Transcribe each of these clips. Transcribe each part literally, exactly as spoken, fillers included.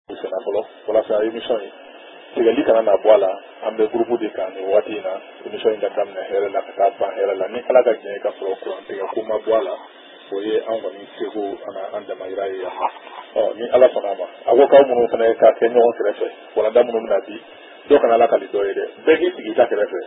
sena fɔlɔ walasa émission ye tigɛli kana na bɔ a la an bɛ groupe de kan nin waati in na émission in ka daminɛ hɛrɛ la ka taa ban hɛrɛ la ni ala ka diɲɛ ka sɔrɔ kuran tigɛ ko ma bɔ a la o ye an kɔni seko an damayira ye ɔ ni ala sɔnna a ma a ko k'aw minnu fana ka kɛ ɲɔgɔn kɛrɛfɛ walanda minnu bɛna di dɔ kana ala kali dɔ ye dɛ bɛɛ k'i sigi i ta kɛrɛfɛ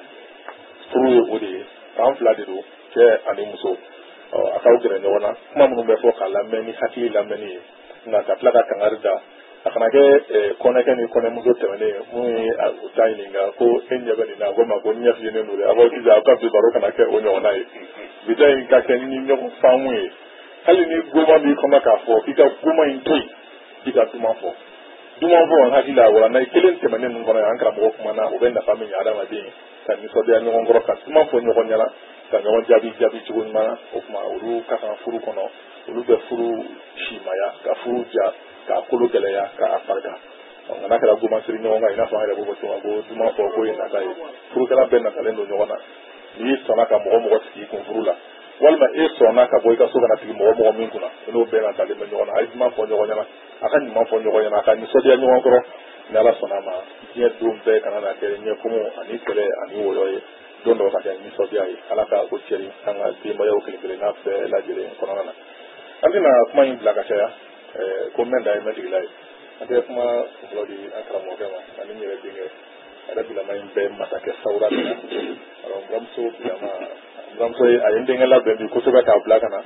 furu ye o de ye k'an fila de don cɛ ani muso ɔ a k'aw gɛrɛ ɲɔgɔn na kuma minnu bɛ fɔ k'a lamɛn ni hakili lamɛnni ye nka ka tila ka kangari da a kana kɛ kɔnɛkɛ ni kɔnɛmuso tɛmɛnen mun ye u ta ɲininka ko e ɲɛ bɛ nin na ko ma ko ɲɛ filen don dɛ a b'aw jija aw ka bi baro kana kɛ o ɲɔgɔnna ye bita in ka kɛ ni ɲɔgɔn faamu ye hali ni goma b'i kɔnɔ k'a fɔ k'i ka goma in to yen i ka duman fɔ duman fɔ an hakili la wala n'a ye kelen tɛmɛnen ninnu kɔnɔ an karamɔgɔ kuma na o bɛ nafa min ɲɛ adamaden ka nisɔndiya ɲɔgɔn kɔrɔ ka duman fɔ ɲɔgɔn ɲɛna ka ɲɔgɔn jaabi jaabi cogo ɲuman o tuma olu ka kan furu kɔnɔ olu bɛ furu simaya ka furu ja k'a kolo gɛlɛya k'a farika nka n'a kɛra goma siri ɲɔgɔn kan i n'a fɔ an yɛrɛ b'o fɔ cogo ko duman fɔ ko ye nata ye furukɛla bɛɛ natalen don ɲɔgɔn na n'i sɔnna ka mɔgɔ mɔgɔ sigi i kun furu la walima e sɔnna ka bɔ i ka so kana sigi mɔgɔ mɔgɔ min kunna n'o bɛɛ natalen bɛ ɲɔgɔn na a ye duman fɔ ɲɔgɔn ɲɛna a ka ɲuman fɔ ɲɔgɔn ɲɛna a ka nisɔndiya ɲɔgɔn kɔrɔ ni ala sɔnna a ma diɲɛ don bɛɛ kana na kɛ ɲɛkumu ani kɛlɛ ani wɔyɔ ye don dɔ ka kɛ nisɔndiya ye ala ka o cɛri an ka denbayaw kelen kelenna bɛɛ lajɛlen kɔnɔna na an bɛna kuma in bila ka caya ko mɛn da ye mɛn tigila ye an tɛ kuma fɔlɔ di an karamɔgɔkɛ ma ani n yɛrɛ denkɛ ale bilama in bɛɛ masakɛ sawura min na alors buramuso bilama buramuso ye a ye n denkɛ labɛn bi kosɛbɛ k'a bila ka na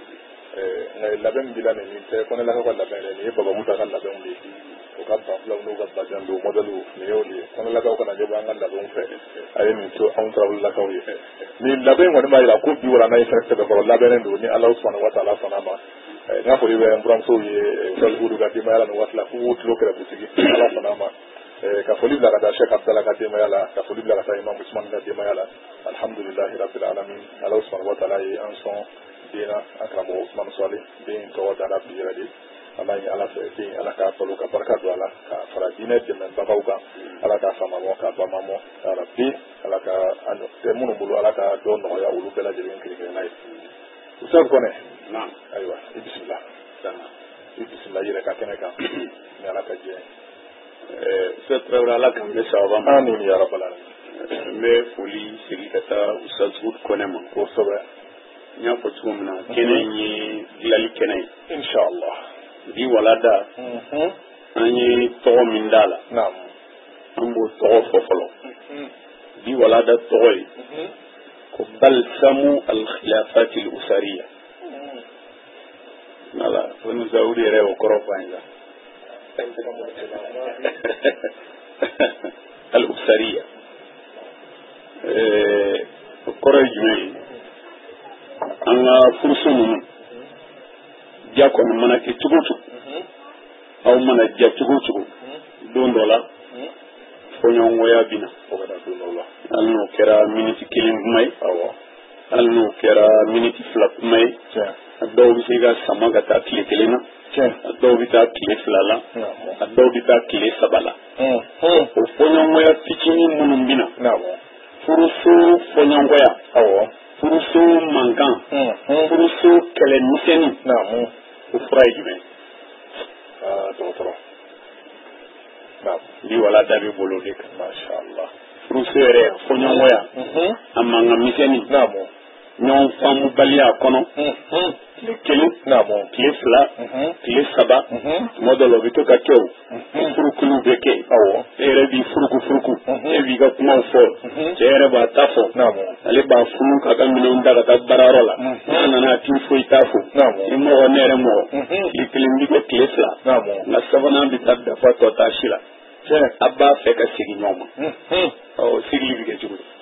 nka labɛn min dila nin nin tɛ ko ne lakaw ka labɛn dɛ nin ye babamuta ka labɛnw de ye o ka banfulaw n'u ka bajan don modèle nin y'o de ye ko ne lakaw kana ɲɛbɔ an ka labɛnw fɛ a ye nin to anw tarawelelakaw ye nin labɛn kɔni b'a jira ko bi wala n'a ye fɛnɛ sɛbɛkɔrɔ labɛnnen don ni ala subahanahu wa taala sɔnna a ma n y'a fɔli bɛ n buramusow ye fɛlibudu ka denbaya la nin waati la k'u tulo kɛrɛfɛsigi ala sɔnna a ma ka foli bila ka taa Sheikh Abdallah ka denbaya la ka foli bila ka taa Imam Usman ka denbaya la alhamdulilahi rabbil alamin ala subahanahu wa taala ye an sɔn den na an karamɔgɔ Usman Sɔle den tɔgɔ dara bi yɛrɛ de an b'a ɲini ala fɛ den ala k'a balo ka barika don a la ka fara diinɛ dɛmɛbagaw kan ala k'a famamɔ k'a bamamɔ arabi ala ka tɛ minnu bolo ala ka dɔ nɔgɔya olu bɛɛ lajɛlen kelen-kelenna ye Ustaz Kɔnɛ ayiwa i bisimila i bisimila i yɛrɛ ka kɛnɛ kan ni ala ka diɲɛ Ustaz Traoré ala k'an bɛ sababa ma amin ya rabbal alamin n bɛ foli segi ka taa Ustaz Kɔnɛ ma kosɛbɛ n y'a fɔ cogo min na kɛnɛ in ye dilali kɛnɛ ye inshallah bi walada an ye tɔgɔ min d'a la an b'o tɔgɔ fɔ fɔlɔ bi walada tɔgɔ ye ko balsamu al-khilafati al-usariya voilà o ni zawuri yɛrɛ o kɔrɔ fɔ an ye al-usariya o kɔrɔ ye jumɛn ye an ka furuso ninnu ja kɔni mana kɛ cogo o cogo aw mana ja cogo o cogo don dɔ la fɔɲɔgɔnkɔya bɛ na hali n'o kɛra miniti kelen kuma ye hali n'o kɛra miniti fila kuma ye a dɔw bɛ se ka sama ka taa tile kelen na a dɔw bɛ taa tile fila la a dɔw bɛ taa tile saba la o fɔɲɔgɔnkɔya fitinin minnu bɛ na furuso fɔɲɔgɔnkɔya furuso mankan furuso kɛlɛmisɛnnin o fura ye jumɛn dɔgɔtɔrɔ bi wala da bɛ bolo de kan masha Allah furuso yɛrɛ fɔɲɔgɔnkɔya a mankan misɛnnin ɲɔgɔn faamubaliya kɔnɔ tile kelen tile fila tile saba tuma dɔ la o bɛ to ka kɛ o furukuluw bɛ kɛ e yɛrɛ b'i furuku furuku e b'i ka kumaw fɔ cɛ yɛrɛ b'a ta fɔ ale b'a funu k'a ka minɛnw da ka taa baarayɔrɔ la n'a nana a t'i foyi t'a fɔ i mɔgɔ ne yɛrɛ mɔgɔ tile kelen bɛ kɛ tile fila nka sabanan bɛ taa dafa tɔ taa si la a b'a fɛ ka segin ɲɔgɔn ma ɔ sigili bɛ kɛ cogo di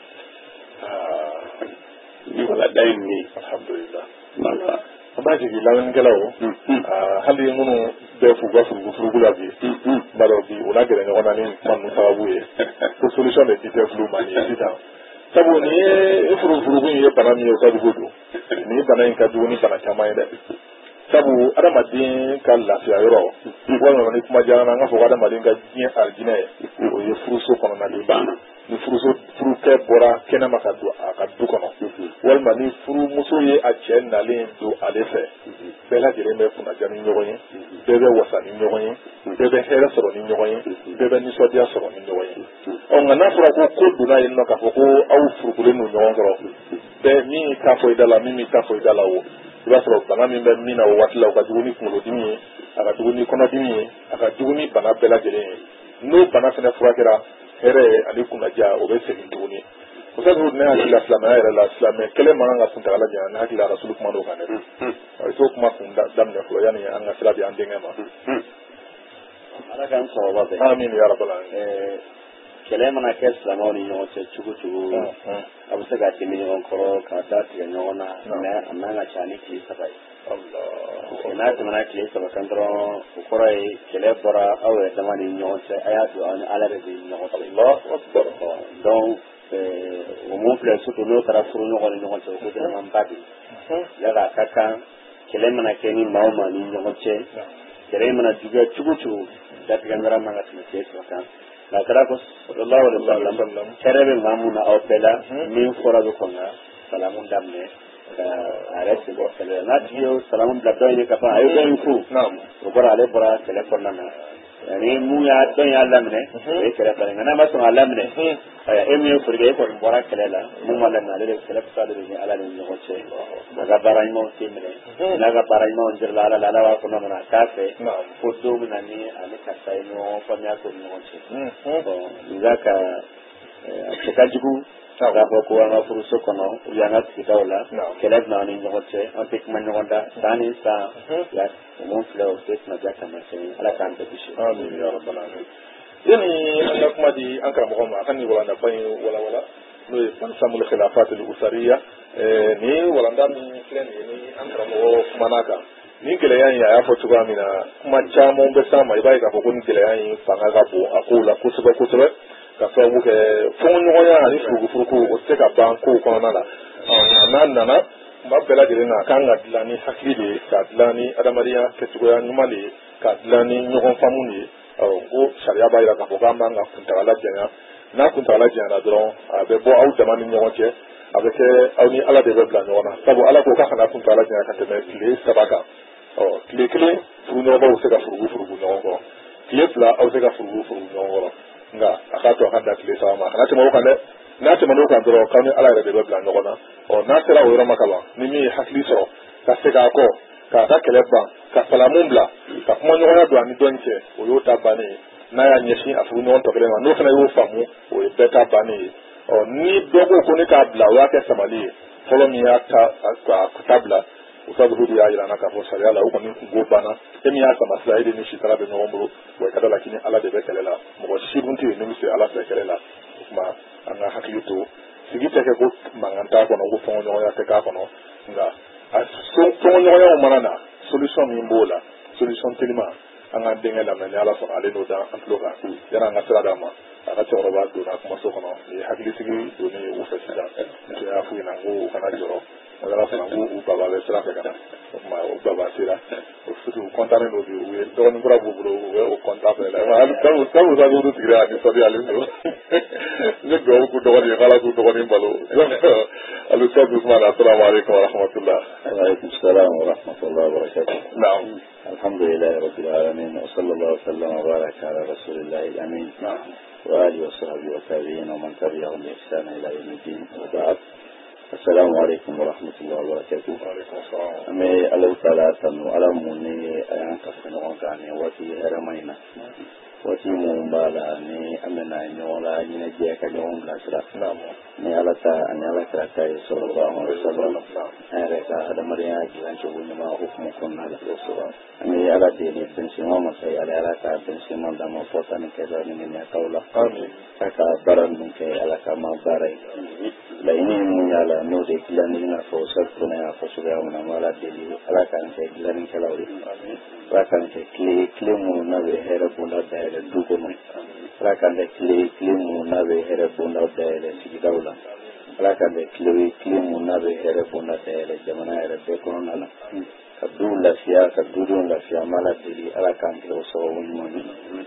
ni wala da in ne alhamdulillah mala an b'a jigin lamɛnnikɛlaw hali minnu bɛɛ f'u ka furugu furugu la bi b'a dɔn bi o la gɛrɛ ɲɔgɔn na ni kuma ninnu sababu ye ko solution de tɛ fulu ma nin ye sisan sabu nin ye furugu furugu in ye bana min ye o ka jugu don nin bana in ka jugu ni bana caman ye dɛ sabu adamaden ka lafiya yɔrɔ walima ni kuma diyara an ka fɔ ko adamaden ka diɲɛ alijinɛ o ye furuso kɔnɔna de banna ni furuso furukɛ bɔra kɛnɛma ka don a ka du kɔnɔ walima ni furumuso ye a cɛ nalen don ale fɛ bɛɛ lajɛlen bɛ kunnadiya ni ɲɔgɔn ye bɛɛ bɛ wasa ni ɲɔgɔn ye bɛɛ bɛ hɛrɛ sɔrɔ ni ɲɔgɔn ye bɛɛ bɛ nisɔndiya sɔrɔ ni ɲɔgɔn ye ɔ nka n'a fɔra ko ko donna yen nɔ k'a fɔ ko aw furukulen don ɲɔgɔn kɔrɔ bɛɛ min t'a fɔ i da la min min t'a fɔ i da la o i b'a sɔrɔ bana min bɛ min na o waati la o ka jugu ni kunkolodimi ye a ka jugu ni kɔnɔdimi ye a ka jugu ni bana bɛɛ lajɛlen ye n'o bana fana furakɛra hɛrɛ ani kunnaja o bɛ segin tuguni o sabu ne hakili la silamɛya yɛrɛ la silamɛ kɛlɛ man kan ka kuntagala janya ne hakili la rasulu kuma dɔw kan dɛ i t'o kuma kun daminɛ fɔlɔ yanni an ka sira di an denkɛ ma ala k'an sababa bɛɛ amin ya rabbal alamin kɛlɛ mana kɛ silamɛw ni ɲɔgɔn cɛ cogo cogo a bɛ se ka tɛmɛ ɲɔgɔn kɔrɔ ka da tigɛ ɲɔgɔn na mɛ a man ka ca ni tile saba ye n'a tɛmɛna tile saba kan dɔrɔn o kɔrɔ ye kɛlɛ bɔra aw yɛrɛ dama ni ɲɔgɔn cɛ a y'a don aw ni ala de bɛ ɲɔgɔn cɛ donc o mun filɛ surtout n'o kɛra furu ɲɔgɔn ni ɲɔgɔn cɛ o ko gɛlɛman ba de yala a ka kan kɛlɛ mana kɛ ni maa o maa ni ɲɔgɔn cɛ kɛlɛ mana juguya cogo cogo datigɛ ngara man ka tɛmɛ tile saba kan nka a kɛra ko sallallahu alaihi wa sallam hɛrɛ bɛ maa mun na aw bɛɛ la min fɔra bɛ kɔn ka salamu daminɛ ka a yɛrɛ sen bɔ kɛlɛ la n'a tigi ye salamu bila dɔ in ye ka ban a ye dɔ in fo o kɔrɔ ale bɔra kɛlɛ kɔnɔna na ni mun y'a dɔn y'a laminɛ o ye kɛlɛ bali nka n'a ma sɔn k'a laminɛ e min ye forike e kɔni bɔra kɛlɛ la mun ma laminɛ ale de kɛlɛ fisa de bɛ ni ala ni ɲɔgɔn cɛ a ka baara ɲumanw tɛ minɛ n'a ka baara ɲumanw jirala ala la ala b'a kɔnɔ mana a k'a fɛ fo don min na ni ale karisa ye ɲɔgɔn faamuya k'o ni ɲɔgɔn cɛ bon nka ka a cɛ ka jugu k'a fɔ ko an ka furuso kɔnɔ u y'an ka sigidaw la kɛlɛ bɛ n'an ni ɲɔgɔn cɛ an tɛ kuma ɲɔgɔn da san ni san mun filɛ o tɛ kunnadiya taamasiyɛn ala k'an bɛɛ kisi. amin ya rabbal alamin yanni an ka kuma di an karamɔgɔ ma a ka nin walandafa in walawala n'o ye bansamul khilafatul usariya nin walanda min filɛ nin ye ni an karamɔgɔ kumana kan nin gɛlɛya in a y'a fɔ cogoya min na kuma caman bɛ s'an ma i b'a ye k'a fɔ ko nin gɛlɛya in fanga ka bon a kow la kosɛbɛ kosɛbɛ ka sababu kɛ fɔɲɔgɔnya ani furugufurugu o tɛ se ka ban kow kɔnɔna la n'a nana kuma bɛɛ lajɛlen na a kan ka dilan ni hakili de ye ka dilan ni adamadenya kɛcogoya ɲuman de ye ka dilan ni ɲɔgɔn faamu de ye ko sariya b'a jira k'a fɔ k'an b'an ka kuntagala janya n'a kuntagala janyana dɔrɔn a bɛ bɔ aw dama ni ɲɔgɔn cɛ a bɛ kɛ aw ni ala de bɛ bila ɲɔgɔn na sabu ala ko k'a kana kuntagala janya ka tɛmɛ tile saba kan tile kelen furuɲɔgɔnbaw bɛ se ka furugu furugu ɲɔgɔn kɔrɔ tile fila aw bɛ se ka furugu furugu ɲɔgɔn kɔrɔ nka a k'a to a ka da tile saba ma a kana tɛmɛ o kan dɛ n'a tɛmɛn'o kan dɔrɔn k'aw ni ala yɛrɛ de bɛ bila ɲɔgɔn na ɔ n'a sera o yɔrɔ ma kaban ni min ye hakili sɔrɔ ka segin a kɔ k'a ka kɛlɛ ban ka salamu bila ka kuma ɲɔgɔnya don a ni dɔn cɛ o y'o ta bannen ye n'a y'a ɲɛsin a furu ɲɔgɔn tɔ kelen ma n'o fana y'o faamu o ye bɛɛ ta bannen ye ɔ ni dɔ ko ko ne k'a bila o y'a kɛ samali ye fɔlɔ min y'a ta ka ta bila o sababu de y'a jira na k'a fɔ sariya la o kɔni kungo banna e min y'a sama sira e de ni sitara bɛ ɲɔgɔn bolo wa i ka da la k'i ni ala de bɛ kɛlɛ la mɔgɔ si dun tɛ yen min bɛ se ala fɛ kɛlɛ la o tuma an ka hakili to sigi tɛ kɛ ko mankan t'a kɔnɔ ko fɔɲɔgɔnya tɛ k'a kɔnɔ nka a fɔɲɔgɔnyaw mana na solution min b'o la solution telima an ka denkɛ lamɛn ni ala sɔnna ale n'o da an tulo kan yanni an ka sira d'a ma a ka cɛkɔrɔba donna kumaso kɔnɔ nin ye hakilisigi donni ye u fɛ sisan n tun y'a f'u ɲɛna ko u kana jɔrɔ ala sɔnna ko u baba bɛ sira fɛ ka na o tuma o baba sera o surtout u kɔntannen don bi u ye dɔgɔnin kura b'u bolo u bɛ o kɔntan fɛ hali sabu sabu sabu olu sigira a nisɔndiyalen don n ye dugawu k'u dɔgɔnin ye k'ala k'u dɔgɔnin balo alu sabu usman assalamu alaikum wa rahmatullah. wa alaikum salam wa rahmatullah wa barakatuh. naam. alhamdulillahi rabbil alamin wa sallallahu wa sallam wa baraka ala rasulillahi al-amin wa alihi wa sahbihi wa tabi'in wa man tabi'ahum bi ihsan ila yawmiddin wa ba'd. Assalamu alaikum wa rahmatullahi wa barakatuh. Ame Allah ta'ala tanu ala munni ayan kafin ɲɔgɔn kan ni waati hɛrɛma in na waati mun b'a la ni an bɛna ɲɔgɔn la ɲɛnajɛ ka ɲɔgɔn bilasira ni ala ta ani ala kira ta ye sallallahu alaihi wa sallam an yɛrɛ ka adamadenya dilan cogo ɲuman hukumu kɔnɔna la an bɛ ala deli bɛnsiman ma sa ala ala ka bɛnsiman d'a ma fɔta ni kɛlɛ ni ŋɛnɛkaw la k'a ka baara ninnu kɛ ala ka ma baara ye laɲini mun y'a la n'o de dilanni i n'a fɔ salifana y'a fɔ cogoya min na an bɛ ala deli ala k'an kɛ dilannikɛlaw ye ala k'an kɛ tile tile minnu n'a bɛ hɛrɛ bonda dayɛlɛ du kɔnɔ ala k'an kɛ tile tile minnu n'a bɛ hɛrɛ bonda dayɛlɛ sigidaw la ala k'an kɛ tile tile minnu n'a bɛ hɛrɛ bonda dayɛlɛ jamana yɛrɛ bɛɛ kɔnɔna la ka duw lafiya ka dudenw lafiya an bɛ ala deli ala k'an kɛ o sababu ɲuman ye fɔ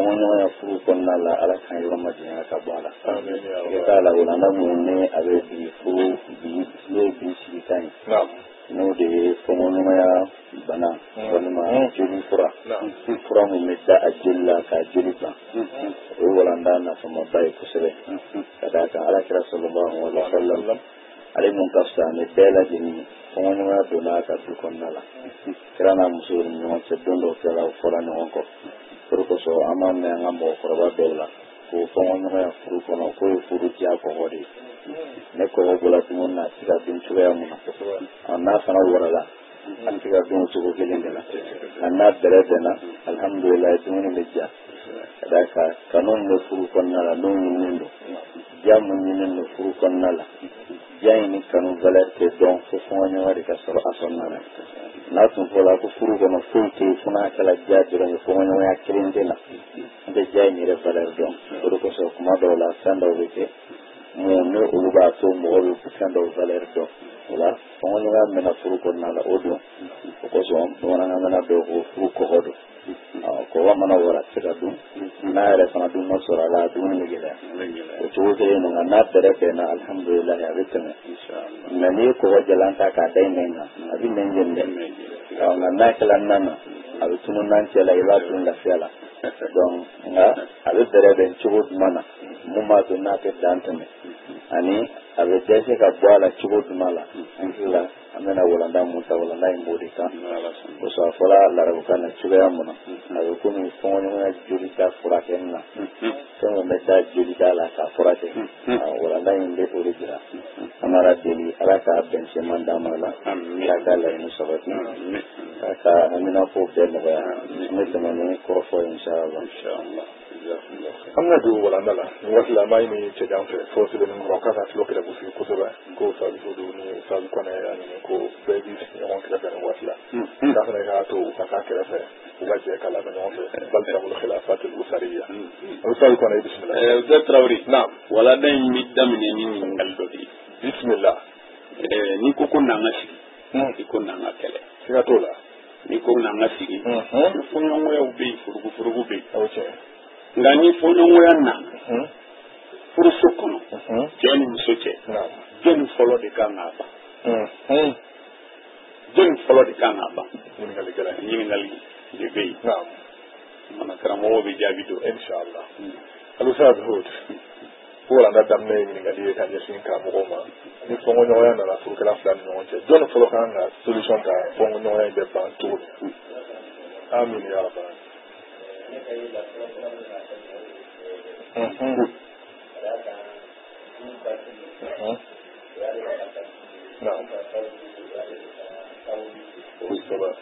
fɔɲɔgɔn ya furu kɔnɔna la ala kan yɔrɔ ma janya ka bɔ a la amin ya i k'a la wala mun ne a bɛ bi furu bi n'o ye bi sigi kan ye n'o de ye fɔɲɔgɔnya bana walima joli fura fura mun bɛ da a joli la k'a joli ban o ye walanda nafamaba ye kosɛbɛ ka d'a kan alakira sallallahu alaihi wa sallam ale mun ka fisa ni bɛɛ lajɛlen fɔɲɔgɔnya donna a ka du kɔnɔna la kira n'a musow ni ɲɔgɔn cɛ don dɔw kɛra o fɔra ɲɔgɔn kɔ o de kosɔn an b'a mɛn an ka mɔgɔkɔrɔba dɔw la ko fɔɲɔgɔnya furu kɔnɔ k'o ye furu diya kɔgɔ de ye ne kɔgɔ bɔra dumuni na a tɛ ka dun cogoya mun na n'a fana wɔrɔla an tɛ ka dun o cogo kelen de la a n'a bɛrɛ bɛnna alihamudulilayi dumuni bɛ diya ka d'a kan kanu min bɛ furu kɔnɔna la n'o ɲininen don diya mun ɲininen don furu kɔnɔna la diya in ni kanu valeur tɛ dɔn fo fɔɲɔgɔnya de ka sɔrɔ a kɔnɔna la n'a tun fɔra ko furu kɔnɔ foyi tɛ yen fo n'a kɛra diya dɔrɔn ye fɔɲɔgɔnya kelen tɛ na an tɛ diya in yɛrɛ valeur dɔn o de kosɔn kuma dɔw la fɛn dɔw bɛ kɛ mun ni olu b'a to mɔgɔw bɛ fɛn dɔw valeur dɔn o la fɔɲɔgɔnya mɛna furu kɔnɔna la o don o kosɔn bamanankan mɛna dɔw ko furu kɔgɔ don kɔgɔ mana wɔra a tɛ se ka dun n'a yɛrɛ fana dun ma sɔrɔ a la dumuni bɛ gɛlɛya o cogo kelen don nka n'a bɛrɛ bɛnna alihamudulilayi a bɛ tɛmɛ mɛ n'i ye kɔgɔ jalan ta k'a da i nɛn kan a bɛ nɛn jeni dɛ nka n'a kɛla nan na a bɛ tunu nan cɛ la i b'a dun lafiya la donc nka a bɛ bɛrɛ bɛn cogo jumɛn na mun b'a to n'a tɛ dan tɛmɛ ani a bɛ dɛsɛ ka bɔ a la cogo jumɛn la an hakili la an bɛna walanda mun ta walanda in b'o de kan o sɔrɔ a fɔra larabukan na cogoya mun na a bɛ komi fɔɲɔgɔnya joli ta furakɛ na fɛn min bɛ taa joli da la k'a furakɛ walanda in bɛ o de jira an b'a deli ala k'a bɛn cɛman d'an ma la ala k'a laɲini sabati ala ka haminako bɛɛ nɔgɔya n bɛ tɛmɛ ni kɔrɔfɔ ye inshallah an bɛna don walanda la nin waati la an b'a ɲini cɛjan fɛ fɔ sɛbɛnnikɔrɔ k'a ka tulo kɛlɛ gosi kosɛbɛ ko usazu sodo ni usazu kɔnɛ y'a ɲini ko bɛɛ b'i sigi ɲɔgɔn kɛrɛfɛ nin waati la k'a fana k'a to u ka k'a kɛrɛfɛ u ka jɛ ka lamɛn ɲɔgɔn fɛ bal sabul khilafatil usariya usazu kɔnɛ i bisimila Ustaz Traoré naam walanda in bɛ daminɛ ni ɲininkali dɔ de ye bisimila n'i ko ko n'an ka sigi i ko n'an ka kɛlɛ siga t'o la n'i ko n'an ka sigi ni fɔɲɔgɔnyaw bɛ yen furugu furugu bɛ yen o tiɲɛ nka ni fɔɲɔgɔnya nana furuso kɔnɔ cɛ ni muso cɛ jɔnni fɔlɔ de kan k'a ban jɔnni fɔlɔ de kan k'a ban ɲininkali gɛlɛn ɲininkali de bɛ yen naam mana karamɔgɔw bɛ jaabi dɔn inshallah alusa bihud ko walanda daminɛ ye ɲininkali ye ka ɲɛsin karamɔgɔw ma ni fɔɲɔgɔnya nana furukɛla fila ni ɲɔgɔn cɛ jɔnni fɔlɔ kan ka solution ta fɔɲɔgɔnya in bɛ ban cogo min amin ya rabbal Mhm. Naam. Ustaz.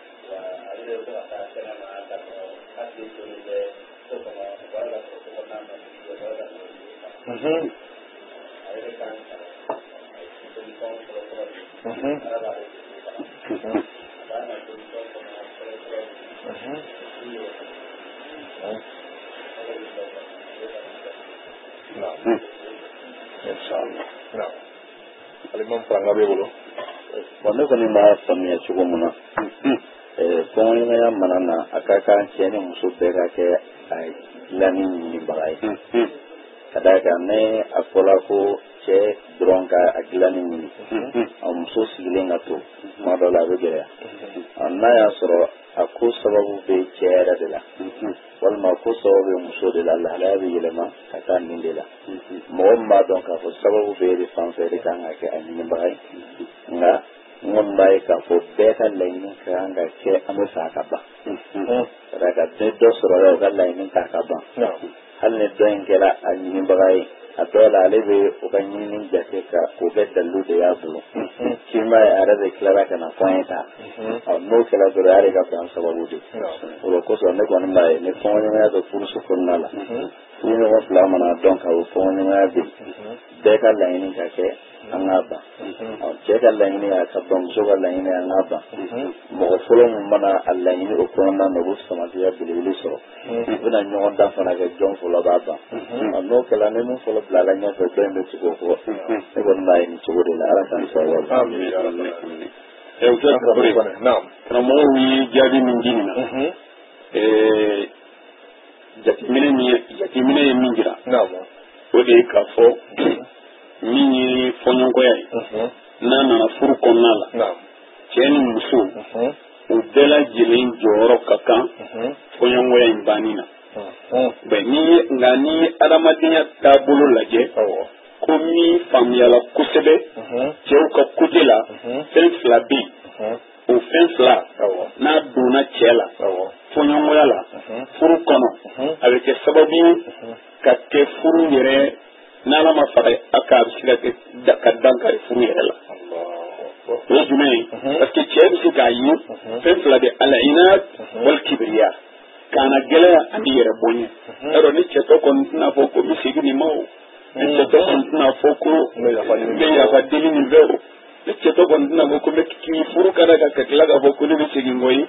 Mhm. Mhm. Mhm. Naam. Inshallah. Naam. Alimam Franga bɛ bolo. Bon ne kɔni b'a faamuya cogo min na fɔɲɔgɔnya mana na a ka kan cɛ ni muso bɛɛ ka kɛ a dilanni ɲinibaga ye ka d'a kan ne a fɔra ko cɛ dɔrɔn ka a dilanni ɲini a muso sigilen ka to kuma dɔ la a bɛ gɛlɛya n'a y'a sɔrɔ a ko sababu bɛ cɛ yɛrɛ de la walima ko sababu bɛ muso de la lahalaya bɛ yɛlɛma ka taa nin de la mɔgɔ min b'a dɔn k'a fɔ sababu bɛ de fan fɛ de kan ka kɛ a ɲinibaga ye nka n kɔni b'a ye k'a fɔ bɛɛ ka laɲini ka kan ka kɛ an bɛ fɛ a ka ban ka d'a kan ni dɔ sɔrɔla o ka laɲini k'a ka ban hali ni dɔ in kɛra a ɲinibaga ye a dɔw la ale bɛ o ka ɲinini jate ka o bɛ dalilu de y'a bolo k'i m'a ye a yɛrɛ de tilara ka na fɔ an ye ta n'o kɛra dɔrɔn a yɛrɛ ka ban sababu de o de kosɔn ne kɔni b'a ye ni fɔɲɔgɔnya bɛ furuso kɔnɔna la furuɲɔgɔn fila mana dɔn ka o fɔɲɔgɔnya bɛ bɛɛ ka laɲini ka kɛ an k'a ban cɛ ka laɲini a ka ban muso ka laɲini an k'a ban mɔgɔ fɔlɔ min mana a laɲini o kɔnɔna na o bɛ samatiya belebele sɔrɔ u bɛna ɲɔgɔn dan fana kɛ jɔn fɔlɔ b'a ban n'o kɛra ni min fɔlɔ bilala ɲɛfɛ dɔ in bɛ tugu o kɔ ne kɔni b'a ye nin cogo de la ala k'an sababu karamɔgɔw ye jaabi min di nin na jateminɛ ni jateminɛ ye min jira naamu o de ye k'a fɔ min ye fɔɲɔgɔnya ye n'a nana furu kɔnɔna la naamu cɛ ni muso u bɛɛ lajɛlen jɔyɔrɔ ka kan fɔɲɔgɔnya in banni na bɛn n'i ye nka n'i ye adamadenya taabolo lajɛ ko min faamuyala kosɛbɛ cɛw ka côté la fɛn fila bɛ yen o fɛn fila n'a donna cɛ la fɔɲɔgɔnya la furu kɔnɔ a bɛ kɛ sababu ye ka kɛ furu yɛrɛ n'ala ma faga a ka a bɛ se ka kɛ ka dankari furu yɛrɛ la o ye jumɛn ye parce que cɛ bɛ se k'a ye fɛn fila bɛ al-inat wal kibriya kana gɛlɛya ani yɛrɛ bonya yarɔ ni cɛ tɔ kɔni tɛna fɔ ko n bɛ segin nin ma o ni cɛ tɔ kɔni tɛna fɔ ko n bɛ yafa deli nin bɛɛ o ni cɛ tɔ kɔni tɛna fɔ ko n bɛ k'i furu ka da kan ka tila k'a fɔ ko ne bɛ segin kɔ ye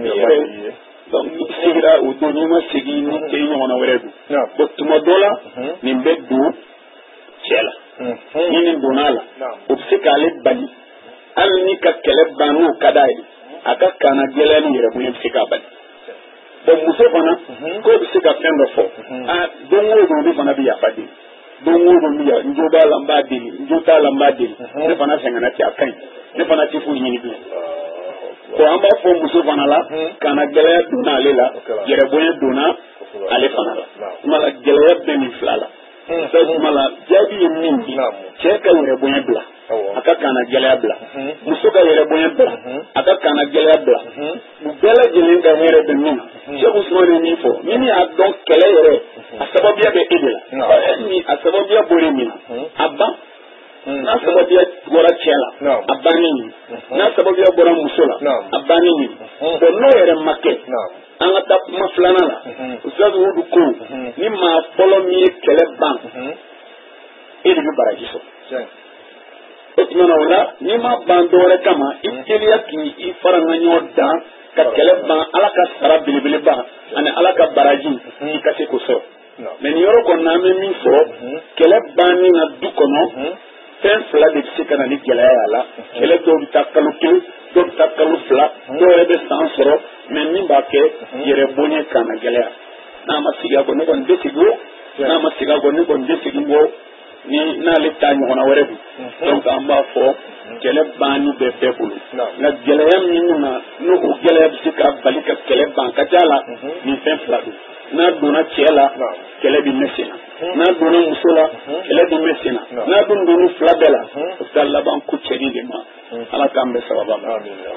donc n'i seginna o don n'i ma segin ni cɛ ɲɔgɔnna wɛrɛ don bon tuma dɔ la nin bɛ don cɛ la ni nin donna a la o bɛ se k'ale bali hali ni ka kɛlɛ ban n'o ka d'a ye a ka kana gɛlɛya ni yɛrɛ bonya bɛ se k'a bali bon muso fana k'o bɛ se ka fɛn dɔ fɔ aa don o don olu fana bɛ yafa deli don o don bɛ yafa n jo b'a la n b'a deli n jo t'a la n b'a deli ne fana sɛgɛnna cɛ a ka ɲi ne fana tɛ foyi ɲini bilen bon an b'a fɔ muso fana la kana gɛlɛya donna ale la yɛrɛ bonya donna ale fana la tuma la gɛlɛya bɛ nin fila la tuma la jaabi ye min ye cɛ ka yɛrɛ bonya bila a ka kana gɛlɛya bila muso ka yɛrɛ bonya bila a ka kana gɛlɛya bila u bɛɛ lajɛlen ka hɛrɛ bɛ min na Cheikh Ousmane ye min fɔ ni min y'a dɔn kɛlɛ yɛrɛ a sababuya bɛ e de la ni a sababuya bɔra min na a ban n'a sababuya bɔra cɛ la a bannen ye n'a sababuya bɔra muso la a bannen ye bon n'o yɛrɛ ma kɛ an ka taa kuma filanan la Ustaz Udu ko ni maa fɔlɔ min ye kɛlɛ ban e de bɛ baraji sɔrɔ o tuma na o la n'i ma ban dɔwɛrɛ kama i teliya k'i fara n ka ɲɔgɔn dan ka kɛlɛ ban ala ka sara belebeleba ani ala ka baraji i ka se k'o sɔrɔ mɛ nin yɔrɔ kɔni an bɛ min fɔ kɛlɛ bannen na du kɔnɔ fɛn fila de bɛ se ka na ni gɛlɛya y'a la kɛlɛ dɔw bɛ taa kalo kelen dɔw bɛ taa kalo fila dɔw yɛrɛ bɛ san sɔrɔ mɛ min b'a kɛ yɛrɛ bonya kana gɛlɛya n'a ma sigi a kɔ ne kɔni tɛ sigi o n'a ma sigi a kɔ ne kɔni tɛ sigi o ni n'ale ta ɲɔgɔnna wɛrɛ don donc an b'a fɔ kɛlɛ banni bɛ bɛɛ bolo nka gɛlɛya min na n'o o gɛlɛya bɛ se ka bali ka kɛlɛ ban ka ca la nin fɛn fila don n'a donna cɛ la kɛlɛ bɛ mɛn sen na n'a donna muso la kɛlɛ bɛ mɛn sen na n'a dun donna fila bɛɛ la o bɛ taa laban ko cɛni de ma ala k'an bɛ sababa ma.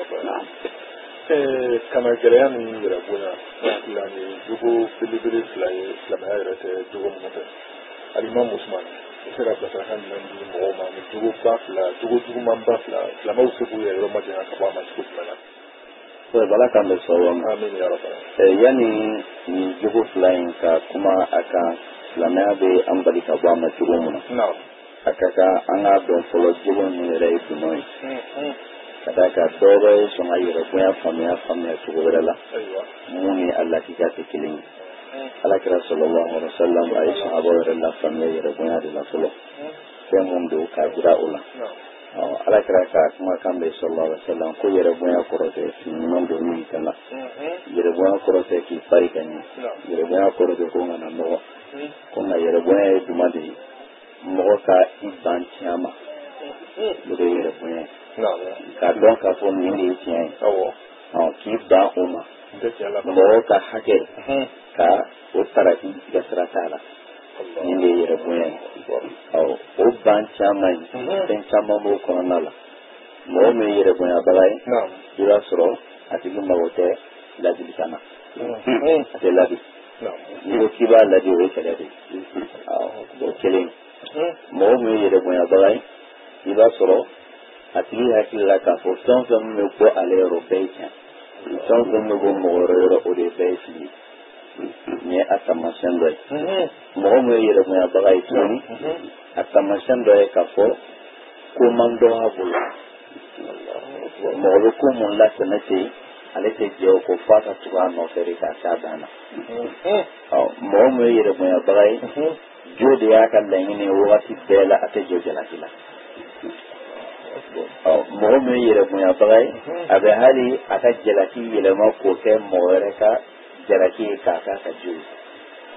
kana gɛlɛya ni yɛrɛ bonya la ni jogo belebele fila ye silamɛya yɛrɛ tɛ jogo minnu fɛ alimami Usmane i se ka bilasirakan jumɛn di mɔgɔw ma ni jogo ba fila jogo juguman ba fila silamɛw se k'u yɛrɛ yɔrɔ ma janya ka bɔ a ma cogo jumɛn na. Bala k'an bɛ sɔrɔ ma yanni nin jogo fila in ka kuma a kan silamɛya bɛ an bali ka bɔ a ma cogo min na a ka kan an k'a dɔn fɔlɔ jogo min yɛrɛ ye dunɔ ye ka d'a kan dɔw bɛ sɔn ka yɛrɛ bonya faamuya faamuya cogo wɛrɛ la mun ni a lakika tɛ kelen ye. Alakira sallallahu alaihi wasallam a ye sahabaw yɛrɛ la faamuya yɛrɛ bonya de la fɔlɔ fɛn mun don k'a jira o la alakira ka kumakan bɛ sallallahu alaihi wasallam ko yɛrɛ bonya kɔrɔ tɛ fini ɲuman don min kan na yɛrɛ bonya kɔrɔ tɛ k'i fari ka ɲɛ yɛrɛ bonya kɔrɔ tɛ ko n kana nɔgɔ ko nka yɛrɛ bonya ye juma de ye mɔgɔ ka i ban tiɲɛ ma o de ye yɛrɛ bonya ye k'a dɔn k'a fɔ nin de ye tiɲɛ ye k'i ban o ma mɔgɔ ka hakɛ ka o sarati ka sira t'a la nin de ye yɛrɛ bonya ye o ban caman ye fɛn caman b'o kɔnɔna la mɔgɔ min ye yɛrɛ bonyabaga ye i b'a sɔrɔ a tigi mago tɛ ladilikan na a tɛ ladi n'i ko k'i b'a ladi o ye kɛlɛ de ye o kelen mɔgɔ min ye yɛrɛ bonyabaga ye i b'a sɔrɔ a tigi hakili la k'a fɔ fɛn fɛn min bɛ bɔ ale yɔrɔ bɛɛ ye tiɲɛ fɛn fɛn min bɛ bɔ mɔgɔ wɛrɛ yɔrɔ o de bɛɛ ye fili nin ye a taamasiyɛn dɔ ye mɔgɔ min ye yɛrɛ bonyabaga ye tuguni a taamasiyɛn dɔ ye k'a fɔ ko man dɔn a bolo mɔgɔ bɛ ko mun latɛmɛ ten ale tɛ jɛ o ko f'a ka tugu a nɔfɛ de k'a k'a dan na mɔgɔ min ye yɛrɛ bonyabaga ye jo de y'a ka laɲini ye wagati bɛɛ la a tɛ jɔ jalaki la mɔgɔ min ye yɛrɛ bonyabaga ye a bɛ hali a ka jalaki yɛlɛma k'o kɛ mɔgɔ wɛrɛ ka jalaki ye k'a k'a ka jo ye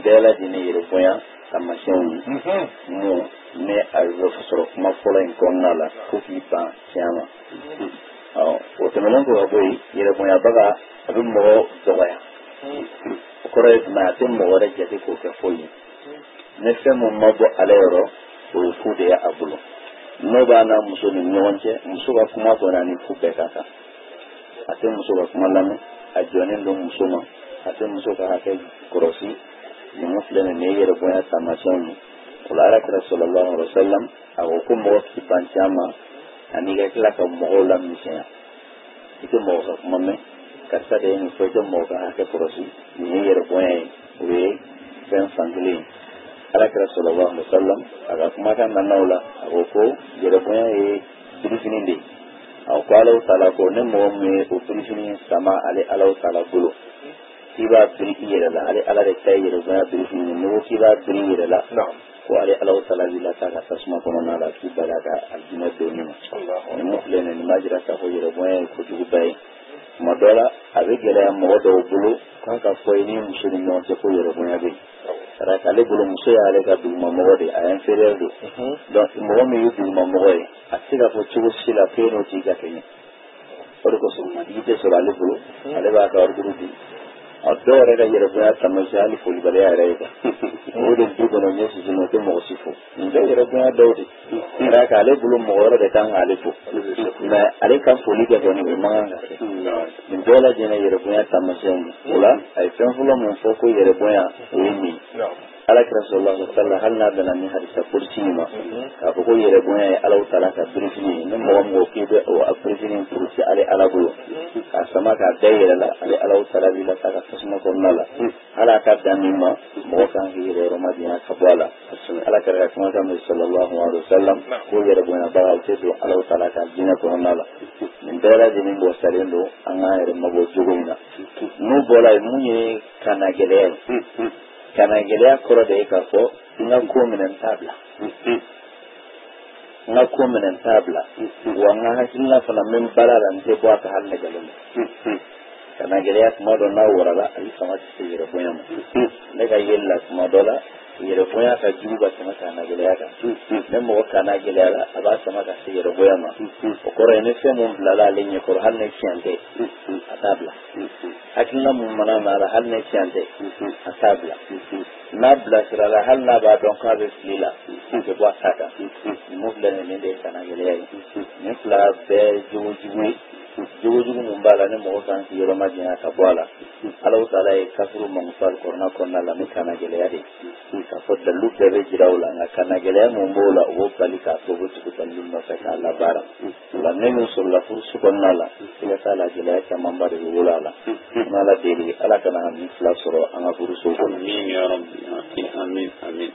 bɛɛ lajɛlen yɛrɛ bonya taamasiyɛnw ye mun ne a bɛ sɔrɔ kuma fɔlɔ in kɔnɔna la fo k'i ban tiɲɛ ma o tɛmɛnen kɔ ka bɔ yen yɛrɛ bonyabaga a bɛ mɔgɔ dɔgɔya o kɔrɔ ye jumɛn a tɛ mɔgɔ wɛrɛ jate k'o kɛ foyi ye ne fɛn mun ma bɔ ale yɔrɔ o ye fu de ye a bolo n'o b'a n'a muso ni ɲɔgɔn cɛ muso ka kuma bɔnna ni fu bɛɛ ka kan a tɛ muso ka kuma lamɛn a jɔnnen don muso ma a tɛ muso ka hakɛ kɔlɔsi ninnu filɛ nin ye yɛrɛ bonya taamasiyɛnw ye o la alakira sɔlɔlɔhu alehi wa salam a ko ko mɔgɔ k'i ban tiɲɛ ma ani ka tila ka mɔgɔw lamisɛnya i tɛ mɔgɔ ka kuma mɛn karisa de ye nin fɔ i tɛ mɔgɔ ka hakɛ kɔlɔsi nin ye yɛrɛ bonya ye o ye fɛn fankelen ye alakira sɔlɔlɔhu alehi wa salam a ka kumakan nanaw la a ko ko yɛrɛ bonya ye birifini de ye a ko Alahu taala ko ne mɔgɔ min ye o birifini sama ale Alahu taala bolo k'i b'a biri i yɛrɛ la ale Ala de ta ye yɛrɛ bonya birifini ye n'i ko k'i b'a biri i yɛrɛ la ko ale Alahu taala b'i lataa ka tasuma kɔnɔna la k'i bali a ka alijinɛ donni ma nin mun filɛ nin ye nin b'a jira k'a fɔ yɛrɛ bonya ye kojuguba ye tuma dɔ la a bɛ gɛlɛya mɔgɔ dɔw bolo kan ka fɔ i ni muso ni ɲɔgɔn cɛ ko yɛrɛ bonya bɛ yen parce que ale bolo muso y'ale ka dugumamɔgɔ de a inférieur don donc mɔgɔ min ye dugumamɔgɔ ye a tɛ se ka fɔ cogo si la k'e n'o tigi ka kɛɲɛ o de kosɔn matigi tɛ sɔrɔ ale bolo ale b'a ka ordre di a dɔw yɛrɛ ka yɛrɛ bonya taamasiyɛn hali folibaliya yɛrɛ ye quoi o de du kɔnɔ ɲɛ sisi o tɛ mɔgɔ si fo nin bɛɛ yɛrɛ bonya dɔw de parce que ale bolo mɔgɔ wɛrɛ de kan k'ale fo mais ale ka foli kɛ kɔni o man kan ka kɛ nin bɛɛ lajɛlen yɛrɛ bonya taamasiyɛnw ye o la a ye fɛn fɔlɔ min fɔ ko yɛrɛ bonya o ye nin alakira sɔlɔlɔhu alehi wa salam hali n'a bɛnna ni hadisa kurusi in ma k'a fɔ ko yɛrɛ bonya ye Alahu taala ka birifini ye ni mɔgɔ mɔgɔ k'i bɛ o birifini kurusi ale Ala bolo k'a sama k'a da i yɛrɛ la ale Alahu taala b'i lataa ka tasuma kɔnɔna la hali a ka dan min ma mɔgɔ kan k'i yɛrɛ yɔrɔ madenya ka bɔ a la alakira ka kumakan bɛ sɔlɔlɔhu alehi wa salam ko yɛrɛ bonyabaga o tɛ don Alahu taala ka diinɛ kɔnɔna la nin bɛɛ lajɛlen bɔsalen don an k'an yɛrɛ mabɔ jogo in na n'o bɔra yen mun ye kana gɛlɛya ye kana gɛlɛya kɔrɔ de ye k'a fɔ n ka ko minɛ n t'a bila n ka ko minɛ n t'a bila wa n ka hakilina fana n bɛ n baara la n tɛ bɔ a ka hali nɛgɛlen ma kana gɛlɛya tuma dɔ n'a wɔrɔla a bɛ fanga tɛ se yɛrɛ bonya ma ne ka yeli la tuma dɔ la yɛrɛ bonya ka jugu ka tɛmɛ kana gɛlɛya kan ne mɔgɔ kana gɛlɛya la a b'a sama ka se yɛrɛ bonya ma o kɔrɔ ye ni fɛn mun bilala ale ɲɛkɔrɔ hali ne tiɲɛ tɛ a t'a bila hakilina mun mana na la hali ne tiɲɛ tɛ a t'a bila n'a bilasira la hali n'a b'a dɔn k'a bɛ fili la a bɛ bɔ a ta kan mun filɛ nin nin de ye kana gɛlɛya ye nin fila bɛɛ jogo jugu ye jogo jugu mun b'a la ni mɔgɔ kan k'i yɔrɔ majanya ka bɔ a la Alahu taala ye kafuru mangufa kɔrɔna kɔnɔna la ni kana gɛlɛya de ye k'a fɔ dalilu bɛɛ bɛ jira o la nka kana gɛlɛya mun b'o la o b'o bali k'a fɔ ko tugu dalilu nɔfɛ k'a labaara o la ne min sɔrɔla furusi kɔnɔna la siga t'a la gɛlɛya camanba de bɛ wolo a la n ala deli ala kana nin fila sɔrɔ an ka furusow kɔnɔ. Amin ya rabbi amin amin.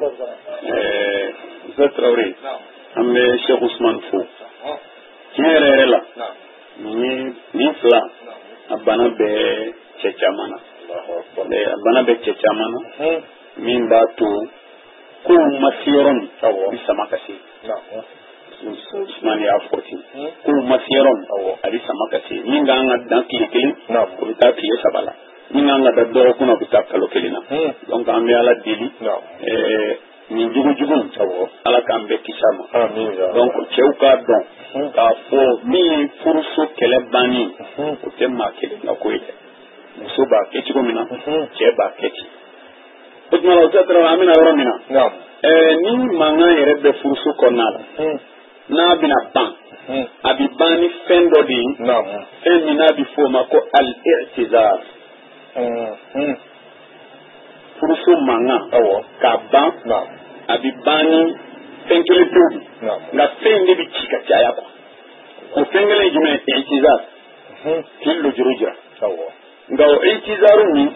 Zɛ Tarawele an bɛ Sheikh Usman fo tiɲɛ yɛrɛ yɛrɛ la nin nin fila a bana bɛ cɛ caman na a bana bɛ cɛ caman na min b'a to ko ma se yɔrɔ min bi sama ka se Usman y'a fɔ ten ko ma se yɔrɔ min a bi sama ka se min kan ka dan tile kelen o bɛ taa tile saba la min kan ka da dɔgɔkun na o bɛ taa kalo kelen na donc an bɛ ala deli nin jugujugu ala k'an bɛɛ kisi a ma donc cɛw k'a dɔn k'a fɔ min ye furuso kɛlɛ banni o tɛ maa kelen ka ko ye dɛ muso b'a kɛ cogo min na cɛ b'a kɛ ten o tuma la o tɛ dɔrɔn an bɛna yɔrɔ min na ni mankan yɛrɛ bɛ furuso kɔnɔna la n'a bɛna ban a bɛ ban ni fɛn dɔ de ye fɛn min n'a bɛ fɔ o ma ko al-i'tizar furuso mankan k'a ban a bɛ ban ni fɛn kelen pewu nka fɛn in de bɛ ci ka caya quoi o fɛn kelen ye jumɛn ye i'tizar k'i lojuru jira nka o i'tizaru min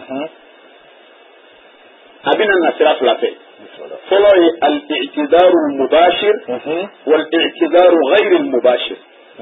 a bɛna na sira fila fɛ fɔlɔ ye al-i'tizaru al-mubashir wal-i'tizaru ghayr al-mubashir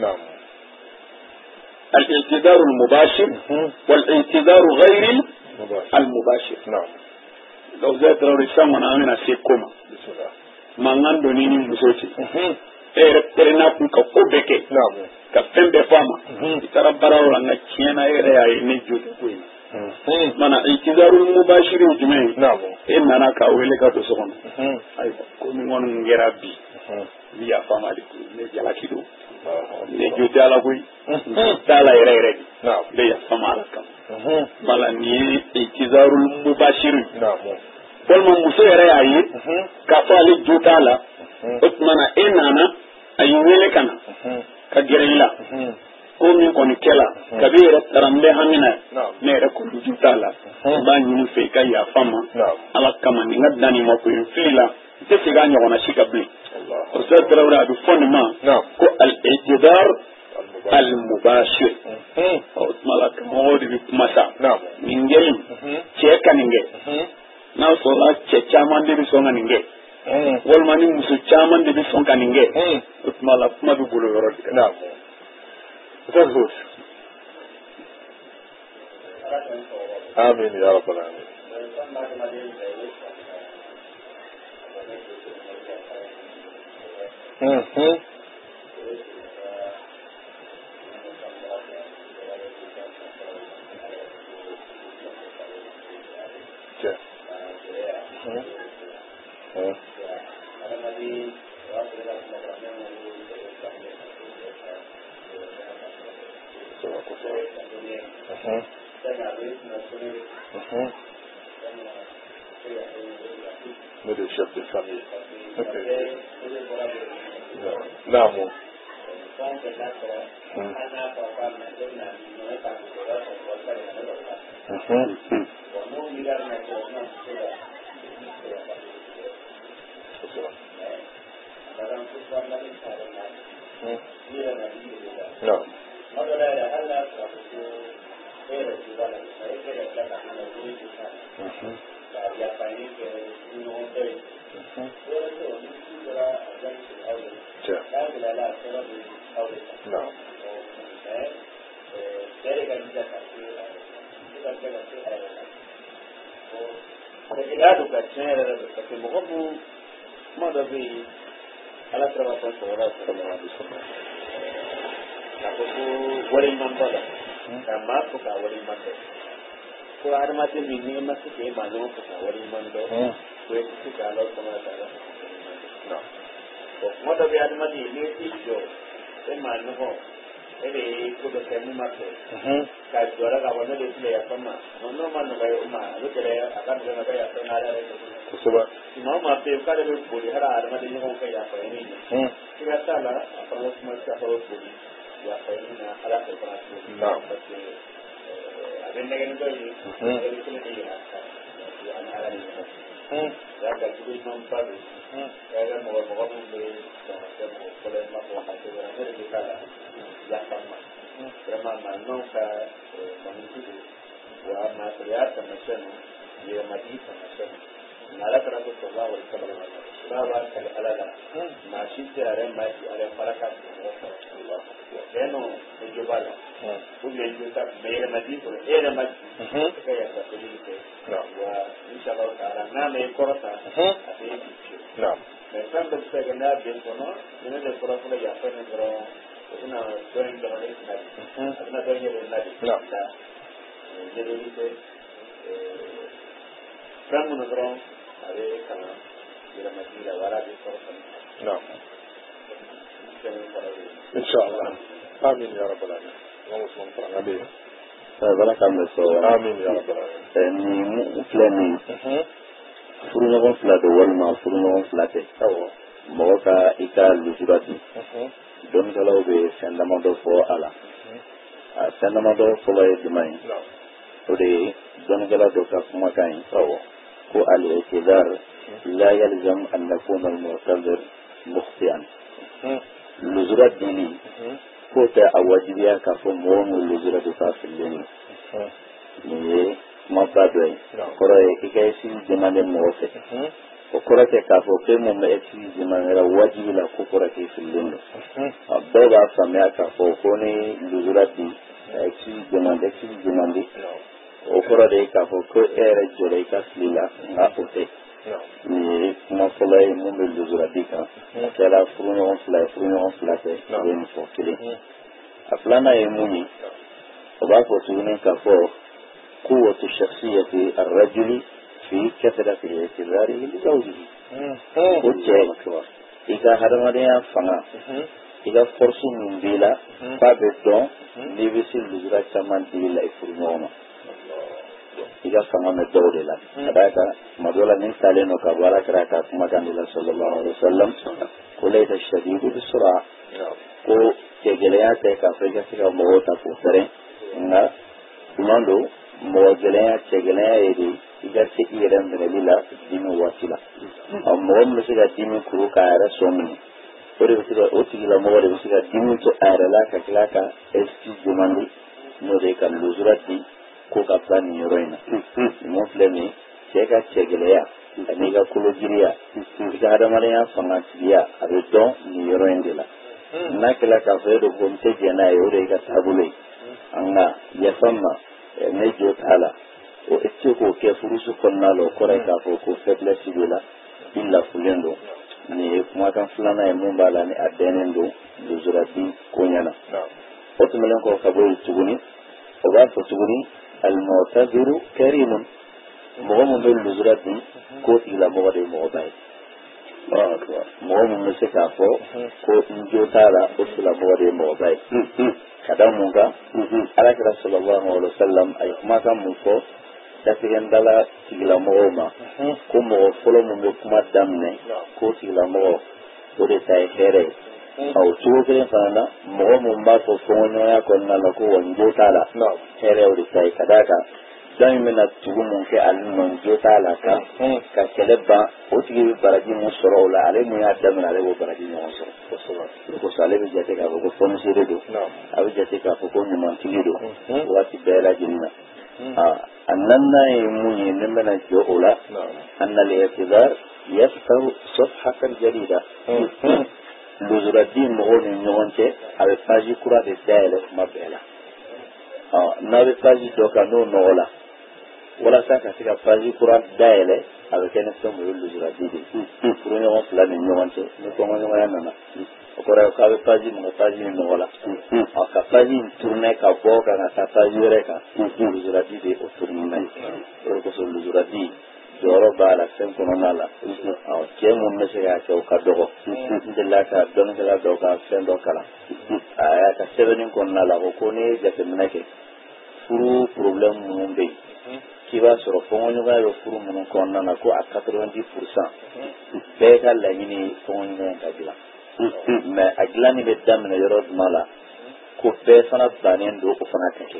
al-i'tizaru al-mubashir wal-i'tizaru ghayr al-mubashir donc Zɛ Tarawele sisan kɔni an bɛna se ko ma mankan dɔ ni muso cɛ e yɛrɛ pɛrɛnna kun ka ko bɛɛ kɛ ka fɛn bɛɛ fɔ a ma i taara baara yɔrɔ la nka tiɲɛna e yɛrɛ y'a ye ne jo tɛ ko in na mana ikizarul mubashirin jumɛn naamu e nana ka wele ka don so kɔnɔ ayiwa ko min kɔni kɛra bi ni yafa ma de ne jalaki don ne jo tɛ ala koyi t'ala yɛrɛ yɛrɛ de ne yafa ma ala kama bala nin ye ikizarul mubashirin walima muso yɛrɛ y'a ye k'a fɔ ale jo t'a la o tumana e nana a y'i wele ka na ka gɛrɛ i la ko min kɔni kɛla kabi yɛrɛ taara n bɛ hami na ne yɛrɛ kɔni ju t'a la n b'a ɲini fɛ i ka yafa ma ala kama nin ka dan nin ma ko n fili la n tɛ segin a ɲɔgɔnna si ka bilen o sera tarawele a bɛ fɔ nin ma ko al-i'tidar al-mubashir o tuma la mɔgɔw de bɛ kuma sa nin kɛli cɛ ka nin kɛ n'a sɔrɔla cɛ caman de bɛ sɔn ka nin kɛ walima ni muso caman de bɛ sɔn ka nin kɛ o tuma la kuma bɛ bolo yɔrɔ de la. تفوز آمين يا رب العالمين اها مدير شرطة الفاميليا نعم نعم Regado ka tiɲɛ yɛrɛ la parce que mɔgɔ mun kuma dɔ bɛ yen ala sera ka fɔ sɔgɔla sɔrɔ la bi sɔrɔ k'a fɔ ko waleɲuman ba la ka maa fɔ k'a waleɲuman dɔn ko adamaden min n'i ma se k'e maa ɲɔgɔn fɔ k'a waleɲuman dɔn ko e tɛ se k'a la sɔrɔ la k'a la bon kuma dɔ bɛ adamaden n'i t'i jɔ e maa ɲɔgɔn e de ye ko dɔ kɛ min ma kɛ k'a jɔra k'a fɔ ne de filɛ yafa ma n'o ma nɔgɔya o ma a bɛ gɛlɛya a ka nɔgɔya ka yafa n'ala yɛrɛ kosɛbɛ maa o maa bɛ yen k'ale bɛ boli hali adamaden ɲɔgɔn fɛ yafa ye min ye sira t'a la a fana bɛ kuma sisan a bɛ boli yafa ye min na ala fɛ fana tuguni parce que a bɛ nɛgɛn dɔ ye e bɛ kelen de yira ka an ala ni ɲɔgɔn y'a ka jugu ɲuman ba don e yɛrɛ mɔgɔ mɔgɔ minnu bɛ sɔn ka kɛ mɔgɔ fɔlɔ ye ma fɔ a tɛ wɛrɛ ne de bɛ k'a la yafa ma vraiment ma non ka manitude wa ma ya tamashan ya madi tamashan na la tara ko sallallahu alaihi wasallam baba kal alala ma shi tare ma shi ala baraka Allah keno ko bala ko le yo ta me ya madi ko era madi ka ya ta ko ni wa inshallah taala na me korata ati na me san da se ga na bin kono ne da kora kula ya fa ne gro una doing the right thing una doing the right thing no jadi itu kan menurut ada kana bila mati la wala di sorsan no insyaallah amin ya rabbal alamin wa muslim farang abi bala kam so amin ya rabbal alamin ni flani furu ɲɔgɔn fila do walima furu ɲɔgɔn fila tɛ mɔgɔ ka i ka lusurati dɔnnikɛlaw bɛ fɛn damadɔ fɔ a la a fɛn damadɔ fɔlɔ ye jumɛn ye o de ye dɔnnikɛla dɔ ka kumakan ye ko al-i'tidar la yalzam an yakuna al-mu'tadir mukhti'an luzura dini ko tɛ a wajibiya k'a fɔ mɔgɔ min luzura de k'a fililen don nin ye kumaba dɔ ye kɔrɔ ye i ka excuse demande mɔgɔ fɛ o kɔrɔ tɛ k'a fɔ ko mun bɛ excuse demandera wajibi la ko kɔrɔ k'i fililen don a dɔw b'a faamuya k'a fɔ ko ni luzura di excuse demande excuse demande o kɔrɔ de ye k'a fɔ ko e yɛrɛ jɔra i ka fili la nka o tɛ nin ye kuma fɔlɔ ye mun bɛ luzura di kan a kɛra furuɲɔgɔn fila ye furuɲɔgɔn fila tɛ o ye nin fɔ kelen a filanan ye mun ye o b'a fɔ tuguni k'a fɔ قوة الشخصية الرجل في كثرة اعتذاره لزوجه وجه إذا هذا ما يفعل إذا فرصة من بلا فبدون نبيس الوزراء كمان بلا يفرمونه إذا فعل من دور لا هذا ما دولا نسأله نكبر كراكا كما كان الله صلى الله عليه وسلم وليس الشديد بالسرعة ko kegelea te ka frega sika mo ta fotare nga mando mo gelea kegelea edi iga te iran de lila dinu wasila am mo mo sika dinu kuru ka ara somi ore sika otigi la mo ore sika dinu to ara la ka klaka esti jumandi no de ka luzurati ko ka plan ni roina mo flemi cheka kegelea aniga kulo giria iga hada marea fanga dia abedo ni roindela nakila ka fedo bomte jena yore ga tabule anga yasamma ne jotala o ette ko ke furusu konnalo kore ka fo ko faiblesse bila illa fulendo ni kuma kan fulana e mumbala ni adenendo duzurati konyana otumelen ko ka boy tuguni o ba fo tuguni al mu'taziru karimun mo mo bel duzurati ko ila mo wade mo bay mo mo se ka fo ko njotala usula bode mo bay kada munga ala kira sallallahu alaihi wasallam ay kuma kan mu fo da tigen dala tigla mo ma ko mo folo mo kuma damne ko tigla mo bode tay here aw tuwo kelen fana mo mo ma fo fo nyoya ko na la ko njotala here o di tay kada ka dan mena tugu mun ke alnon jotala ka ka keleba o tigi baraji mu soro la ale mu ya damna ale bo baraji mu soro ko sale bi jate ka ko fon sire do abi jate ka ko mu man tigi do wati bela jinna ah annanna mu ni nemena jo ola anna li i'tizar yaftahu safhatan jadida luzuraddin mo ni nyonche abe faji kura de dele mabela ah na be faji do ka no no ola wala saka sika faji kura daele avec un somme de luzuraddin pour une on fla ni nyonche ni ko ngo ngo yana o ko ra ka be faji mo faji no ola ah ka faji tourner ka boka na sa faji reka luzuraddin o tourner o ko so luzuraddin joro bala sen kono nala aw ke mun ne se ya ko ka dogo ndilla ka don kala do ka sen do kala aya ka sevenin kon nala ko ko ne ja temnake furu problem mun be kiba soro fongonyo ga yo furu mun kon nala ko a quatre-vingt-dix pour cent be ka la yini fongonyo ga bila mais aglani be damne yoro mala ko be sana banen do ko fana take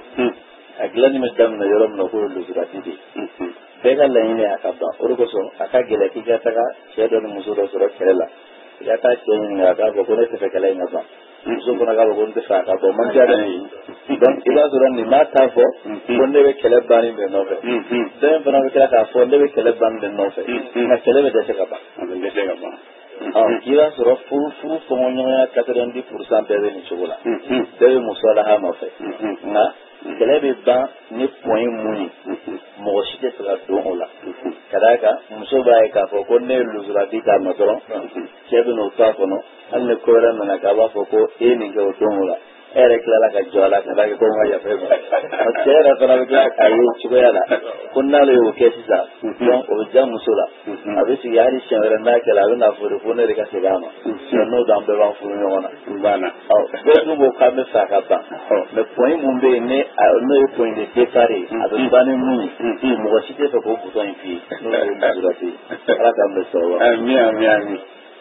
aglani me damne yoro no ko luzurati bega la yini akaba orugo so akagele kija taka shedo ni musuro soro kelela ya ta chen nga ga go ne te kala ina ba so ko na ga go nte sa ka bo man ja ni don ila sura ni ma ta fo bonde be kele bani be no fe den bana be kala ka fo be kele ban be no fe na kele be de ka ba de de ka ba ah ila sura fu fu fo mo nya quatre-vingt-dix pour cent be ni chogola de musala ha ma fe na kele be ba ni point muni mo shite sala do ola kadaka muso bae ka fo ko ne luzura di ka no doro chebe no ta ko no alle ko ra na ka ba fo ko e ni ko do ola ere kala ka jola kadaka ko ma ya fe ba chera kana ka ayi chigoya la kunna le o ke sisa don o ja musula abisi yari shawara na kala na fo fo ne ka segama no dan be ba fo no wana bana o be no bo ka me sa ka ba me point mun be ne no e point de départ ado bani mun mo wasite ko ko to infi no luzurati ala ka me so ami ami ami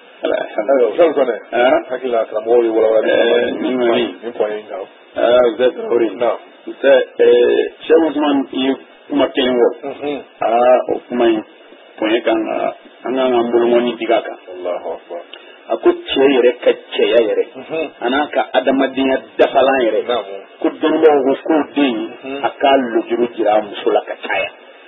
alors ça sonne hein hakila ka mo wala wala ni ni ni point now ah vous êtes horrible non c'est euh Cheikh Ousmane yi kuma kelen wo ah o kuma yi point kan an ga ngambulu moni digaka Allahu akbar ako ce yere ka ce ya yere anaka adamadinya dafalan yere ko donbo ko ko din aka lujuru jira musula ka taya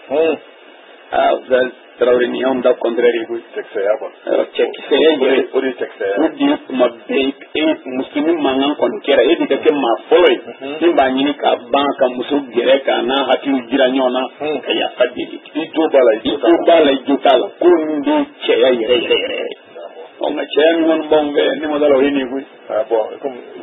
ah vous Traoré ni on da contraire ko texte ya ba texte ya yere ori texte ya odi ma be e muslimi mangan kon kera e diga ke ma foloi tin ba nyini ka ban ka musu gere ka na hati jira nyona ka ya fadi i to bala i to bala i to tala ko ndo che ya yere yere on ma che mon bon ve ni mo dalo ni ko ah bon comme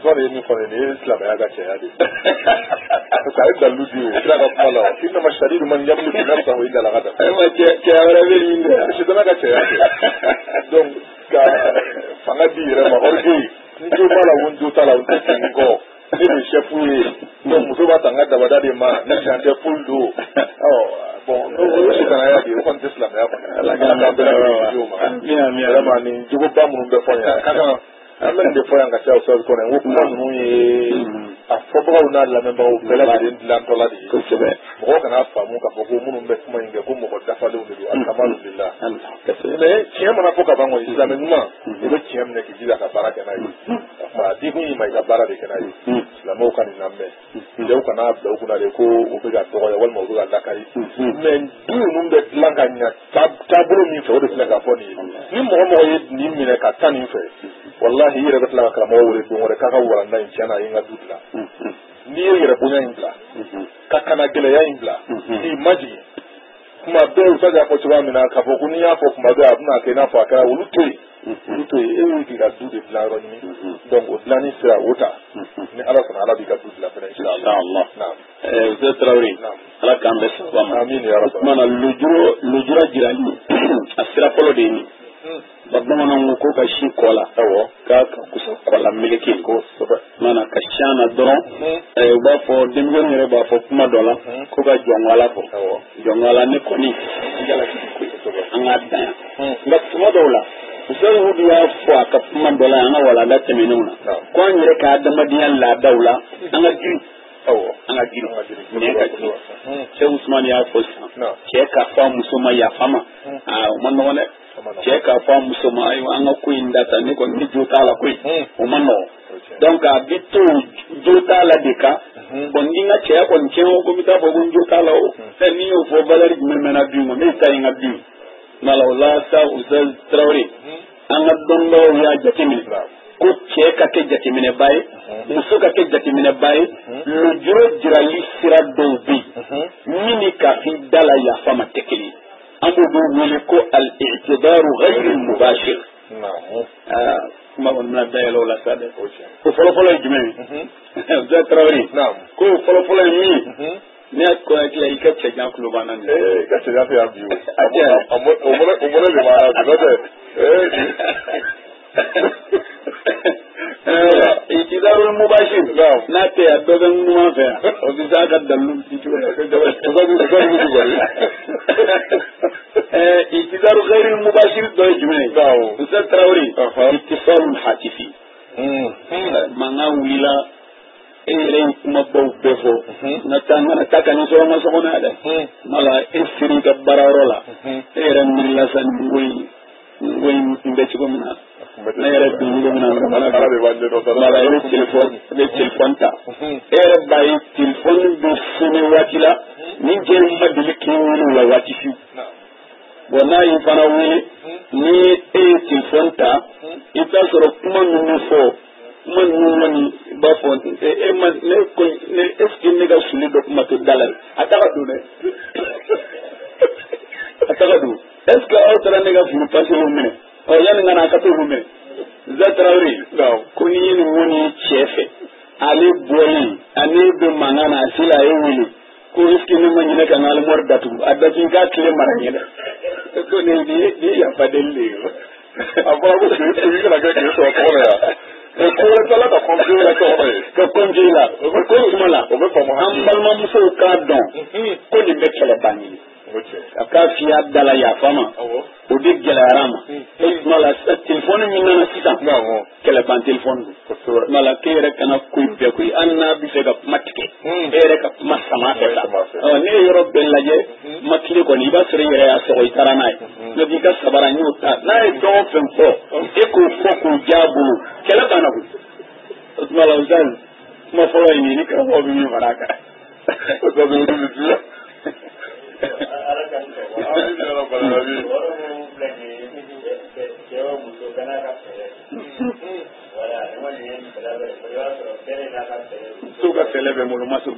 Usman ye min fɔ nin ye silamɛya ka cɛya de parce que a ye dalilu di o kira ka kuma la innama shadidu man yamliku nafsahu illa al-ghadab cɛya wɛrɛ bɛ nin dɛ sitana ka cɛya de donc ka fanga di yɛrɛ ma orgueil n jo b'a la o n jo t'a la o tɛ segin kɔ ne de ye chef ye donc muso b'a ta n ka dabada de ma ne si an tɛ poule don bon n'o ye sitanaya de ye o kɔni tɛ silamɛya kɔni ala k'an bɛɛ lajɛlen ma vraiment nin jogoba minnu bɛ fɔ yan ka kan an bɛ nin de fɔ yan ka caya o sababu kɔnɔ n ko kuma ninnu ye a fɔbagaw n'a lamɛnbagaw bɛɛ lajɛlen dilantɔla de ye kosɛbɛ mɔgɔw kana faamu k'a fɔ ko minnu bɛ kuma in kɛ ko mɔgɔ dafalenw de don alhamdulillah mais tiɲɛ mana fɔ ka ban kɔni silamɛ ɲuman i bɛ tiɲɛ minɛ k'i jija ka baara kɛ n'a ye o tuma a di kun y'i ma i ka baara de kɛ n'a ye silamɛw ka nin lamɛn cɛw kana bila u kunna de ko u bɛ ka dɔgɔya walima u bɛ ka lakari mais du ninnu bɛ dilan ka ɲɛ taabolo min fɛ o de filɛ k'a fɔ nin ye ni mɔgɔ mɔgɔ ye nin minɛ ka taa nin fɛ wallahi i yɛrɛ bɛ tila ka karamɔgɔ wele don wɛrɛ k'a ka waranda in tiɲɛna a ye n ka du dilan n'i ye yɛrɛ bonya in bila ka kana gɛlɛya in bila k'i majigin kuma bɛɛ u y'a fɔ cogoya min na k'a fɔ ko n'i y'a fɔ kuma bɛɛ a bɛna kɛ i n'a fɔ a kɛra olu to yen olu to yen e y'u k'i ka du de dilan yɔrɔ ɲini donc o dilanni sira o ta ni ala sɔnna ala b'i ka du dilan fɛnɛ inshallah Ustaz Traoré ala k'an bɛɛ sababa ma amin ya rabbal o tumana lujura lujura jirali a sira fɔlɔ de ye nin bamananw ko ka si kɔ la awɔ k'a ka kusa kɔ la meleke kosɛbɛ mana ka siyan na dɔrɔn u b'a fɔ denmisɛnnin yɛrɛ b'a fɔ kuma dɔ la ko ka jɔnwala fɔ jɔnwala ne kɔni an k'a dan yan nka tuma dɔw la Ustaz Hudu y'a fɔ a ka kuma dɔ la an ka walanda tɛmɛnenw na ko an yɛrɛ ka adamadenya laadaw la an ka girin an ka girin ɲɛ ka girin Sheikh Usman y'a fɔ sisan cɛ k'a fɔ a muso ma yafa ma o ma nɔgɔn dɛ cɛ k'a fɔ a muso ma ayiwa an ka ko in data ne kɔni ni jo t'a la koyi o ma nɔgɔn donc a bɛ to jo t'a la de kan bon ni n ka cɛya kɔni tiɲɛ o ko n bɛ taa fɔ ko n jo t'a la o ɛ n'i y'o fɔ valeur jumɛn mɛnna bi ma ne ta ye n ka bi mala o la sa Ustaz Traoré an ka dɔnnibagaw y'a jateminɛ ko cɛ ka kɛ jateminɛba ye muso ka kɛ jateminɛba ye lujura jirali sira dɔw bɛ yen min ni kafin da la yafa ma tɛ kelen ye an b'o dɔw wele ko al-i'tibaru ghayr al-mubashir kuma kɔni bɛna dayɛlɛ o la sa dɛ o fɔlɔfɔlɔ ye jumɛn ye Ustaz Traoré ko o fɔlɔfɔlɔ ye min ye ne y'a kɔn hakili la i ka cɛjan tulo b'an na nin i ka cɛjan tɛ yan bi o o mɔnɛ de b'a la bi n'o tɛ i'tibarul mubashir n'a tɛ yan dɔ bɛ ŋuman fɛ yan o bɛ se a ka dalilu di cogo i'tibaru ghayril mubashir dɔ ye jumɛn ye Ustaz Traoré ittisalul hatifi mankan wulila e yɛrɛ ye kumabaw bɛɛ fɔ na taa n kana taa ka nin sɔrɔ n ka so kɔnɔ yan dɛ mala e siri i ka baarayɔrɔ la e yɛrɛ miirila sa nin ko in nin ko in tun bɛ cogo min na ne yɛrɛ dun cogo min na mala i bɛ telefɔni i bɛ telefɔni ta e yɛrɛ b'a ye telefɔni bɛ foni waati la ni jɛn ma deli k'i wele o la waati fiyewu bon n'a y'i fana wele ni e ye telefɔni ta i bɛ taa sɔrɔ kuma ninnu fɔ kuma ninnu kɔni i b'a fɔ e ma ne ko ne est ce que ne ka suli dɔ kuma to da la a taga don dɛ a taga don est ce que aw taara ne ka fini papier minɛ ɔ yanni ka na a ka t'o minɛ Ustaz Traoré ko n'i ye nin ko nin ye cɛ fɛ ale bɔlen ale bɛ mankan na a seli a ye wele ko est ce que ne ma ɲinɛ ka n ka armoire datugu a datugu k'a tile mara n ye dɛ ko nin ye yafa deli de ye a fɔra ko sigi kana kɛ k'i sɔrɔ tɔgɔ la yan ko wɛrɛ tala ka kɔnfe la tɔgɔ ye ka kɔnfe la ko tuma la an balimamusow k'a dɔn ko nin bɛ kɛlɛ ban ye a k'a fiyɛ a da la yafa ma o de gɛlɛyara ma o tuma la telefɔni min nana sisan kɛlɛ ban telefɔni don tuma la k'e yɛrɛ kana ko bɛɛ koyi hali n'a bɛ fɛ ka kuma tigɛ e yɛrɛ ka kuma sama fɛ la ne ye yɔrɔ bɛɛ lajɛ ma tile kɔni i b'a sɔrɔ i yɛrɛ y'a sɔgɔ i taara n'a ye mɛ b'i ka sabara n y'o ta n'a ye fɛn o fɛn fɔ e k'o fɔ k'o diya a bolo kɛlɛ banna koyi o tuma la Ustaz kuma fɔlɔ ye nin ni karamɔgɔ bɛ min fara a kan muso ka fɛlɛ bɛ n bolo ma se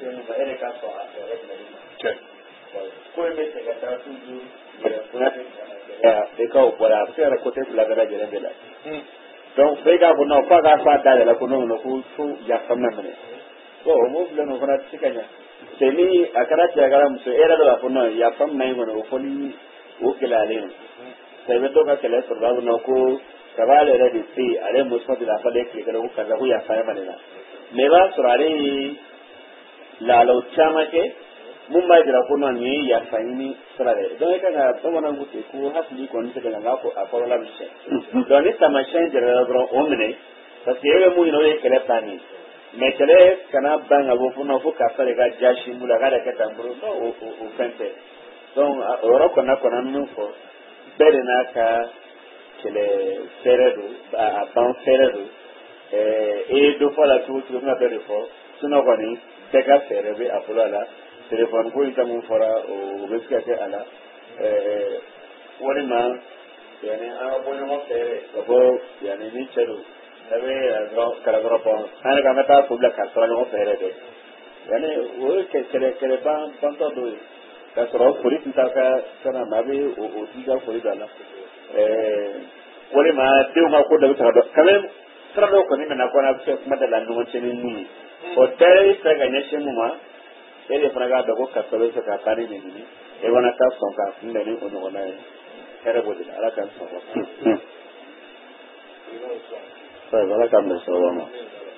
ko in bɛ se ka taa toujours e ka o bɔra a bɛ se ka côté fila bɛɛ lajɛlen de la donc bɛɛ k'a fɔ non f'a k'a fa da yɛlɛ ko non non ko fo yafa na minɛ bon o m'o filɛ nin o fana tɛ se ka ɲɛ c'est ni a kɛra cɛ a kɛra muso e yɛrɛ bɛ k'a fɔ non yafa na in kɔni o fɔ ni o gɛlɛyalen don c'est i bɛ dɔ ka kɛlɛ sɔrɔ la non ko kaba ale yɛrɛ de se yen ale muso de la fɔ ale tile kelen ko karisa ko yafa ye ma ne la mais i b'a sɔrɔ ale ye laalaw caman kɛ mun b'a jira ko non nin ye yafa ɲini sira de ye donc i ka kan ka bamananw ko ten ko hakili kɔni tɛ ka ɲɛ k'a fɔ a kɔrɔla bɛ tiɲɛ donc ni taamasiyɛn jira dɔrɔn o minɛ parce que e bɛ mun ɲini o ye kɛlɛ bannen mais kɛlɛ kana ban ka bɔ fo non fo karisa de ka ja sin bolo a ka de kɛ tan bolo non o o fɛn tɛ donc o yɔrɔ kɔnɔna kɔnɔ min fɔ bɛɛ de n'a ka kɛlɛ fɛɛrɛ don a ban fɛɛrɛ don e ye dɔ fɔ a la cogo cogo n ka dɔ de fɔ sinon kɔni bɛɛ ka fɛɛrɛ bɛ a bolo a la téléphone ko in ta mun fɔra o bɛ se ka kɛ a la walima yanni an ka bɔ ɲɔgɔn fɛ ka fɔ yanni ni cɛ don a bɛ kala dɔrɔn bɔn an yɛrɛ k'an ka taa fo bila ka sɔrɔ ɲɔgɔn fɛ yɛrɛ dɛ yanni o ye kɛlɛ kɛlɛ ban bantɔ dɔ ye k'a sɔrɔ foli tun t'a ka fɛn na mais a bɛ o t'i ka foli da la walima denw ka ko dɔ bɛ se ka dɔn quand même sira dɔw kɔni nana kɔnɔ a bɛ se kuma da la ɲɔgɔn cɛ ni mun ye o bɛɛ ye fɛ ka ɲɛsin mun ma e de fana k'a dɔn ko karisa bɛ fɛ ka taa ni nin ɲini e fana ka sɔn k'a kunbɛn ni o ɲɔgɔnna ye hɛrɛ b'o de la ala k'an sɔn ala k'an bɛn sababa ma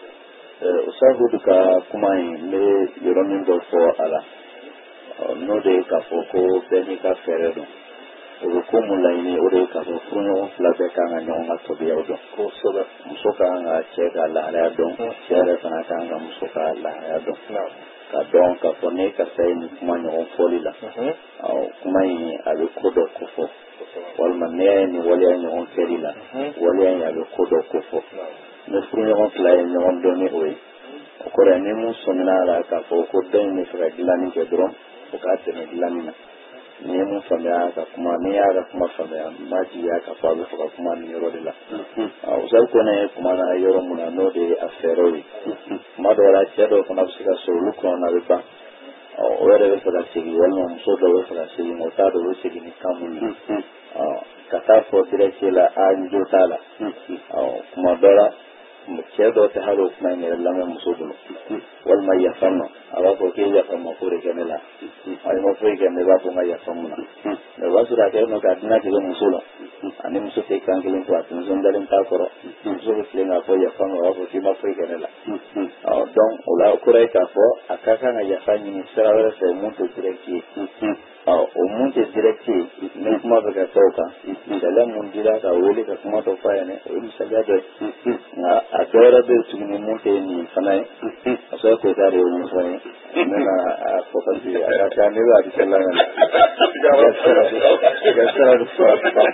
usahu ka kuma in n bɛ yɔrɔ min dɔ fɔ a la n'o de ye k'a fɔ ko bɛɛ n'i ka fɛɛrɛ dɔn o bɛ ko mun laɲini o de ye k'a fɔ furuɲɔgɔn fila bɛɛ kan ka ɲɔgɔn ka tabiyaw dɔn kosɛbɛ muso kan ka cɛ ka lahalaya dɔn cɛ yɛrɛ fana kan ka muso ka lahalaya dɔn ka dɔn k'a fɔ ne karisa ye nin kuma ɲɔgɔn fɔli la kuma in a bɛ ko dɔ kofɔ walima ne ye nin waleya ɲɔgɔn kɛli la waleya in a bɛ ko dɔ kofɔ ne furuɲɔgɔn fila ye ɲɔgɔn dɔn ni o ye o kɔrɔ ye ni mun sɔmina a la k'a fɔ ko dɔ in bɛ fɛ ka dilanni kɛ dɔrɔn o k'a tɛmɛ dilanni na ni ye mun faamuya ka kuma ni y'a ka kuma faamuya maa jigiya k'a fɔ a bɛ fɛ ka kuma nin yɔrɔ de la usahu kɔnɛ ye kuma na yɔrɔ mun na n'o de ye a fɛɛrɛw ye tuma dɔw la cɛ dɔw fana bɛ se ka sɔrɔ olu kɔnɔna bɛ ban o yɛrɛ bɛ fɛ ka segin walima muso dɔw bɛ fɛ ka segin o t'a dɔn o bɛ segin ni kan mun ye ka taa fɔ direct la a n jo t'a la kuma dɔ la cɛ dɔw tɛ hali o kuma in yɛrɛ lamɛn muso bolo walima yafa n ma a b'a fɔ k'e yafa n ma ko de kɛ ne la a ma foyi kɛ ne b'a fɔ n ka yafa mun na mɛ o b'a sɔrɔ a kɛ nɔ k'a dina tigɛ muso la ani muso tɛ kan kelen fɔ a tɛ nisɔndiyalen t'a kɔrɔ muso bɛ tilen k'a fɔ yafa n ma a b'a fɔ k'i ma foyi kɛ ne la donc o la o kɔrɔ ye k'a fɔ a ka kan ka yafa ɲini sira wɛrɛ fɛ mun tɛ direct ye o mun tɛ direct ye ni kuma bɛ ka kɛ o kan misaliya mun dira ka wele ka kuma dɔ f'a ɲɛna o ye misaliya dɔ ye nka a dɔ wɛrɛ bɛ yen tuguni mun tɛ nin fana ye a sɔrɔ ko ta de y'o ɲɛfɔ n ye n bɛna a fɔ parce que a ka ca ne bɛ a bɛ se lamɛn na i ka sira de fɔ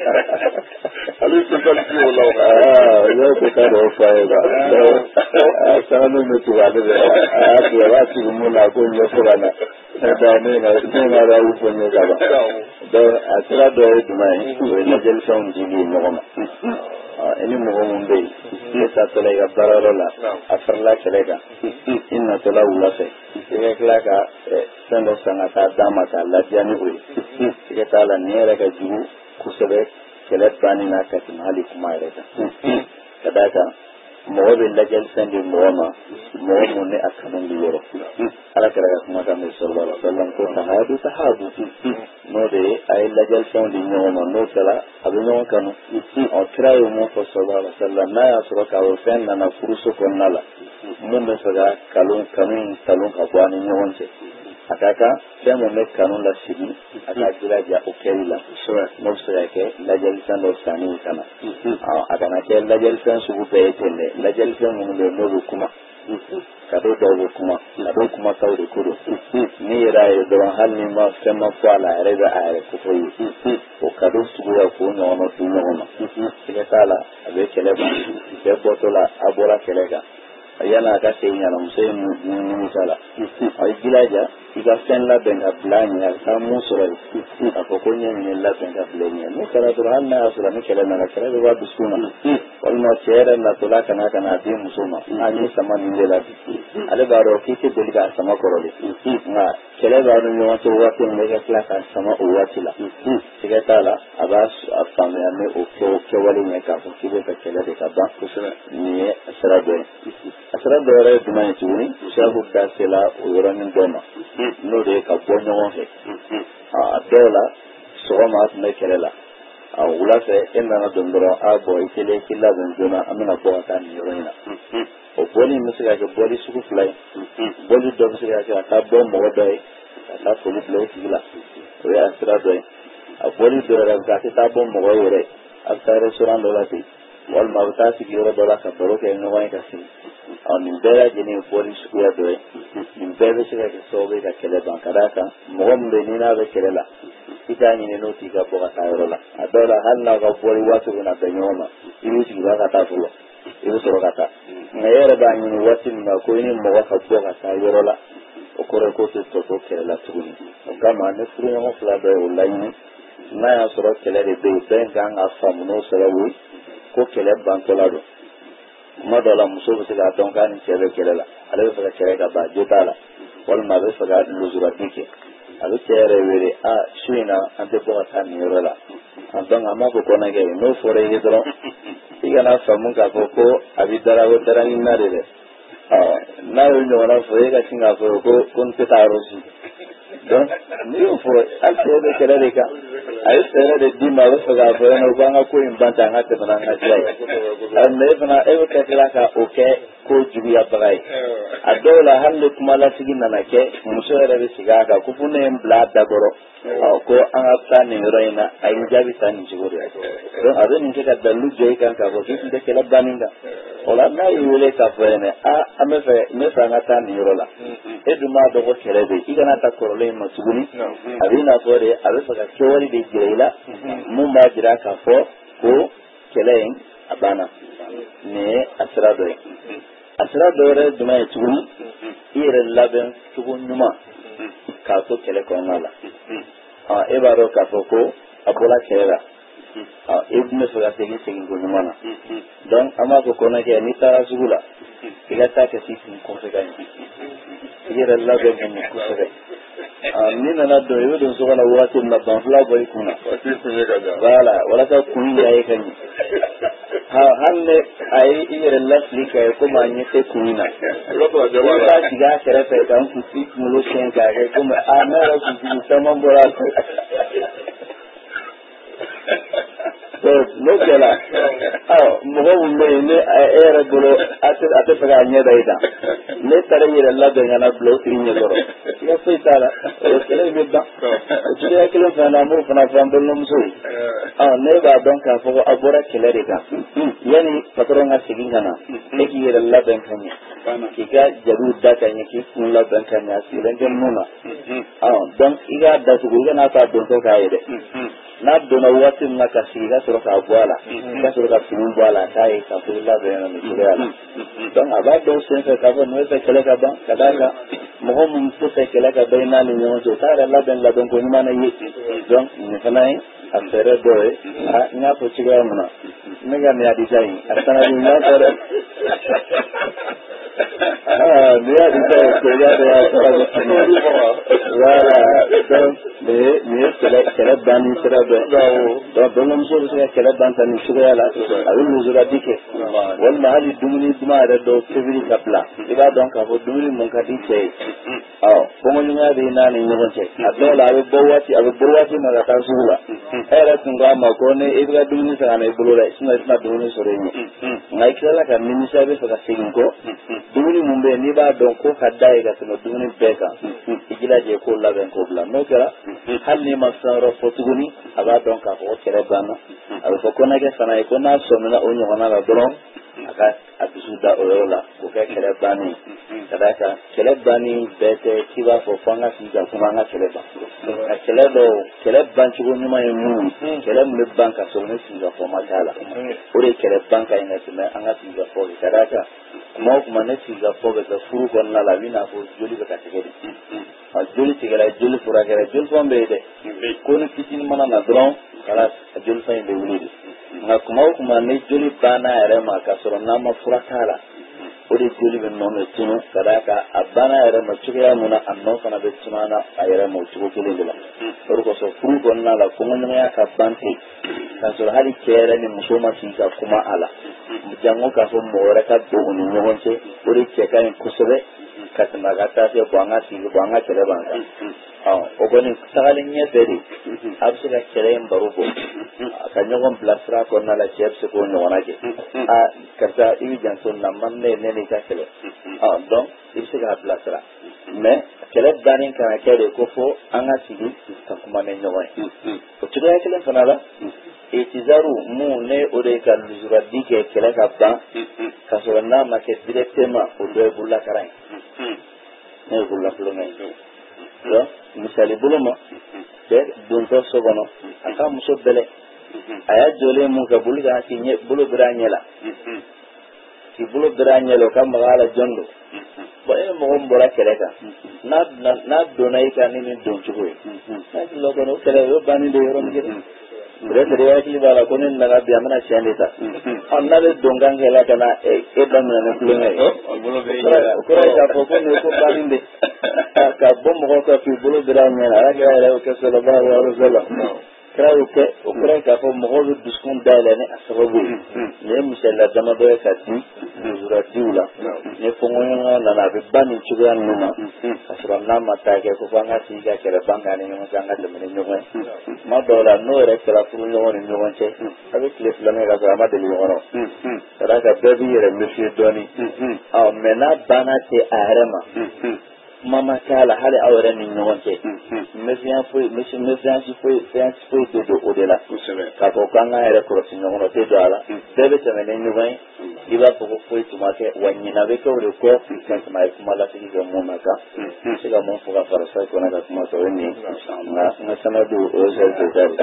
ale tɛ taa si o la o aa n y'o ko ta dɔw fɔ a ye quoi a sanga min bɛ tugu ale bɛ a y'a tugu a b'a tugu mun na ko ɲɛfɔ ka na ne ba ne na ne na yɛrɛ y'u fɔ n ye ka ban donc a sira dɔ ye jumɛn ye o ye lajɛlifɛnw dili ɲɔgɔn ma i ni mɔgɔ min bɛ yen e taatɔla i ka baarayɔrɔ la a farala kɛlɛ kan i natɔla wula fɛ i ka tila ka fɛn dɔ san ka taa d'a ma k'a ladiya ni o ye i ka taa la nin yɛrɛ ka jugu kosɛbɛ kɛlɛ banni na ka tɛmɛ hali kuma yɛrɛ kan ka d'a kan mɔgɔ bɛ lajɛlifɛn di mɔgɔ ma mɔgɔ mun ni a kanu bɛ yɔrɔ ala kɛra ka kuma kan bɛ sɔrɔ la sallam ko tahadu tahadu n'o de ye a ye lajɛlifɛnw di ɲɔgɔn ma n'o kɛra a bɛ ɲɔgɔn kanu ɔ kira ye mun fɔ sɔrɔ la sallam n'a y'a sɔrɔ k'a fɔ fɛn nana furuso kɔnɔna la mun bɛ fɛ ka kanu kanu in talon ka bɔ an ni ɲɔgɔn cɛ a ka kan fɛn mun bɛ kanu lasigi a ka jilaja o kɛli la n'o bɛ se ka kɛ lajɛlifɛn dɔ sanni ka na a kana kɛ lajɛlifɛn sugu bɛɛ ye ten dɛ lajɛlifɛn minnu bɛ yen n'o bɛ kuma kado dɔw bɛ kuma kado kumataw de ko don ni yɛrɛ a ye dɔrɔn hali ni ma fɛn ma fɔ a la a yɛrɛ bɛ a yɛrɛ kofɔ ye o kado suguya k'o ɲɔgɔnna tu ɲɔgɔn ma siga t'a la a bɛ kɛlɛ ban bɛɛ bɔtɔ la a bɔra kɛlɛ kan yan'a a ka segin ka na muso ye nimisa la a ye jilaja i ka fɛn labɛn ka bila a ɲɛ a ka taa mun sɔrɔ yen k'a fɔ ko n ye nin labɛn ka bila i ɲɛ n'o kɛra dɔrɔn hali n'a y'a sɔrɔ ni kɛlɛ nana kɛlɛ bɛ b'a dusukun na walima cɛ yɛrɛ natɔla ka na ka na a di muso ma a ye sama nin de la bi ale b'a dɔn k'i tɛ boli k'a sama kɔrɔlen nka kɛlɛ b'a ni ɲɔgɔn cɛ waati min bɛ ka tila ka sama o waati la siga t'a la a b'a faamuya ni o kɛwale ɲɛ k'a fɔ k'i bɛ fɛ kɛlɛ de ka ban nin ye sira dɔ ye a sira dɔ yɛrɛ ye jumɛn ye tuguni sabu da sela o yɔrɔnin dɔ ma n'o de ye ka bɔ ɲɔgɔn fɛ a dɔw la sɔgɔma a tun bɛ kɛlɛ la a wula fɛ e nana don dɔrɔn a bɔ i kelen k'i labɛn joona an bɛna bɔ ka taa nin yɔrɔ in na o bɔli bɛ se ka kɛ bɔli sugu fila ye bɔli dɔ bɛ se ka kɛ ka taa bɔ mɔgɔ dɔ ye ka taa foli bila o tigi la o ye a sira dɔ ye a bɔli dɔ yɛrɛ bɛ se ka taa bɔ mɔgɔ yɛrɛ a bɛ taa restaurant dɔ la ten walima a bɛ taa sigi yɔrɔ dɔ la ka baro kɛ ɲɔgɔn ye ka sigi ɔ nin bɛɛ lajɛlen ye bɔli suguya dɔ ye nin bɛɛ bɛ se ka kɛ sababu ye ka kɛlɛ ban ka d'a kan mɔgɔ min bɛ n'i n'a bɛ kɛlɛ la i k'a ɲini n'o t'i ka bɔ ka taa yɔrɔ la a dɔw la hali n'a ka bɔli waati bɛ na bɛn ɲɔgɔn ma i b'i sigi ka taa fɔlɔ i bɛ sɔrɔ ka taa nka e yɛrɛ b'a ɲini waati min na ko i ni mɔgɔ ka bɔ ka taa yɔrɔ la o kɔrɔ ye k'o tɛ tɔ to kɛlɛ la tuguni o kama ne furuɲɔgɔn fila bɛɛ o laɲini n'a y'a sɔrɔ kɛlɛ de bɛ yen bɛɛ kan ka faamu n'o sababu ye ko kɛlɛ bantɔla don kuma dɔ la muso bɛ se k'a dɔn k'a ni cɛ bɛ kɛlɛ la ale bɛ fɛ ka kɛlɛ ka ban jo t'a la walima a bɛ fɛ ka lujurati kɛ a bɛ cɛ yɛrɛ wele a su in na an tɛ bɔ ka taa nin yɔrɔ la a dɔn an b'a fɔ kɔnɔkɛ ye n'o fɔra i ye dɔrɔn i kana faamu k'a fɔ ko a bɛ dara o dara ni na de dɛ n'a y'o ɲɔgɔnna fɔ e ka sin k'a fɔ ko ko n tɛ taa yɔrɔ si donc n'i y'o fɔ hali cɛ bɛ kɛlɛ de kan a ye fɛɛrɛ de d'i ma a bɛ fɛ k'a fɔ yen nɔ ko an ka ko in ban ta an ka tɛmɛ n'an ka sira ye mais e fana e bɛ ka tila ka o kɛ ko juguyabaga ye a dɔw la hali ni kuma lasigi nana kɛ muso yɛrɛ bɛ sigi a kan ko fo ne ye n bila a da kɔrɔ ko an ka taa nin yɔrɔ in na a ye n jaabi taa nin cogo de la donc a bɛ nin kɛ ka dalilu jɔ i kan k'a fɔ k'i tun tɛ kɛlɛ bannen kan o la n'a y'i wele k'a fɔ yen dɛ a an bɛ fɛ n bɛ fɛ an ka taa nin yɔrɔ la e dun b'a dɔn ko kɛlɛ bɛ yen i kana taa kɔrɔlen in ma tuguni a bɛ i n'a fɔ de a bɛ fɛ ka kɛwale de jira i la mun b'a jira k'a fɔ ko kɛlɛ in a banna nin ye a sira dɔ ye a sira dɔ wɛrɛ ye jumɛn ye tuguni i yɛrɛ labɛn cogo ɲuman k'a to kɛlɛ kɔnɔna la e b'a dɔn k'a fɔ ko a bɔra kɛlɛ la e dun bɛ fɛ ka segin segin ko ɲuman na donc an b'a fɔ kɔnɔkɛ n'i taara sugu la i ka taa kɛ k'i sigi kɔfɛ ka ɲɛ i yɛrɛ labɛn ka ɲɛ kosɛbɛ n'i nana don i bɛ don so kɔnɔ waati min na banfula bɔ i kun na voilà walasa kun in diya ye ka ɲɛ hali ni a ye i yɛrɛ lasigi ka ye komi a ɲɛ tɛ kun in na i b'a sigi a kɛrɛfɛ ka n kunsigi kunkolo siɲɛ k'a kɛ komi a ne yɛrɛ kunsigi caman bɔra a n'o kɛra mɔgɔ min bɛ yen ni e yɛrɛ bolo a tɛ fɛ k'a ɲɛ da i kan ne taara i yɛrɛ labɛn ka na bila o tigi ɲɛ kɔrɔ i ka foyi t'a la o kɛlɛ in bɛ ban o cogoya kelen fana na an b'o fana fɔ an balimamuso ye ne b'a dɔn k'a fɔ a bɔra kɛlɛ de kan yanni patɔrɔn ka segin ka na e k'i yɛrɛ labɛn ka ɲɛ k'i ka jaabiw da ka ɲɛ k'i kun labɛn ka ɲɛ a sigilen tɛ mun na donc i k'a datugu i kana taa dontɔ k'a ye dɛ n'a donna waati min na ka sigi i ka sɔrɔ k'a bɔ a la i ka sɔrɔ ka fini bɔ a la k'a ye k'a fɔ i labɛn na nin cogoya la donc a b'a dɔw sen fɛ k'a fɔ nin bɛ fɛ kɛlɛ ka ban ka d'a kan mɔgɔ min tɛ fɛ kɛlɛ ka ban i n'a ni ɲɔgɔn cɛ o t'a yɛrɛ labɛn labɛn ko ɲuman na ye donc nin fana ye a fɛɛrɛ dɔ ye n y'a fɔ cogoya min na ne ka nin hadisa in a fana bɛ ɲɔgɔn fɛ dɛ nin hadisa ye cogoya dɔ y'a sɔrɔ voilà donc nin ye kɛlɛ kɛlɛ banni sira dɔ ye donc balimamuso bɛ se ka kɛlɛ ban ta nin cogoya la a bɛ lujurati kɛ walima hali dumuni duman yɛrɛ dɔw tobili ka bila i b'a dɔn k'a fɔ dumuni mun ka di cɛ ye kɔngɔɲɔgɔnya bɛ n'a ni ɲɔgɔn cɛ a dɔw la a bɛ bɔ waati a bɛ bɔ waati min ka taa sugu la e yɛrɛ tun ko a ma ko ni i bɛ ka dumuni san ka na i bolo la sinon i tɛna dumuni sɔrɔ i ɲɛ nka i tilala ka nimisa i bɛ fɛ ka segin kɔ dumuni mun bɛ yen n'i b'a dɔn ko ka da ye ka tɛmɛ dumuni bɛɛ kan i jilaja i k'o labɛn k'o bila n'o kɛra hali n'i ma fɛn wɛrɛ fɔ tuguni a b'a dɔn k'a fɔ ko kɛlɛ banna a bɛ fɔ kɔnɔkɛ fana ye ko n'a sɔmina o ɲɔgɔnna la dɔrɔn a ka a dusu da o yɔrɔ la k'o kɛ kɛlɛ bannen ka d'a kan kɛlɛ bannen bɛɛ tɛ k'i b'a fɔ fo an ka sigi ka kuma an ka kɛlɛ ban nka kɛlɛ dɔw kɛlɛ bancogo ɲuman ye mun ye kɛlɛ min bɛ ban ka sɔrɔ ni sigikafɔ ma k'a la o de ye kɛlɛ ban ka ɲi ka tɛmɛ an ka sigikafɔ kɛ ka d'a kan kuma o kuma ne sigikafɔ bɛ kɛ furu kɔnɔna la a bɛ n'a fɔ joli bɛ ka tigɛ de joli tigɛra joli furakɛra joli fɛn bɛ yen dɛ ko ni fitinin mana na dɔrɔn kala joli fɛn in bɛ wuli de nka kuma o kuma ni joli banna yɛrɛ ma ka sɔrɔ n'a ma fura k'a la o de joli bɛ nɔ mɛ tunu ka d'a kan a banna yɛrɛ ma cogoya mun na a nɔ fana bɛ tunana a yɛrɛ ma o cogo kelen de la o de kosɔn furu kɔnɔna la kɔngɔɲɔgɔnya ka ban ten k'a sɔrɔ hali cɛ yɛrɛ ni muso ma sigi ka kuma a la jango k'a fɔ mɔgɔ wɛrɛ ka don u ni ɲɔgɔn cɛ o de cɛ ka ɲi kosɛbɛ ka tɛmɛ a ka taa fɛ bɔn an ka sigi bɔn an ka kɛlɛ b'an kan o kɔni tagalen ɲɛfɛ de a bɛ se ka kɛlɛ in baro bɔ ka ɲɔgɔn bilasira kɔnɔna la cɛ bɛ se k'o ɲɔgɔnna kɛ aa karisa i bɛ janto na man ne ne n'i ka kɛlɛ donc i bɛ se k'a bilasira mais kɛlɛ dannen kana kɛ de ko fɔ an ka sigi ka kuma ni ɲɔgɔn ye o cogoya kelen fana la itizaru mun ne o de ka lujuradi kɛ kɛlɛ ka ban ka sɔrɔ n'a ma kɛ directement o dɔ ye bololakaran ye ne ye bololafilonga ye donc misali bolo ma cɛ dontɔ so kɔnɔ a ka muso bɛlɛ a y'a jɔlen mun kɛ bolo kan k'i ɲɛ bolo biri a ɲɛ la k'i bolo biri a ɲɛ la o ka maga a la jɔn don bon e mɔgɔ min bɔra kɛlɛ kan n'a n'a donna i kan ni nin don cogo ye n'a tila kɔnɔ o kɛlɛ o ye bannen de yɔrɔnin kelen peut-être i hakili b'a la ko ne nana bi a bɛna tiɲɛ de ta ɔ n'a bɛ don kan kɛ la ka na e daminɛ ni kulonkɛ ye o kɔrɔ ye k'a fɔ ko nin ye ko bannen de ka bɔ mɔgɔ kan k'i bolo biri a ɲɛ la ala kɛra yɛrɛ o kɛ sallallahu alaihi wa sallam kɛra y'o kɛ o kɔrɔ ye k'a fɔ mɔgɔw bɛ dusukun dayɛlɛ ni a sababu ye nin ye misaliya damadɔ ye ka di lujuradiw la ni kɔngɔɲɔgɔnya nana a bɛ ban nin cogoya ninnu ma ka sɔrɔ n'a ma taa kɛ ko fɔ an ka sigi ka kɛlɛ ban k'an ni ɲɔgɔn cɛ an ka tɛmɛ ni ɲɔgɔn ye tuma dɔw la n'o yɛrɛ kɛra furu ɲɔgɔn ni ɲɔgɔn cɛ a bɛ tile fila kɛ ka sɔrɔ a ma deli ɲɔgɔn na ka d'a kan bɛɛ b'i yɛrɛ méfier dɔɔnin ɔ mais n'a banna se a yɛrɛ ma kuma ma k'a la hali aw yɛrɛ ni ɲɔgɔn cɛ méfiance foyi méfiance foyi méfiance foyi tɛ don o de la k'a fɔ k'an k'an yɛrɛ kɔlɔsi ɲɔgɔn na o tɛ don a la bɛɛ bɛ tɛmɛ ni ɲɔgɔn ye i b'a fɔ ko foyi tun ma kɛ wa ɲinan bɛ kɛ o de kɔ ka tɛmɛ a ye kuma lasigi kɛ mun na kan n bɛ se ka mun fɔ ka fara sa kɔnɔ ka kuma sɔrɔ nin nka n ka sanadu o ye sɛ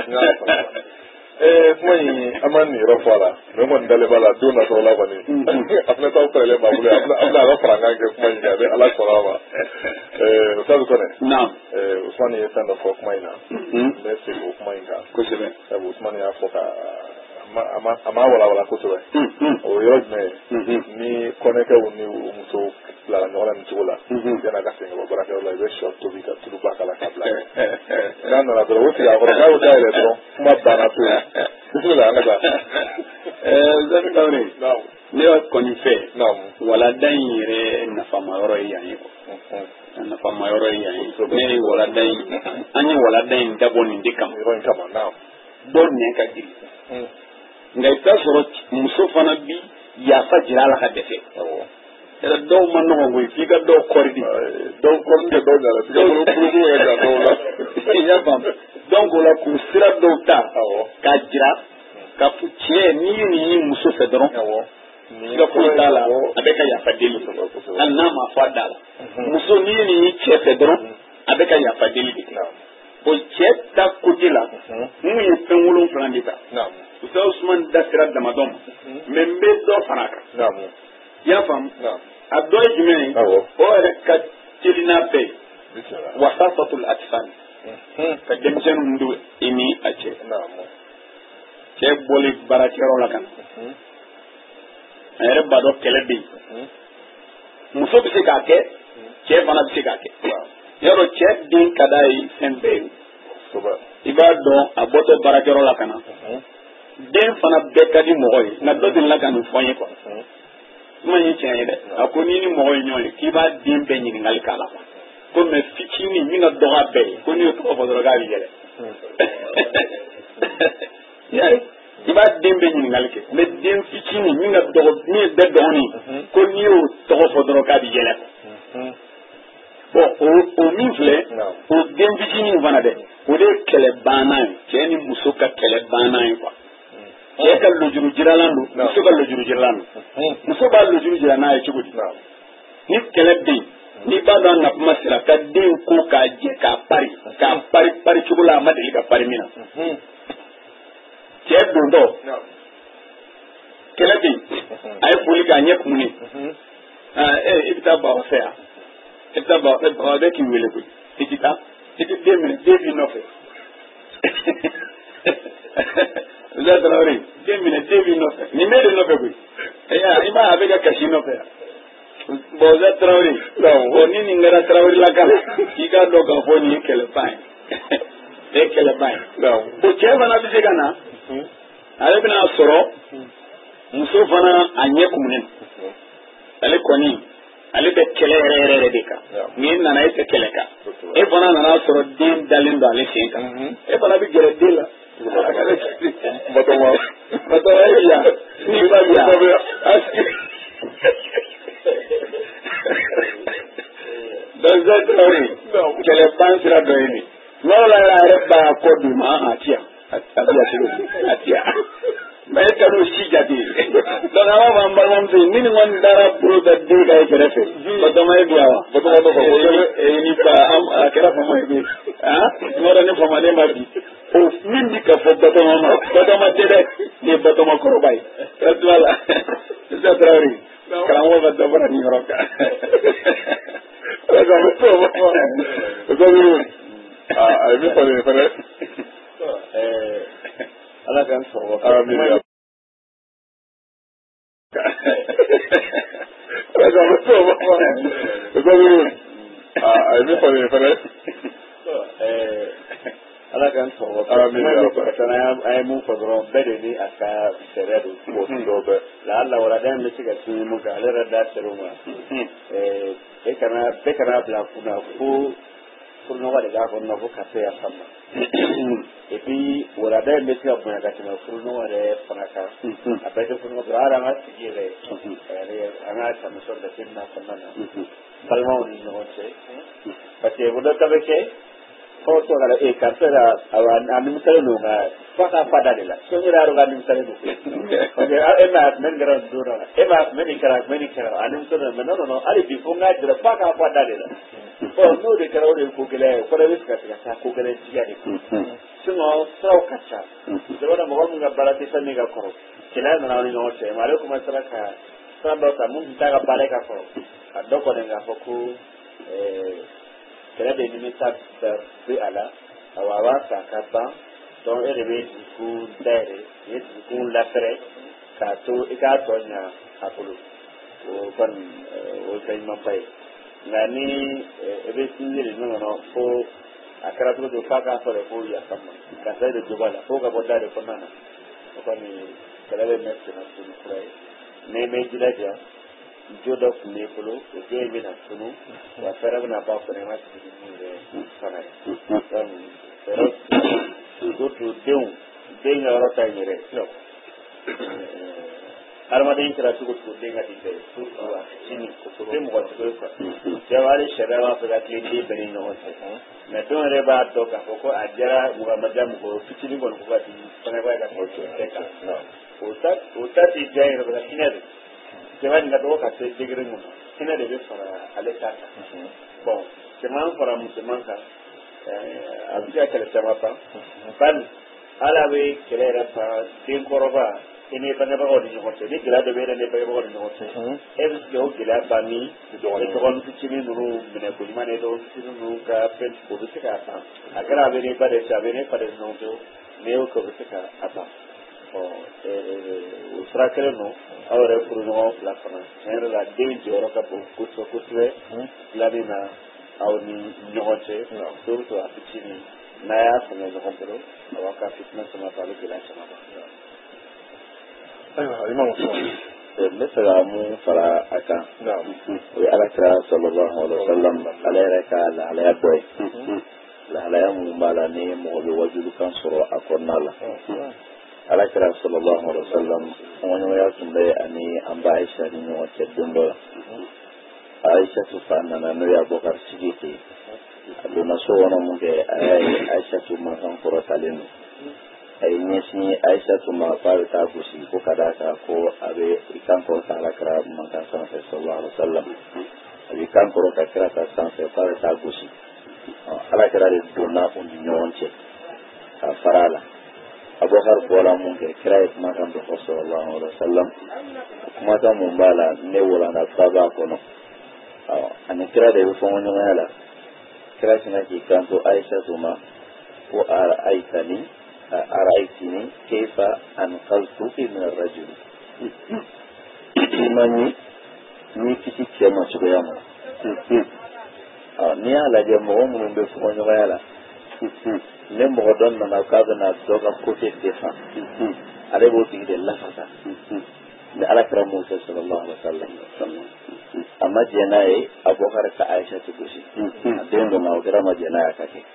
ee kuma in an ma nin yɔrɔ fɔ a la mɛ n kɔni dalen b'a la don natɔ la kɔni a fana t'aw fɛrɛlen b'a bolo a bɛna a ka fara kan kɛ kuma in kan a bɛ ala sɔrɔ a ma ɛɛ Ustaz Kɔnɛ ɛɛ Usumani ye fɛn dɔ fɔ kuma in na n bɛ segin o kuma in kan kosɛbɛ sabu Usumani y'a fɔ ka a ma a ma walawala kosɛbɛ o yɔrɔ jumɛn ye ni kɔnɛkɛw ni muso bilara ɲɔgɔn na nin cogo la yan'a ka segin ka bɔ baarakɛyɔrɔ la i bɛ sɔ tobi ka tulu ba k'a la k'a bila n'a nana dɔrɔn o sigi a kɔrɔ n'a y'o dayɛlɛ dɔrɔn kuma banna pewu bisimila an ka taa Zani Kawre ne y'a kɔni fɛ walada in yɛrɛ nafamayɔrɔ ye yan ye a nafamayɔrɔ ye yan ye ne ye walada in an ye walada in dabɔ nin de kama yɔrɔ in kama dɔw nɛn ka girin nka i t'a sɔrɔ muso fana bi yafa jira a la ka dɛsɛ yɛrɛ dɔw ma nɔgɔn koyi f'i ka dɔw kɔri di dɔw kɔri tɛ dɔw ɲana f'i ka bolo kuruku yɛrɛ ta dɔw la i y'a faamu donc o la k'u sira dɔw ta k'a jira k'a fɔ tiɲɛ n'i ye nin ye muso fɛ dɔrɔn siga foyi t'a la a bɛ ka yafa deli hali n'a ma fɔ a da la muso n'i ye nin ye cɛ fɛ dɔrɔn a bɛ ka yafa deli de o cɛ ta côté la mun ye fɛn wolonwula de ta Ustaz Usumani da sira damadɔ ma mais n bɛ dɔ fara a kan i y'a faamu a dɔ ye jumɛn ye o yɛrɛ ka teli n'a bɛɛ ye wasasatul atfal ka denmisɛnninw don i ni a cɛ cɛ bɔli baarakɛyɔrɔ la ka na a yɛrɛ b'a dɔn kɛlɛ bɛ yen muso bɛ se k'a kɛ cɛ fana bɛ se k'a kɛ yɔrɔ cɛ den ka d'a ye fɛn bɛɛ ye i b'a dɔn a bɔtɔ baarakɛyɔrɔ la ka na den fana bɛɛ ka di mɔgɔ ye nka dɔ delila ka nin fɔ n ye kuwa kuma in ye tiɲɛ ye dɛ a ko n'i ni mɔgɔ ye ɲɔgɔn ye k'i b'a den bɛɛ ɲininkali k'a la ko mɛ fitinin min ka dɔgɔ a bɛɛ ye ko n'i ye tɔgɔ fɔ dɔrɔn k'a bɛ yɛlɛ i b'a den bɛɛ ɲininkali kɛ mɛ den fitinin min ka dɔgɔ min ye bɛɛ dɔgɔnin ko n'i y'o tɔgɔ fɔ dɔrɔn k'a bɛ yɛlɛ bon o o min filɛ o den fitinin fana dɛ o de ye kɛlɛ banna ye cɛ ni muso ka kɛlɛ banna ye kuwa cɛ ka lojuru jiralan don muso ka lojuru jiralan don muso b'a lojuru jira n'a ye cogo di ni kɛlɛ bɛ yen n'i b'a dɔn a na kuma sera ka den ko k'a jɛ k'a pari k'a pari pari cogo la a ma deli ka pari min na cɛ dontɔ kɛlɛ bɛ yen a ye foli k'a ɲɛ kumuni i bɛ taa baba fɛ yan i bɛ taa baba bɛ k'i wele koyi i ti taa i ti den minɛ den b'i nɔfɛ Ustaz Traoré den minɛ den b'i nɔfɛ nin bɛ de nɔfɛ koyi i m'a ye a bɛ ka kasi nɔfɛ yan boza Traoré o ni ni ngara Traoré la kala i ka dɔn k'a fɔ nin ye kɛlɛba ye e ye kɛlɛba ye o cɛ fana bɛ se ka na ale bɛna sɔrɔ muso fana a ɲɛ kumunen ale kɔni ale bɛ kɛlɛ yɛrɛ yɛrɛ yɛrɛ de kan ni nana e tɛ kɛlɛ kan e fana nana sɔrɔ den dalen don ale sen kan e fana bɛ gɛrɛ den la Batoma Batoma ye yan ni ba bi yan donc ça Traoré kɛlɛban sira dɔ ye nin n'o la yɛrɛ b'a kɔ d'u ma a ti yan a ti yan cogo a ti yan mais e ka n'o si jate donc an b'a fɔ an balimamuso ye ni nin kɔni dara bolo da den ka ye kɛrɛfɛ Batoma ye bi yan wa Batoma b'a fɔ ni fa a kɛra fama ye koyi ah n'o tɛ ne famalen ma bi o min bi ka fɔ Batoma ma Batoma tɛ dɛ nin ye Batoma kɔrɔba ye voilà c'est ça Traoré karamɔgɔ ka dɔ fara nin yɔrɔ kan a ye min fɔ nin ye fɛnɛ Ala k'an sɔrɔ amin a ye min fɔ nin ye fɛnɛ Ala k'an sɔrɔ amin an ye mun fɔ dɔrɔn bɛɛ de ni a ka fɛɛrɛ don dɔw bɛɛ la'alla waladen bɛ se ka sini mun kan ale yɛrɛ da sera o ma e kana bɛɛ kana bila kunna ko furuɲɔgɔn de k'a kɔnɔ ko ka se yan fan ma et puis waladen bɛ se ka bonya ka tɛmɛ furuɲɔgɔn yɛrɛ fana kan a bɛɛ tɛ furuɲɔgɔn dɔrɔn hali an ka sigi yɛrɛ an ka tamisɔn da se na kɔnɔna na balimaw ni ɲɔgɔn cɛ parce que o dɔ ta bɛ kɛ fɔ to ka e karisa la a nimisalen don nka f'a ka fa da de la so yɛrɛ y'a dɔn k'a nimisalen don parce que e m'a tun bɛ nin kɛra don dɔ la e m'a tun bɛ nin kɛra tun bɛ nin kɛra a nimisalen don mais non non non hali bi fo n k'a jira f'a ka fa da de la ɔ n'o de kɛra o de ye ko gɛlɛya ye o kɔrɔ bɛ se ka se ka taa ko gɛlɛya tigiya de sinon siraw ka ca jamana mɔgɔ min ka baara tɛ fɛn min ka kɔrɔ kɛlɛ nana aw ni ɲɔgɔn cɛ mais ale commencera ka sira dɔ ta mun tɛ taa ka baara ka kɔrɔ a dɔ kɔni k'a fɔ ko kɛlɛ de nimisa bɛ a la a b'a ta ka ban donc e de bɛ dusukun dayɛlɛ i ye dusukun lafɛrɛ k'a to i k'a tɔ ɲa a bolo o kɔni o ye fɛn ɲumanba ye nka ni e bɛ sinji de ɲɔgɔn kɔnɔ fo a kɛra cogo cogo f'a k'a fɔ de ko yafa n ma karisa de jo b'a la fo ka bɔ da de kɔnɔna na o kɔni kɛlɛ bɛ mɛn senna tunu kura ye n'i mɛ jilaja jo dɔ tun b'i bolo o jo in bɛna tunu wa fɛɛrɛ bɛna ban fana i ma sigi ni yɛrɛ fana ye donc fɛɛrɛ surtout denw den ka yɔrɔ ta in yɛrɛ hadamaden kɛra cogo cogo den ka di bɛɛ ye surtout a fitinin o tɛ mɔgɔ cogo ye quoi jago hali sariya b'a fɛ ka tile den bɛɛ ni ɲɔgɔn cɛ mais dɔw yɛrɛ b'a dɔn k'a fɔ ko a diyara mɔgɔ ma diya mɔgɔ fitinin kɔni ko ka di fana b'a ka tɛmɛ cɛ kan o ta o ta tɛ diya yɛrɛ bɛ hinɛ de cɛman nin ka dɔgɔ ka se degré mun na hinɛ de bɛ fara ale ta kan bon cɛman fara musoman kan a bɛ se ka kɛlɛ caman ban bali hali a bɛ kɛlɛ yɛrɛ ban denkɔrɔba i ni bangebagaw ni ɲɔgɔn cɛ ni gɛlɛya dɔ bɛ e ni bangebagaw ni ɲɔgɔn cɛ e bɛ se k'o gɛlɛya ban ni dɔgɔnin fitinin ninnu minɛ ko ɲuman ni dɔgɔnin fitinin ninnu ka fɛn o bɛ se k'a ban a kɛra a bɛ ni ba de fɛ a bɛ ni fa de ɲɔgɔn cɛ n'i y'o kɛ o bɛ se k'a ban o sira kelen don aw yɛrɛ furuɲɔgɔn fila fana tiɲɛ yɛrɛ la den jɔyɔrɔ ka bon kosɛbɛ kosɛbɛ dilanni na aw ni ɲɔgɔn cɛ surtout a fitinin n'a y'a sɛgɛn ɲɔgɔn bolo a b'a ka fitinɛ sama ta a bɛ gɛlɛya caman ban. ayiwa i ma mun fɔ n bɛ fɛ ka mun fara a kan o ye alakira sallallahu alaihi wa sallam ale yɛrɛ ka lahalaya dɔ ye lahalaya mun b'a la ni mɔgɔ bɛ wajulukan sɔrɔ a kɔnɔna la alakira sallallahu alaihi wa sallam ɲɔgɔnɲɔgɔnya tun bɛ ani an ba Ayisa ni ɲɔgɔn cɛ don dɔ la Ayisatu fa nana n'o ye Abubakar Sidiki ye a donna so kɔnɔ mun kɛ a y'a ye Ayisatu mankan kɔrɔtalen don a ye ɲɛsin Ayisatu ma k'a bɛ taa gosi ko ka d'a kan ko a bɛ i kan kɔrɔta alakira mankan sanfɛ sallallahu alaihi wa sallam a bɛ kan kɔrɔta kira ta sanfɛ k'a bɛ taa gosi alakira de donna u ni ɲɔgɔn cɛ ka fara a la Abubakar bɔra mun kɛ kira ye kumakan dɔ fɔ sallallahu alaihi wa sallam kumakan mun b'a la ne walanda fa b'a kɔnɔ ani kira de bɛ fɔɲɔgɔnya la kira sina k'i kanto Ayisatu ma ko ara'aytani ara'aytini kayfa anqadtu min ar-rajul i ma ye ni kisi cɛ ma cogoya ma n'i y'a lajɛ mɔgɔ minnu bɛ fɔɲɔgɔnya la ne mɔgɔ dɔ nana k'a bɛna dɔ ka côté défend ale b'o tigi de lafasa ni Alakira m'o kɛ sallallahu alaihi wa sallam a ma jɛ n'a ye Abubakar ka Aisha gosi a den dɔ ma o kɛra ma jɛ n'a ye a ka kɛ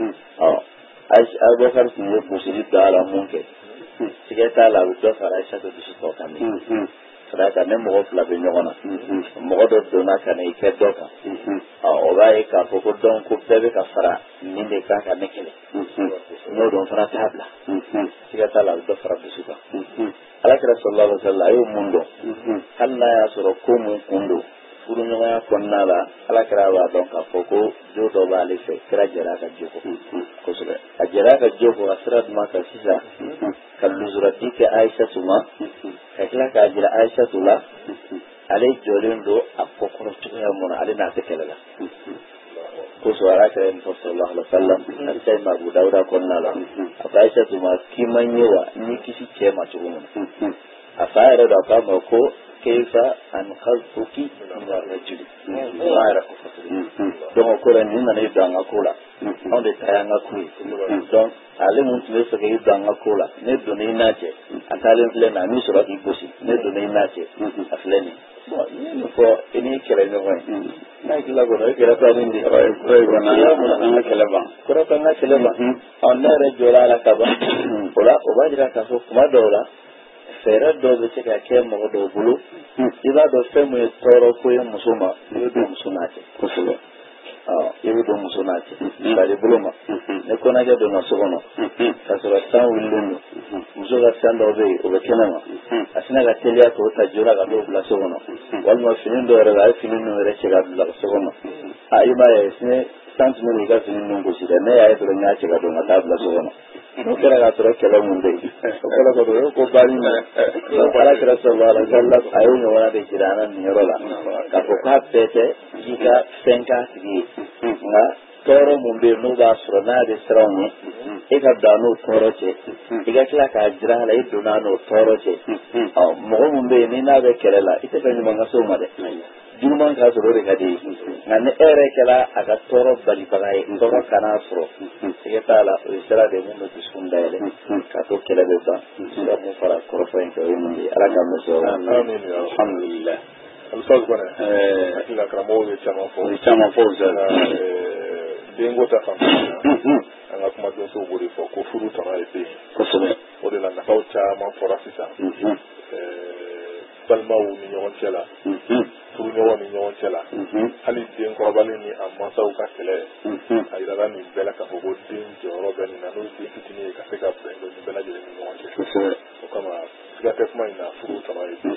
Abubakar tun ye gosili da la mun kɛ siga t'a la a bɛ dɔ fara Aisha gosi tɔ kan sira kan ne mɔgɔ fila bɛ ɲɔgɔn na mɔgɔ dɔ donna ka na i kɛ dɔ kan o b'a ye k'a fɔ ko dɔn ko bɛɛ bɛ ka fara nin de kan ka ne kɛlɛ n'o dɔn fara t'a bila siga t'a la a bɛ dɔ fara gosi kan Alakira sallallahu alaihi wa sallam a y'o mun dɔn hali n'a y'a sɔrɔ ko mun kun don furuɲɔgɔnya kɔnɔna la Alakira b'a dɔn k'a fɔ ko jo dɔ b'ale fɛ kira jɛra ka jo kɔ kosɛbɛ a jɛra ka jo kɔ ka sira jumɛn kan sisan ka luzurati kɛ Aisha ma ka tila k'a jira Aisha la ale jɔlen don a kɔkɔrɔ cogoya mun na ale n'a tɛ kɛlɛ la kosɛbɛ Alakira ye fɔ sallallahu alaihi wa sallam a bɛ taa Abu Dawuda kɔnɔna la a ko Aisha ma k'i ma ɲɛ wa ni kisi cɛ ma cogo min na a fa yɛrɛ dɔ k'a ma ko keifa anqadtuki min ar-rajuli ma yɛrɛ ko fɔ donc o kɔrɔ ni nana i don an ka ko la anw de ta y'an ka ko ye donc ale mun tun bɛ fɛ k'i don an ka ko la ne donna i n'a cɛ a taalen filɛ nin a min sɔrɔ k'i gosi ne donna i n'a cɛ a filɛ nin bon n ye nin fɔ i n'i kɛlɛ ɲɔgɔn ye n'a tila kɔnɔ e kɛlɛ tɔ nin de ye kɔrɔ kɔnɔ an ka kɛlɛ ban kɔrɔ an ka kɛlɛ ban ɔ ne yɛrɛ jɔra a la ka ban o la o b'a jira k'a fɔ kuma dɔw la fɛɛrɛ dɔw bɛ se ka kɛ mɔgɔ dɔw bolo i b'a dɔn fɛn min ye tɔɔrɔ ko ye muso ma i bɛ don muso n'a cɛ kosɛbɛ i bɛ don muso n'a cɛ bari bolo ma ne kɔnɔjɛ donna so kɔnɔ k'a sɔrɔ san wulilen don muso ka san dɔw bɛ yen o bɛ kɛnɛ ma a sina ka teliya k'o ta joona ka t'o bila so kɔnɔ walima fini dɔw yɛrɛ la a ye fini ninnu yɛrɛ cɛ ka bila so kɔnɔ a i b'a ye sini san tɛmɛ i ka fini ninnu gosi dɛ ne y'a ye dɔrɔn n y'a cɛ ka don ka taa bila so kɔnɔ n'o kɛra k'a sɔrɔ kɛlɛ mun bɛ yen o kɛra ka don ko baari na Alakira sallallahu alaihi wa sallam a y'o ɲɔgɔnna de jira an na nin yɔrɔ la k'a fɔ k'a bɛɛ tɛ k'i ka fɛn k'a tigi ye nka tɔɔrɔ mun bɛ yen n'o b'a sɔrɔ n'a bɛ siran ɲɛ e ka dan n'o tɔɔrɔ cɛ i ka tila k'a jira a la e donna n'o tɔɔrɔ cɛ mɔgɔ mun bɛ yen ni n'a bɛ kɛlɛ la i tɛ fɛ ɲuman ka se o ma dɛ juguman k'a sɔrɔ o de ka di nka ni e yɛrɛ kɛra a ka tɔɔrɔ balibaga ye tɔɔrɔ kan'a sɔrɔ siga t'a la o ye sira de min bɛ dusukun dayɛlɛ k'a to kɛlɛ bɛ ban sira mun fara kɔrɔfɔ in kɛ o ye mun ye ala k'an bɛ sɔrɔ alhamdulilayi Alphonse Bane hakili la karamɔgɔw ye caman fɔ o ye caman fɔ o sera denko ta fanfɛla an ka kuma donsow b'o de fɔ ko furu tɔnɔ ye den kosɛbɛ o de la nafaw caman fɔra sisan balimaw ni ɲɔgɔn cɛ la furuɲɔgɔn ni ɲɔgɔn cɛ la hali den kɔrɔbalen ni a mansaw ka kɛlɛ a yirala nin bɛɛ la k'a fɔ ko den jɔyɔrɔ bɛ nin na n'o den fitinin ye ka se ka bɛn don nin bɛɛ lajɛlen ni ɲɔgɔn cɛ o kama siga tɛ kuma in na furu tɔnɔ ye den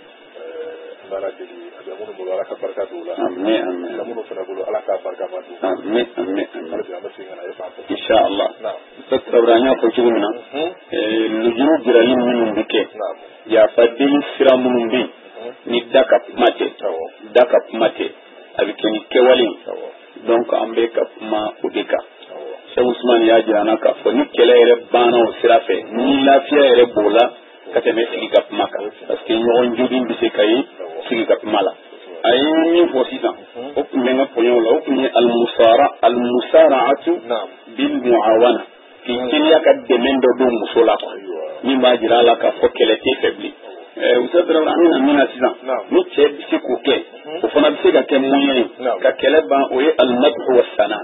an b'a deli a bɛ minnu bolo ala ka barika don o la a bɛ minnu fana bolo ala ka barika ma don hali bi an bɛ segin ka na e fan fɛ inshallah sabula an y'a fɔ cogo min na lujuru jirali minnu bɛ kɛ yafa deli sira minnu bɛ yen ni da ka kuma tɛ da ka kuma tɛ a bɛ kɛ ni kɛwale donc an bɛ ka kuma o de kan Sheikh Usman y'a jira an na k'a fɔ ni kɛlɛ yɛrɛ banna o sira fɛ ni lafiya yɛrɛ b'o la ka tɛmɛ sigi ka kuma kan parce que ɲɔgɔn jogin bɛ se ka ye sigi ka kuma la a ye min fɔ sisan o tun bɛ n ka pɔɲɔw la o tun ye almusara almusara'atu bil mu'awana k'i teliya ka dɛmɛ dɔ don muso la min b'a jira a la k'a fɔ kɛlɛ tɛ fɛ bilen Usa Dramane an bɛna min na sisan ni cɛ bɛ se k'o kɛ o fana bɛ se ka kɛ mun ye ka kɛlɛ ban o ye alimadhu wa sana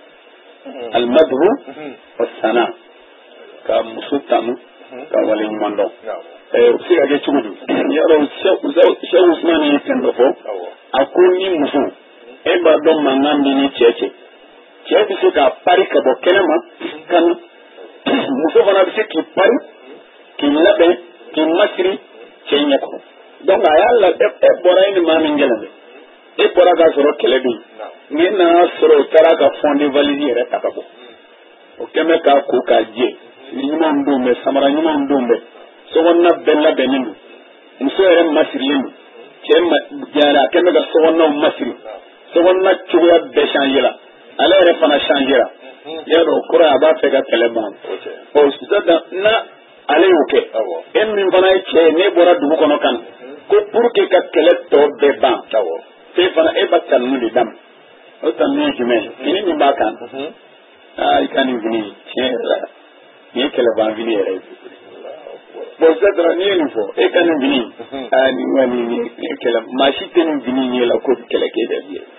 alimadhu wa sana ka muso tanu ka wale ɲuman dɔn o bɛ se ka kɛ cogo di yɔrɔ Sheikh Usman ye fɛn dɔ fɔ a ko ni muso e b'a dɔn mankan bɛ ni cɛ cɛ cɛ bɛ se k'a pari ka bɔ kɛnɛ ma ka muso fana bɛ se k'i pari k'i labɛn k'i masiri cɛ ɲɛ kɔrɔ donc a y'a la e bɔra e ni maa min gɛlɛn dɛ e bɔra k'a sɔrɔ kɛlɛ bɛ yen n'i nana sɔrɔ o taara ka fɔnde valise yɛrɛ ta ka bɔ o kɛmɛ k'a ko k'a jɛ fini ɲumanw don bɛ samara ɲumanw don bɛ sokɔnɔna bɛɛ labɛnnen don muso yɛrɛ masirilen don cɛ jara a kɛmɛ ka sokɔnɔnaw masiri sokɔnɔna cogoya bɛɛ changé la ale yɛrɛ fana changé la yarɔ o kɔrɔ a b'a fɛ ka kɛlɛ ban ɔ sisan na ale y'o kɛ e min fana ye cɛ ye ne bɔra dugu kɔnɔ kan ko pour que ka kɛlɛ tɔ bɛɛ ban jumɛn fini min b'a kan aa i ka nin fini tiɲɛ yɛrɛ la nin ye kɛlɛban fini yɛrɛ ye bon sisan dɔrɔn n'i ye nin fɔ e ka nin fini aa nin kɔni nin ye kɛlɛ maa si tɛ nin fini ɲɛ la ko kɛlɛ kɛ dɛ bilen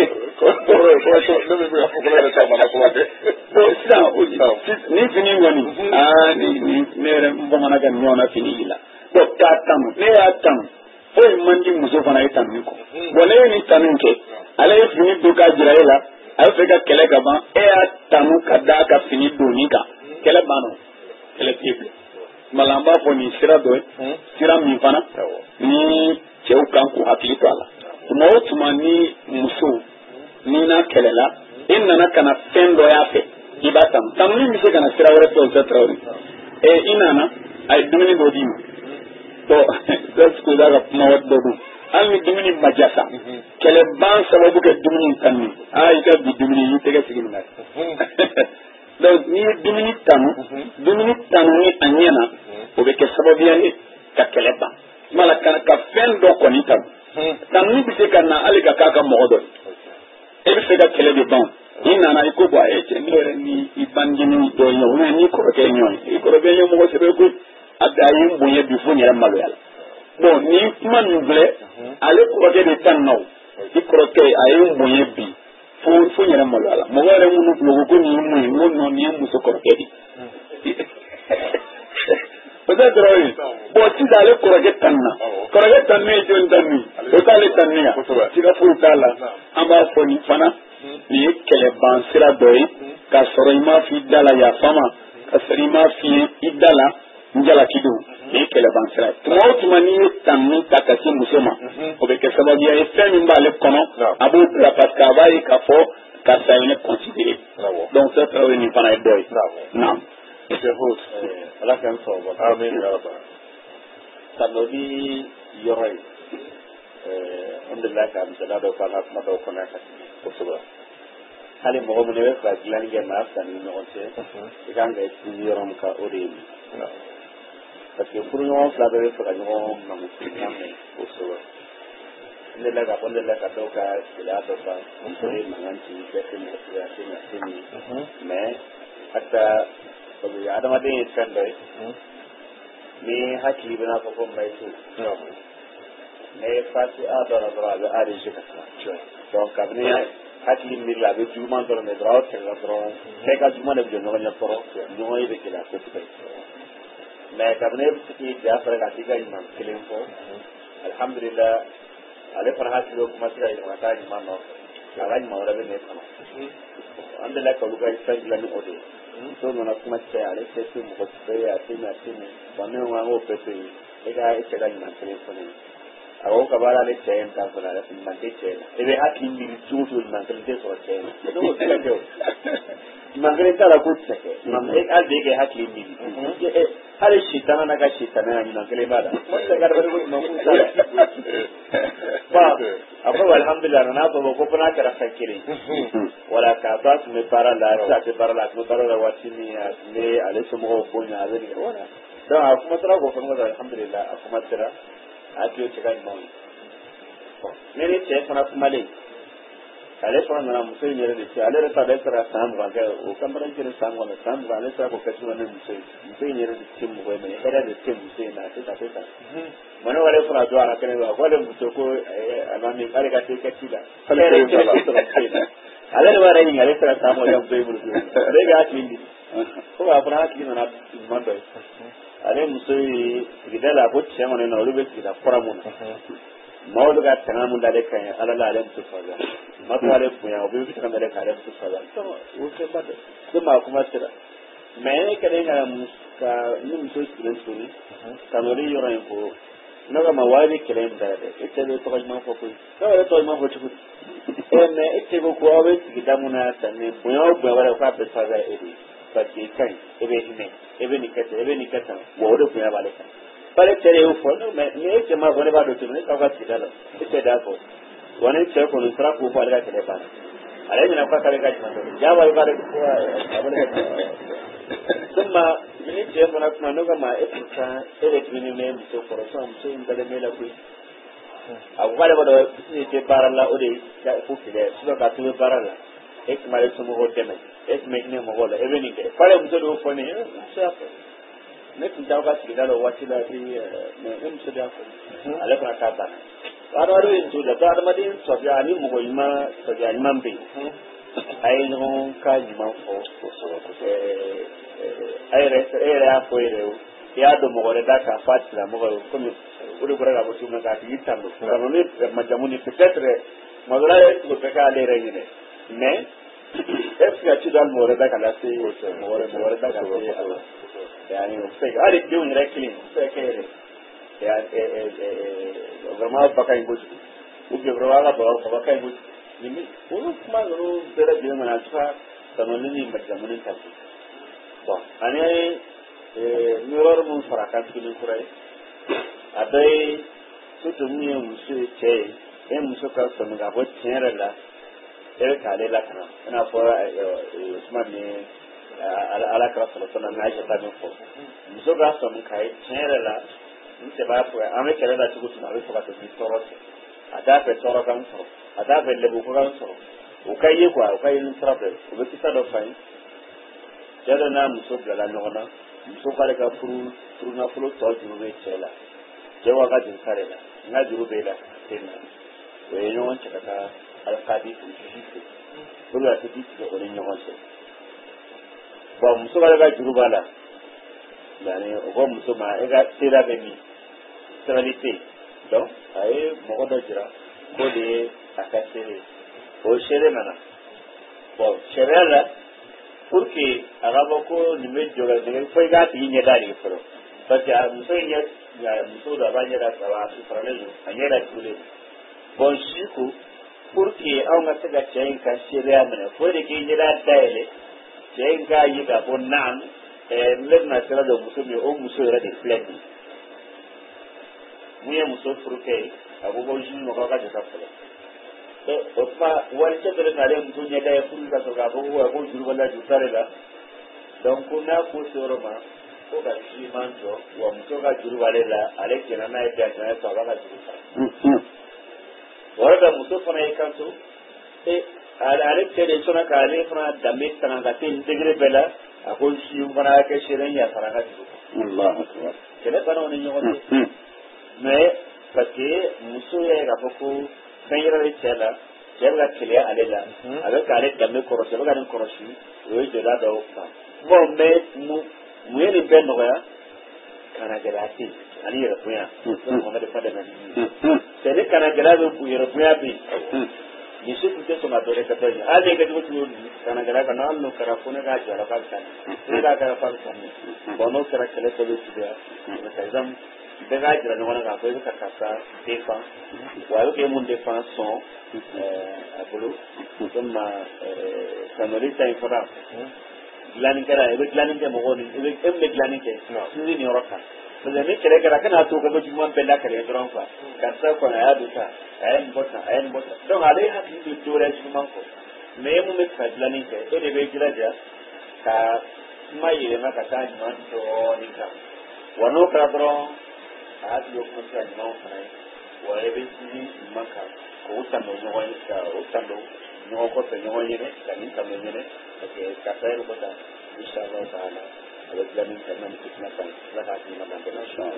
bon sisan nin fini kɔni aa nin ne yɛrɛ n bamanan ka ɲɔgɔn na fini y'i la bon k'a tanu ne y'a tanu foyi man di muso fana ye tanu kɔ bon ne ye nin tanu kɛ ale ye fini don k'a jira e la a bɛ fɛ ka kɛlɛ ka ban e y'a tanu ka d'a ka fini donni kan kɛlɛ banna kɛlɛ tɛ bilen mala an b'a fɔ nin sira dɔ ye sira min fana ni cɛw kan k'u hakili to a la tuma o tuma ni muso n'i n'a kɛlɛla e nana ka na fɛn dɔ y'a fɛ i b'a tanu tanuni bɛ se ka na sira wɛrɛ fɛ o tɛ tarawele ɛ i nana a ye dumuni dɔ d'i ma bon dɔw da ka kuma wɛrɛ dɔ don hali ni dumuni ma ja sa kɛlɛ ban sababu kɛ dumuni tanu aa i ka bi dumuni i tɛgɛ sigi nin na donc n'i ye dumuni tanu dumuni tanu ni a ɲɛ na o bɛ kɛ sababuya ye ka kɛlɛ ban mala ka ka fɛn dɔ kɔni tanu tanuni bɛ se ka na hali ka k'a ka mɔgɔ dɔ ye e bɛ fɛ ka kɛlɛ de ban i nana i ko bɔn a ye cɛ ne yɛrɛ ni i banjini dɔ ye o n'i kɔrɔkɛ ye ɲɔgɔn ye i kɔrɔkɛ ye mɔgɔ sɛbɛn ko a da ye n bonya bi fo n yɛrɛ maloya la bon ni kuma min filɛ ale kɔrɔkɛ de tan na o i kɔrɔkɛ a ye n bonya bi fo fo n yɛrɛ maloya la mɔgɔ yɛrɛ minnu tun ko ko nin ye mun ye n ko non nin ye muso kɔrɔkɛ de peut-être dɔrɔn bon sisan ale kɔrɔkɛ tan na kɔrɔkɛ tan ne ye jɔn tan ni o t'ale tan ni yan siga foyi t'a la an b'a fɔ nin fana nin ye kɛlɛban sira dɔ ye k'a sɔrɔ i m'a f'i da la yafa ma k'a sɔrɔ i m'a f'i ye i da la n jalaki don nin ye kɛlɛban sira ye tuma o tuma n'i ye tanuni ta ka se muso ma o bɛ kɛ sababuya ye fɛn min b'ale kɔnɔ a b'o bila parce que a b'a ye k'a fɔ karisa ye ne considéré donc ça tarawele nin fana ye dɔ ye naam ala k'an sɔrɔ amin ya rabbal tanuni yɔrɔ ye alhamdulilayi ka misaliya dɔ fɔ an ka kuma dɔw kɔnɔ ka kosɛbɛ hali mɔgɔ min bɛ fɛ ka dilanni kɛ maa fila ni ɲɔgɔn cɛ i kan ka sinsin yɔrɔ min kan o de ye nin parce que furuɲɔgɔn fila bɛɛ bɛ fɛ ka ɲɔgɔn mamusi lamɛn kosɛbɛ n delila ka fɔ n delila ka dɔw ka gɛlɛya dɔ ban muso ye mankan ci bɛɛ tɛ mɔgɔ suguya tɛ ɲa tɛ min mais hata adamaden ye fɛn dɔ ye ni hakili bɛ n'a fɔ ko mayisu mais fati a dɔ la dɔrɔn a bɛ arrangé ka taga donc kabini hakili miiri la a bɛ juguman dɔrɔn de dɔrɔn aw kɛlɛla dɔrɔn bɛɛ ka juguman de bɛ jɔ ɲɔgɔn ɲɛ kɔrɔ ɲɔgɔn ye bɛ gɛlɛya kosɛbɛ mais kabini e bɛ se k'i ja fɛrɛ ka t'i ka ɲuman kelen fɔ alhamdulilah ale fana hakili bɛ commencé ka yɛlɛma ka taa ɲuman nɔfɛ a ka ɲuman wɛrɛ bɛ ne kɔnɔ an delila ka olu ka fɛn dilan ni o de ye muso nana kuma cɛ ale cɛ tɛ mɔgɔ bɛɛ ye a tɛ ɲɛ a tɛ ɲɛ bon ne ko an k'o bɛɛ to yen e ka e cɛ ka ɲuman kelen fɔ ne ye a ko ka baara ale cɛ ye tan fana ale ɲuman tɛ cɛ la e bɛ hakili miiri cogo cogo ɲuman kelen tɛ sɔrɔ cɛ la ne ko tɛ kɛ o ɲuman kelen t'a la ko tɛ kɛ hali de e ka hakili miiri hali sitana n'a ka sitanaya ɲuman kelen b'a la o tɛ ka dabali ko ɲuman kun t'a la bon a ko alhamdulilah a nana fɔ ko fana kɛra fɛn kelen wala k'a to a tun bɛ baara la a tɛ baara la a tun bɛ baara la waati min a tun bɛ ale somɔgɔw bonya a bɛ nin kɛ wala donc a commencera k'o fɛn ko alhamdulilah a commencera a hakili cɛ ka ɲumanw ye ne ni cɛ fana kumalen ale fana nana muso in yɛrɛ de cɛ ale yɛrɛ t'a dɔn e sera san mugan kɛ o kamalen kelen san kɔnɔ san mugan ale sera k'o kɛ cogo ni muso ye muso in yɛrɛ de tɛ mɔgɔ ye mais hɛrɛ de tɛ muso in na a tɛ ta a tɛ ta mɔne wale fana don a la kɛnɛ la ko ale muso ko alimami k'ale ka se kɛ ci la hɛrɛ kelen tɛ sɔrɔ muso in na ale de b'a yɛrɛ ɲininka ale sera san mugan muso in bolo ale ka hakili di ko a fana hakili nana ɲuman dɔ ye ale muso ye sigida la ko cɛ kɔni na olu bɛ sigida kɔrɔ mun na maa olu ka tanga mun d'ale kan ye ala la ale muso fɔlɔ maa tun b'ale bonya o bɛ bɛ tanga d'ale kan ale muso fɔlɔ o fɛn ba dɛ ko maa kuma sera mais ne kɛlen ka ka ni muso sigilen tuguni ka n'olu yɔrɔ in ko ne ka ma waa bɛ kɛlɛ in da dɛ e cɛ bɛ tɔgɔ ɲuman fɔ koyi ne yɛrɛ tɔgɔ ɲuman fɔ cogo di ɛ mais e cɛ ko ko aw bɛ sigida mun na tan ne bonya o bonya wɛrɛ k'a bɛ sɔrɔ e de parce que i ka ɲi e bɛ hinɛ e bɛ nin kɛ tan e bɛ nin kɛ tan wa o de bonya b'ale kan bale cɛ de y'o fɔ mais ni e cɛ m'a fɔ ne b'a dɔn cogo ne k'aw ka sigida la e cɛ d'a fɔ wa ne cɛ kɔni sera k'o fɔ ale ka kɛlɛ banna ale ɲinɛ k'a k'ale ka jumɛn dɔn jaa b'a b'ale ko a b'ale ka sima ni cɛ fana kuma ne ka ma e pourtant e de tun ni ne muso kɔrɔ sisan muso in dalen bɛ la koyi a ko k'ale b'a dɔn ne tɛ baara la o de ye ko kɛlɛ sinon k'a to bɛ baara la e kuma le sumu ho deme e kuma ne mo gola e beni ke pare muso do fo ne muso afo ne tun ta ka tida lo wati da bi ne muso da afo ale ka ka ba aro aro in to da da ma din so ya ni mo ma so ya ni man bi ai no ka ni man fo so so e ai re e re afo e re ya do mo gore da ka fatila mo go ko mi uri gore ga botu ma ka ti tambo ko ne ma jamuni peut-être ma dora e ko pe ka le re ne mais est-ce que tu dois mo re da ka la se mo gore mo gore da ka se ya ni se ga ri di un re clean se ke re ya e e e vraiment ba ka ingoji u ke bro ga ba ba ka ingoji ni ko kuma no dere bi ma na tsa tano ni ma jamuni ta bon ane miror mun faraka tuni kurai abai su tumi musu ce e musu ka sanu ga bo tiere la e ka le la kana ina fo Usman ne ala ka sallallahu alaihi wasallam na ta ko musu ga sanu kai tiere la in se ba fo ame kere la tugu tuna fo ka to bi toro ada pe toro kan so ada pe le bu kan so o kai ye kwa o kai ni trape o be kita do fai jada na musu ga la nyona muso kare ka furu furu na furu to juru be chela jewa ga jin kare la na juru be la tenna o e non chaka ka al qadi fu jisi furu la titi ko ni nyon se ba muso kare ka juru bala yani o go muso ma e ga tela be ni stabilité donc ay mo ko da jira ko de akasere o shere nana bon shere la porque agaba ko nime joga de foi ga ti nya dali foro parce que muso nya ya muso da ba nya da ba su paralelo anya da kule bon shiku porque au nga tega chain ka shere amene foi de ke nya da dale chain ga yi ga bon nan e le na sera do muso mi o muso era de flex muye muso porque abu ko jin no ka ga ta foro o kuma wani cebere na le mutum ya daya furu da soga ko wa ko juru bala ju tare da donc na ko soro ma ko ga shi man jo wa mutum ga juru bale la ale kenan na ya da ta ba ga juru wala da mutum fana ya kanto e ala ale tere sona ka ale fana da me tana ga te integre bela a ko shi fana ka shirin ya fara ga juru Allahu akbar kele bana woni nyoon mais parce que muso ya ga ko kayira de cela cela kile alela avec ale damé korosé avec ale korosé oui de là donc bon mais mu mu ni ben no ya kana gelati ali european on va de pas de même c'est le kana gelati pour européen bi ni se tout son adoré que toi ale que tu kana gelati kana no karafone ga jara pa kan ga ga pa kan bon no kara kele to bi dia par exemple bega jira no na ko ka kasa defa wa ke mun defa son euh abulu comme sonorita infra glanin kara e glanin ke mo goni e em le glanin ke ni ni oraka da ne kere kara kana to ko juman bella kare dron fa kasa ko na ya duta ay mbota ay mbota donc ale ha ti do re juman ko me mu me ka glanin ke e de be jira ja ka mai na ka ta ni man to ni ka wano ka dron hadi yo kuma sai ma wannan wa ya bin ni maka ko utan do nyoy ka utan do nyoy ko te nyoy ne da ni kam ne ne ke ka sai ko da inshallah taala ala glamin kan nan kitna kan la ka ni ma ban na sha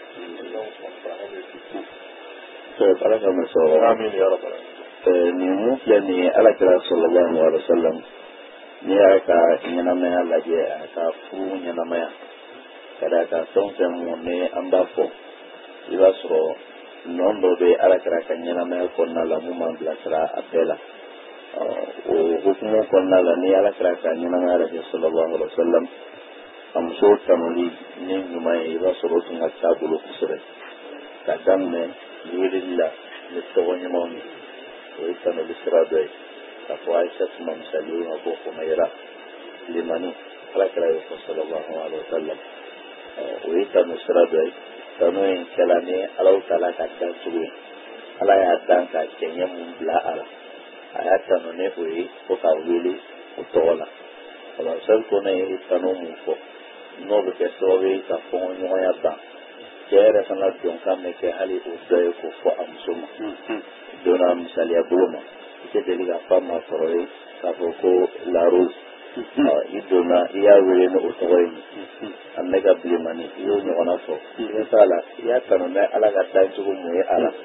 so para ka me so amin ya rabbal eh ni mu ya ni ala kira sallallahu alaihi wasallam ni aka nyana me ala je aka fu nyana me kada ka son fɛn mun ni an b'a fɔ i b'a sɔrɔ nɔn dɔ bɛ ala kɛra ka ɲɛnamaya kɔnɔna la mun b'an bilasira a bɛɛ la o hukumu kɔnɔna la ni ala kɛra ka ɲɛnamaya lajɛ sallallahu alaihi wa sallam a musow tanuli ni ɲuman ye i b'a sɔrɔ o tun ka ca bolo kosɛbɛ ka daminɛ weleli la ni tɔgɔ ɲumanw ye o ye tanuli sira dɔ ye k'a fɔ ayisa tuma misali ye ka bɔ kɔnɔyira limani ala kɛra y'o fɔ sallallahu alaihi wa sallam o ye tanu sira dɔ ye tanu in kɛla ni alaw taala ka dan cogo ye ala y'a dan ka cɛɲɛ mun bila a la a y'a tanu ni o ye fo k'a wele o tɔgɔ la alamusɛli ko ne ye tanu mun fɔ n'o bɛ kɛ sababu ye ka fɔɲɔgɔnya ban cɛ yɛrɛ fana dɔnkan bɛ kɛ hali o dɔ ye k'o fɔ a muso ma donna misaliya bolo ma i tɛ deli ka fa ma sɔrɔ ye k'a fɔ ko la rose i donna i y'a wele ni o tɔgɔ ye an ne ka bilenmani i y'o ɲɔgɔnna fɔ i bɛ t'a la i y'a kanu mɛ ala ka dancogo mun ye a la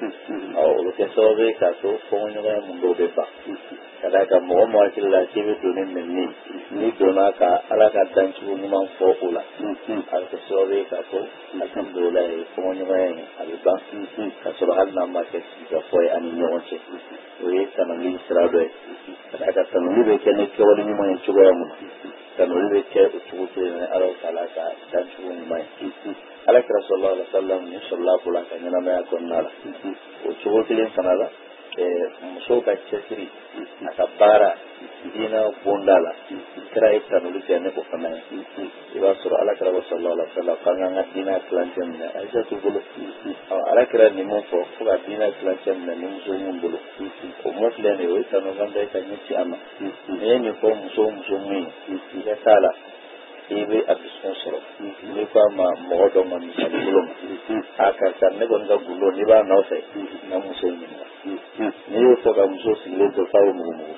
o bɛ kɛ sababu ye k'a to fɔɲɔgɔnya mun dɔw bɛ ban ka d'a kan mɔgɔ mɔgɔ hakili la k'i bɛ don ni nɛni n'i donna ka ala ka dancogo ɲuman fɔ o la a bɛ kɛ sababu ye k'a to alhamdulilayi fɔɲɔgɔnya in a bɛ ban ka sɔrɔ hali n'a ma kɛ sigikafɔ ye ani ɲɔgɔn cɛ o ye tanuli sira dɔ ye ka d'a kan tanuli bɛ kɛ ni kɛwale ɲuman ye cogoya mun na tanuli bɛ kɛ o cogo kelen ni ala ta'ala ka dancogo ɲuman ye alakira sallallahu alaihi wasallam ni sɔrɔla a bolo ka ɲɛnamaya kɔnɔna la o cogo kelen fana la musow ka cɛsiri a ka baara diinɛ bonda la kira ye tanuli kɛ ne ko fana ye i b'a sɔrɔ alakira sallallahu alaihi wasallam k'an k'an ka diinɛ tilancɛ minɛ Ayisa t'u bolo alakira ni mun fɔ fo ka diinɛ tilancɛ minɛ ni muso mun bolo o mun filɛ nin ye o ye tanu kan da i ka ɲɛci a ma n'i ye nin fɔ muso o muso min i ka t'a la i bɛ a dusukun sɔrɔ n'i ko a ma mɔgɔ dɔ ma misali bolo ma a karisa ne kɔni ka gundo n'i b'a nɔfɛ n ka muso ɲininka n'i y'o fɔ ka muso sigilen to k'a ye mugumugu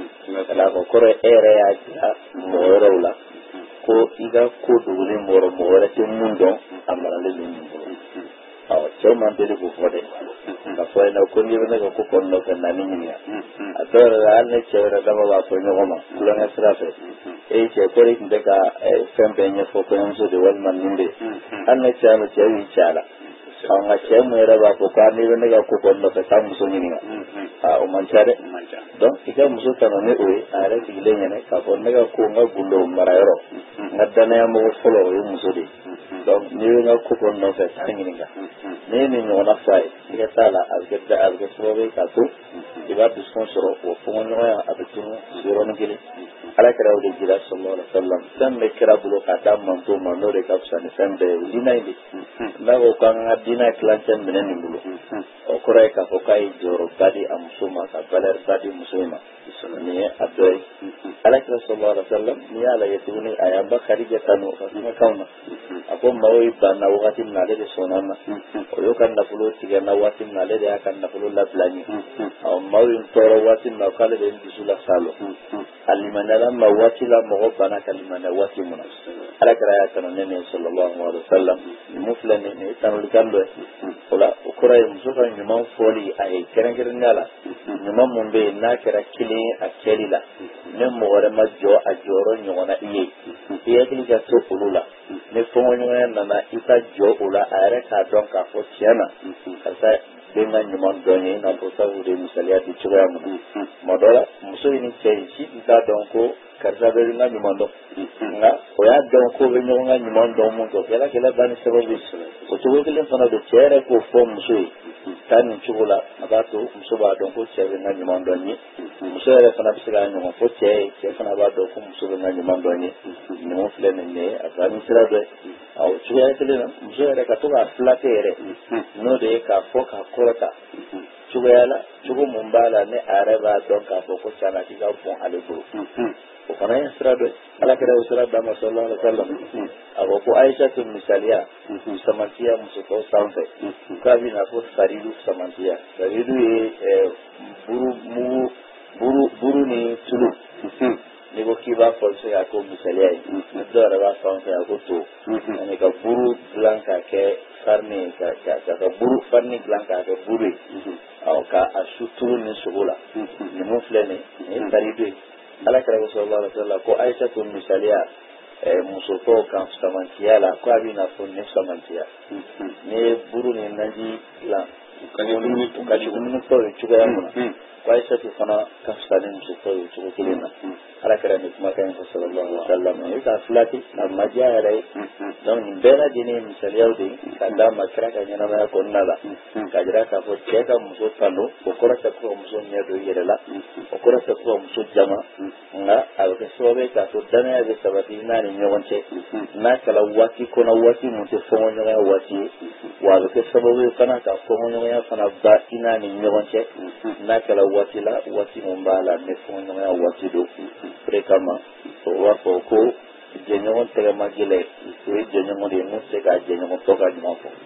ka d'a kan kɔrɔ e yɛrɛ y'a jira mɔgɔ wɛrɛw la ko i ka ko dogolen mɔgɔ mɔgɔ wɛrɛ tɛ mun dɔn a maralen don nin bolo awɔ cɛw man deli k'o fɔ dɛ ka fɔ yen nɔ ko n'i bɛ ne ka ko kɔni nɔfɛ na ni ɲininka a dɔw yɛrɛ la hali ne cɛ wɛrɛ dama b'a fɔ ɲɔgɔn ma kulonkɛ sira fɛ e cɛ kɔri tun tɛ ka fɛn bɛɛ ɲɛfɔ kɔɲɔmuso de walima nin de hali ne cɛ y'a mɛn cɛ y'i cɛ a la nka cɛ mun yɛrɛ b'a fɔ ko n'i bɛ ne ka ko kɔni nɔfɛ k'a muso ɲininka o man ca dɛ donc i ka muso tanu ni o ye a yɛrɛ sigilen ɲɛnɛ k'a fɔ ne ka ko n ka gundo marayɔrɔ n ka danayamɔgɔ fɔlɔ o ye muso de ye donc n'i bɛ n ka ko kɔni nɔfɛ k'a ɲininka n'i ye nin ɲɔgɔnna fɔ a ye i ka t'a la a bɛ kɛ a bɛ kɛ sababu ye k'a to i b'a dusukun sɔrɔ o fɔɲɔgɔnya a bɛ tunu yɔrɔnin kelen alakira o de jira sallallahu alaihi wasallam fɛn bɛ kira bolo k'a d'a manto ma n'o de ka fisa ni fɛn bɛɛ ye diinɛ in de n'a ko k'an ka diinɛ tilancɛ minɛ nin bolo o kɔrɔ ye k'a fɔ k'a ye jɔyɔrɔba di a muso ma ka valeur ba di muso in ma nin ye a dɔ ye alakira sallallahu alaihi wasallam n'i y'a lajɛ tuguni a y'an ba Khadija tanu ka kumakanw na a ko maaw ye banna wagati min na ale de sɔnna ma o y'o ka nafolo tigɛ na waati min na ale de y'a ka nafolo labila ɲɛ ɔ maaw ye n tɔɔrɔ waati min na k'ale de ye n dusu lasalo a limaniyara ma waati la mɔgɔ banna ka limaniya waati min na alakira y'a kanu ne nin sallallahu alaihi wasallam nin mun filɛ nin ye tanulikan dɔ ye o la o kɔrɔ ye muso ka ɲuman fɔli a ye kɛrɛnkɛrɛnnenya la ɲuman mun bɛ yen n'a kɛra kelen ye a kɛli la ne mɔgɔ wɛrɛ ma jɔ a jɔyɔrɔ ɲɔgɔnna i ye i hakili ka to olu la ni fɔɲɔgɔnya nana i ka jɔ o la a yɛrɛ k'a dɔn k'a fɔ tiɲɛ na karisa den ka ɲuman dɔn ye i n'a fɔ sabu de misaliya di cogoya min na tuma dɔ la muso in ni cɛ in si tun t'a dɔn ko karisa bɛ n ka ɲuman dɔn nka o y'a dɔn ko bɛ ɲɔgɔn ka ɲuman dɔn mun kɛ kɛlɛ kɛlɛ ba ni sababu ye o cogo kelen fana don cɛ yɛrɛ k'o fɔ muso ye taa nin cogo la a b'a to muso b'a dɔn ko cɛ bɛ n ka ɲuman dɔn ye muso yɛrɛ fana bɛ se k'a ɲɔgɔn fɔ cɛ ye cɛ fana b'a dɔn ko muso bɛ n ka ɲuman dɔn ye ɲuman filɛ nin ye a taa ni sira dɔ ye o cogoya kelen na muso yɛrɛ ka to k'a filate yɛrɛ n'o de ye k'a fɔ k'a kɔrɔta cogoya la cogo mun b'a la ne a yɛrɛ b'a dɔn k'a fɔ ko tiɲɛna k'i ka bɔn ale bolo o fana ye sira dɔ ye alakira o sira d'a ma sallallahu alaihi wasallam a ko ko Ayisa tun misaliya samantiya musotɔw sanfɛ k'a bɛ na fɔ saridu samantiya saridu ye buru mugu buru buru ni tulu n'i ko k'i b'a fɔ se k'a ko misaliya ye dɔw yɛrɛ b'a sanfɛ a ko to ani ka buru dilan k'a kɛ farine ka ka ka buru farine dilan k'a kɛ buru ye awɔ ka a su tulu ni sogo la nin mun filɛ nin ye nin ye saridu ye alakira sallallahu alaihi wasallam ko Ayisa tun misaliya musotɔw kan samantiya la ko a bɛ na fɔ ne samantiya n'i ye buru ni naji dilan ka dumuni tɔw ye cogoya min na ko Ayisa tun fana ka fisa ni musotɔw ye cogo kelen na alakira ni kumakan in fɔ sallallahu alaihi wasallam i ka filati a ma diya yɛrɛ ye donc nin bɛɛ lajɛlen ye misaliyaw de ye ka d'a ma kira ka ɲɛnamaya kɔnɔna la ka jira k'a fɔ cɛ ka muso tanu o kɔrɔ tɛ ko ka muso ɲɛ don i yɛrɛ la o kɔrɔ tɛ ko ka muso jama nka a bɛ kɛ sababu ye k'a to danaya bɛ sabati i n'a ni ɲɔgɔn cɛ n'a kɛra waati kɔnɔ waati mun tɛ fɔɲɔgɔnya waati ye wa a bɛ kɛ sababu ye fana ka fɔɲɔgɔnya fana ba i n'a ni ɲɔgɔn cɛ n'a kɛra waati la waati mun b'a la ni fɔɲɔgɔnya waati don o de kama o b'a fɔ ko jɛɲɔgɔn tɛgɛ ma gɛlɛn o ye jɛɲɔgɔn de ye mun tɛ se k'a jɛɲɔgɔn tɔ ka ɲuman fɔ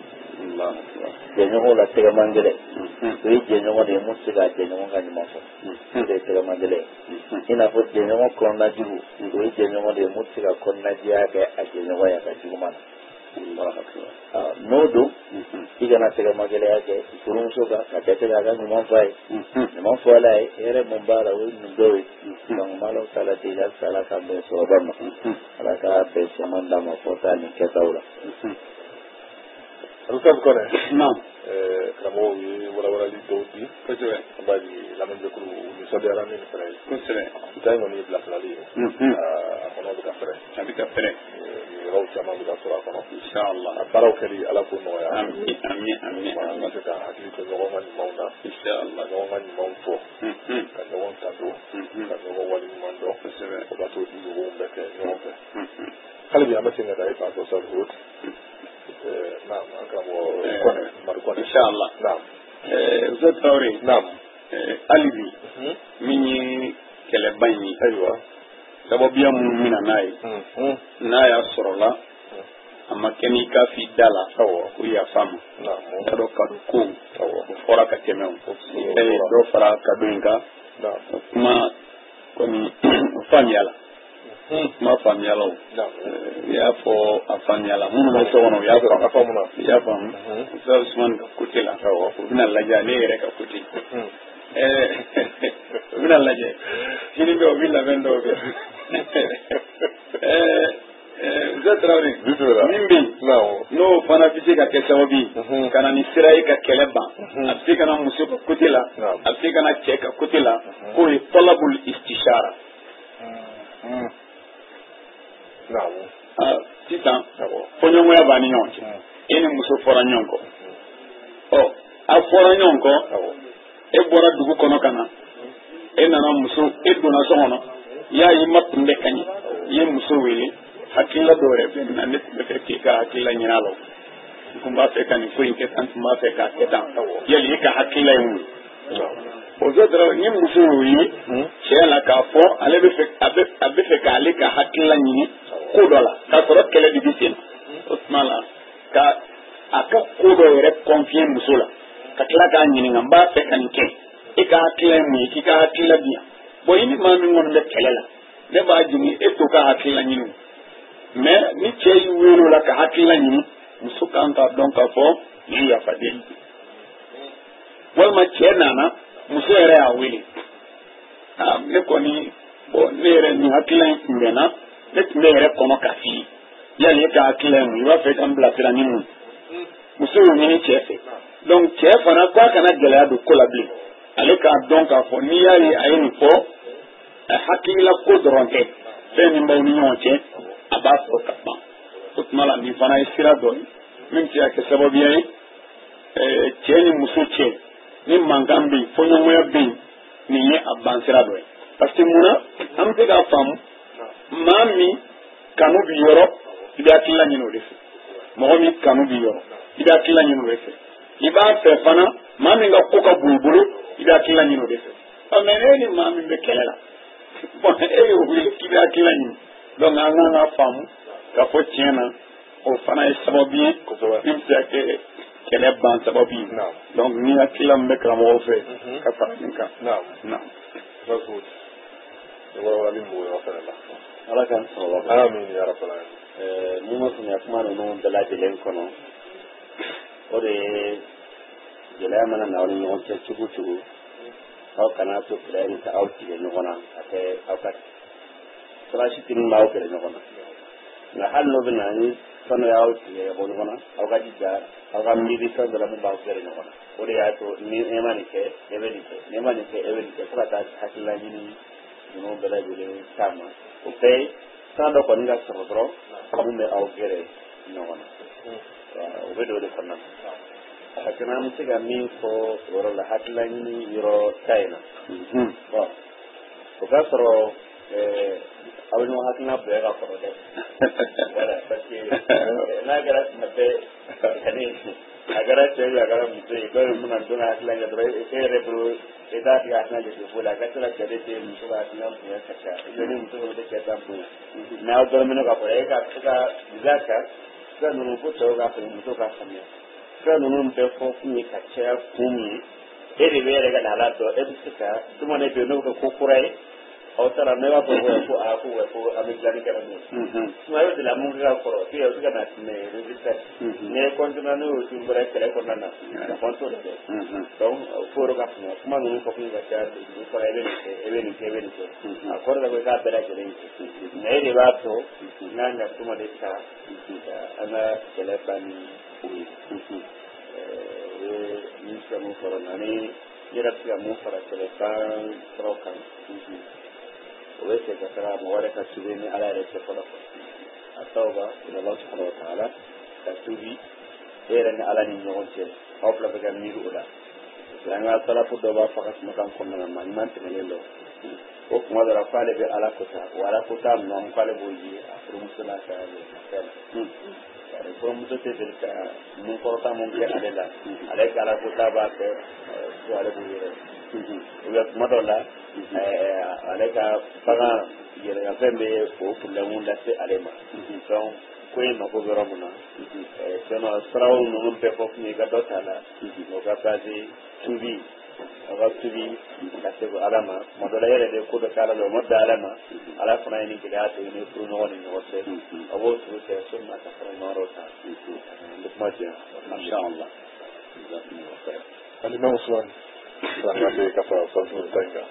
jɛɲɔgɔn la tɛgɛmangɛlɛ o ye jɛɲɔgɔn de ye mun tɛ se ka jɛɲɔgɔn ka ɲuman fɔ o de ye tɛgɛmangɛlɛ i n'a fɔ jɛɲɔgɔn kɔnɔnajugu o ye jɛɲɔgɔn de ye mun tɛ se ka kɔnɔnajɛya kɛ a jɛɲɔgɔn ye a ka juguman na n'o don i kana tɛgɛmangɛlɛya kɛ furumuso kan ka kɛ a ka ɲuman fɔ a ye ɲuman fɔ ala ye hɛrɛ mun b'a la o ye nin dɔw ye donc m'Alaw taala deli halisa ala ka bɛn sɔrɔba ma ala ka bɛn caman d'a ma fɔ taa nin kɛtaw la. Alustaz Kone. Naam. Karamɔgɔw ye walawalali dɔw di. Kosɛbɛ. An b'a di lamɛnjɛkulu nisɔndiyara ni nin fɛnɛ ye. Kosɛbɛ. Nin ta in kɔni ye bilasirali ye. A kɔnɔ bɛ ka fɛrɛ. A bɛ ka fɛrɛ. Yɔrɔw caman bɛ ka sɔrɔ a kɔnɔ. Inshallah. A baaraw kɛli ala k'o nɔgɔya. Ami ami ami. An ka se ka hakili to ɲɔgɔn ka ɲumanw na. Inshallah. Ka ɲɔgɔn ka ɲumanw fɔ. Ka ɲɔgɔn tando. Ka ɲɔgɔn waleɲuman dɔn. Kosɛbɛ. O b'a to duguw bɛ kɛ ɲɔgɔn fɛ. Hali bi an bɛ segin ka taa e fan fɛ Sabu. Naam, karamɔgɔ Kone, Madu Kone. Inshallah. Naam. Ustaz Traoré. Naam. Hali bi min ye kɛlɛba in ye. Ayiwa. Sababuya minnu mina n'a ye. N'a y'a sɔrɔla a ma kɛ n'i ka fi da la. Awɔ. Ko yafa ma. Naam. K'a dɔn kado ko. Awɔ. O fɔra ka tɛmɛ o. Ee dɔ fara kado in kan. Naam. O kuma kɔni o faamuya la. Ma faamuya la o. I y'a fɔ a faamuya la minnu bɛ so kɔnɔ u y'a faamu. I y'a faamu. Ustaz Usman ka côté la. Awɔ. U bɛna lajɛ ne yɛrɛ ka côté. Ɛɛ u bɛna lajɛ sini bɛ u bɛ labɛn dɔw kɛ. Ɛɛ Ustaz Traoré. Min bɛ yen n'o fana bɛ se ka kɛ sababu ye ka na ni sira ye ka kɛlɛ ban a bɛ se ka na muso ka côté la a bɛ se ka na cɛ ka côté la k'o ye talabul istishara. Sisan fɔɲɔgɔnya b'a ni ɲɔgɔn cɛ e ni muso fɔra ɲɔgɔn kɔ ɔ a fɔra ɲɔgɔn kɔ e bɔra dugu kɔnɔ ka na e nana muso e donna so kɔnɔ i y'a ye i ma kunbɛ ka ɲɛ i ye muso wele hakilila dɔw yɛrɛ bɛ na ne tun bɛ fɛ k'i ka hakilila ɲini a la n tun b'a fɛ ka nin ko in kɛ tan n tun b'a fɛ k'a kɛ tan yali e ka hakilila ye mun ye o bɛ dɔrɔn ni muso y'o ye cɛ la k'a fɔ ale bɛ fɛ a bɛ a bɛ fɛ k'ale ka hakilila ɲini ko dɔ la k'a sɔrɔ kɛlɛ de bɛ sen o tuma la ka a ka ko dɔ yɛrɛ confier muso la ka tila k'a ɲininka n b'a fɛ ka nin kɛ e ka hakilila ye mun ye k'i ka hakilila di yan bon i ni maa min kɔni bɛ kɛlɛ la ne b'a jigin e to ka hakilila ɲini mais ni cɛ y'i wele o la ka hakilila ɲini muso kan k'a dɔn k'a fɔ nin yafaden walima cɛ nana muso yɛrɛ y'a wele aa ne kɔni bon ne yɛrɛ nin hakilila in kunbɛnna ne tun bɛ yɛrɛ kɔnɔ k'a f'i ye yali e ka hakilila ye mun i b'a fɛ ka n bilasira ni mun muso y'o ɲini cɛ fɛ donc cɛ fana k'a kana gɛlɛya don ko la bilen ale k'a dɔn k'a fɔ n'i y'a ye a ye nin fɔ hakilila ko dɔrɔn tɛ fɛn min b'aw ni ɲɔgɔn cɛ a b'a fɔ ka ban o tuma la nin fana ye sira dɔ ye min bɛ se ka kɛ sababuya ye cɛ ni muso cɛ ni mankan bɛ yen fɔɲɔgɔnya bɛ yen nin ye a ban sira dɔ ye parce que munna an bɛ se k'a faamu maa min kanu b'i yɔrɔ i bɛ hakilila ɲini o de fɛ mɔgɔ min kanu b'i yɔrɔ i bɛ hakilila ɲini o de fɛ i b'a fɛ fana maa min ka ko ka bon i bolo i bɛ hakilila ɲini o de fɛ ɔ mais e ni maa min bɛ kɛlɛ la bon e y'o wele k'i bɛ hakilila ɲini donc an kan ka faamu k'a fɔ tiɲɛ na o fana ye sababu ye min bɛ se ka kɛ kɛlɛ ban sababu ye donc ni hakilila min bɛ karamɔgɔw fɛ ka fara nin kan. Ala k'an sɔrɔ. Amin ya rabbal alamin. Mun ma faamuya kuma ninnu bɛɛ lajɛlen kɔnɔ o de ye gɛlɛya mana na aw ni ɲɔgɔn cɛ cogo cogo aw kana to kɛlɛ ka aw tigɛ ɲɔgɔn na a kɛ aw ka farasi kelen b'aw gɛrɛ ɲɔgɔn na nka hali n'o bɛ na ni sanu y'aw tigɛ ka bɔ ɲɔgɔn na aw ka jija aw ka miiri fɛn dɔ la min b'aw gɛrɛ ɲɔgɔn na o de y'a to ni e ma nin kɛ e bɛ nin kɛ ni e ma nin kɛ e bɛ nin kɛ fo ka taa hakilila ɲini ninnu bɛɛ lajɛlen taama o bɛɛ ye san dɔ kɔni ka sɔrɔ dɔrɔn mun bɛ aw gɛrɛ ɲɔgɔn na o bɛ don o de kɔnɔna na a kana an bɛ se ka min fɔ o yɔrɔ la hakilila ɲini yɔrɔ ta in na bon o k'a sɔrɔ aw bɛ ɲɔgɔn hakilina bonya ka kɔrɔ dɛ voilà parce que n'a kɛra tuma bɛɛ kani a kɛra cɛ ye a kɛra muso ye dɔw ye mun na don ka hakilina kɛ dɔrɔn e yɛrɛ bolo e t'a tigi hakilina jate foyi la a ka se ka jate ten muso ka hakilina bonya ka ca i bɛ ni muso fana tɛ cɛ ta bonya mais aw dɔrɔn bɛ ka fɔ e ka se ka bila kan sisan ninnu ko cɛw k'a faamu muso k'a faamuya fɛn ninnu bɛɛ fɔ kun ye ka caya kun ye e de bɛ yɛrɛ ka lahala dɔn e bɛ se ka tuma ne bɛ n'o kɛ ko kura ye aw taara ne b'a fɔ ko aa ko ko an bɛ dilanni kɛ n'o ye tuma e bɛ de la mun kɛ ka kɔrɔ k'i yɛrɛ bɛ se ka na mɛ résultat ne ye kɔntiniye n'o ye tun bɛrɛ kɛlɛ kɔnɔna na ka kɔnto de kɛ donc fo ka faamuya kuma ninnu fɔ kun ka caya dugu kɔrɔ e bɛ nin kɛ e bɛ nin kɛ e bɛ nin kɛ a kɔrɔ de ko i k'a bɛɛ lajɛlen kɛ mɛ e de b'a to n'an ka tuma de ta an ka kɛlɛ ban ni o ye o ye min fɛ mun fɔra ani yɛrɛ bɛ se ka mun fara kɛlɛ ban sɔrɔ kan o bɛ se ka taga mɔgɔ wɛrɛ ka tubi ni ala yɛrɛ cɛ fɔlɔ a tawba ila Allah subhanahu wa ta'ala ka tubi e yɛrɛ ni ala ni ɲɔgɔn cɛ aw fila bɛ ka miiri o la an ka salafu dɔ b'a fɔ ka kumakan kɔnɔna na maa ɲuman tɛmɛnen dɔ o kuma dɔ la k'ale bɛ ala kota wa ala kota minɛn k'ale b'o ye a furumuso n'a ka fɛn na furumuso tɛ deli ka mun kɔrɔta mun kɛ ale la ale ka ala kota b'a kɛ ko ale b'o yɛrɛ u bɛ kuma dɔ la ale ka bagan yɛlɛmafɛn bɛ o problème lase ale ma donc ko in mako bɛ yɔrɔ min na sinon siraw ninnu bɛɛ fɔ kun ye ka dɔ t'a la o ka base tubi a ka tubi ka se ko ala ma tuma dɔ la yɛrɛ de ko dɔ kɛ ala la o ma bɛn ala ma ala fana ye ni gɛlɛya to ni furu ɲɔgɔn ni ɲɔgɔn cɛ a b'o furu cɛ so ma ka fara ɲɔgɔn dɔ ta n bɛ kuma jɛ inshallah alimam Usman an bɛ ka fara fɛn ta in kan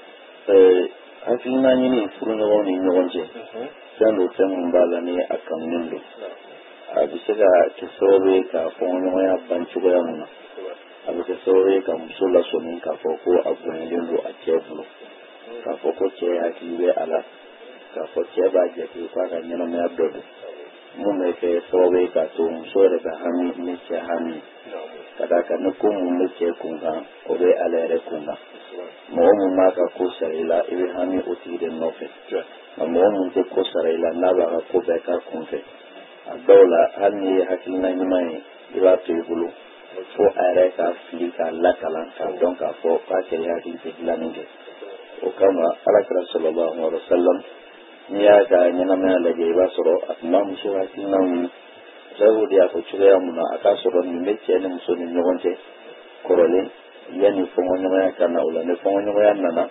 hakilina ɲini furu ɲɔgɔn ni ɲɔgɔn cɛ fɛn do fɛn min b'a la ni a kanunen don a bɛ se ka kɛ sababu ye ka fɔɲɔgɔnya ban cogoya min na a bɛ kɛ sababu ye ka muso lasɔmin k'a fɔ ko a bonyalen don a cɛ bolo k'a fɔ ko cɛ hakili bɛ a la k'a fɔ cɛ b'a jate k'a ka ɲɛnamaya dɔ don mun bɛ kɛ sababu ye k'a to muso yɛrɛ ka hami ni cɛ hami ka d'a kan ni ko mun bɛ cɛ kun kan o bɛ ale yɛrɛ kun kan mɔgɔ mun b'a ka ko sara i la i bɛ hami o tigi de nɔfɛ nka mɔgɔ mun tɛ ko sara i la n'a b'a ka ko bɛɛ k'a kun fɛ a dɔw la hali n'i ye hakilina ɲuman ye i b'a to i bolo fo a yɛrɛ ka fili k'a lakalan k'a dɔn k'a fɔ k'a cɛ hakili tɛ dilanni kɛ o kama alakira sallallahu alaihi wa sallam n'i y'a ka ɲɛnamaya lajɛ i b'a sɔrɔ a tun b'a muso hakilina ɲini sabu de y'a fɔ cogoya mun na a k'a sɔrɔ nin bɛ cɛ ni muso ni ɲɔgɔn cɛ kɔrɔlen yanni fɔɲɔgɔnya ka na o la ni fɔɲɔgɔnya nana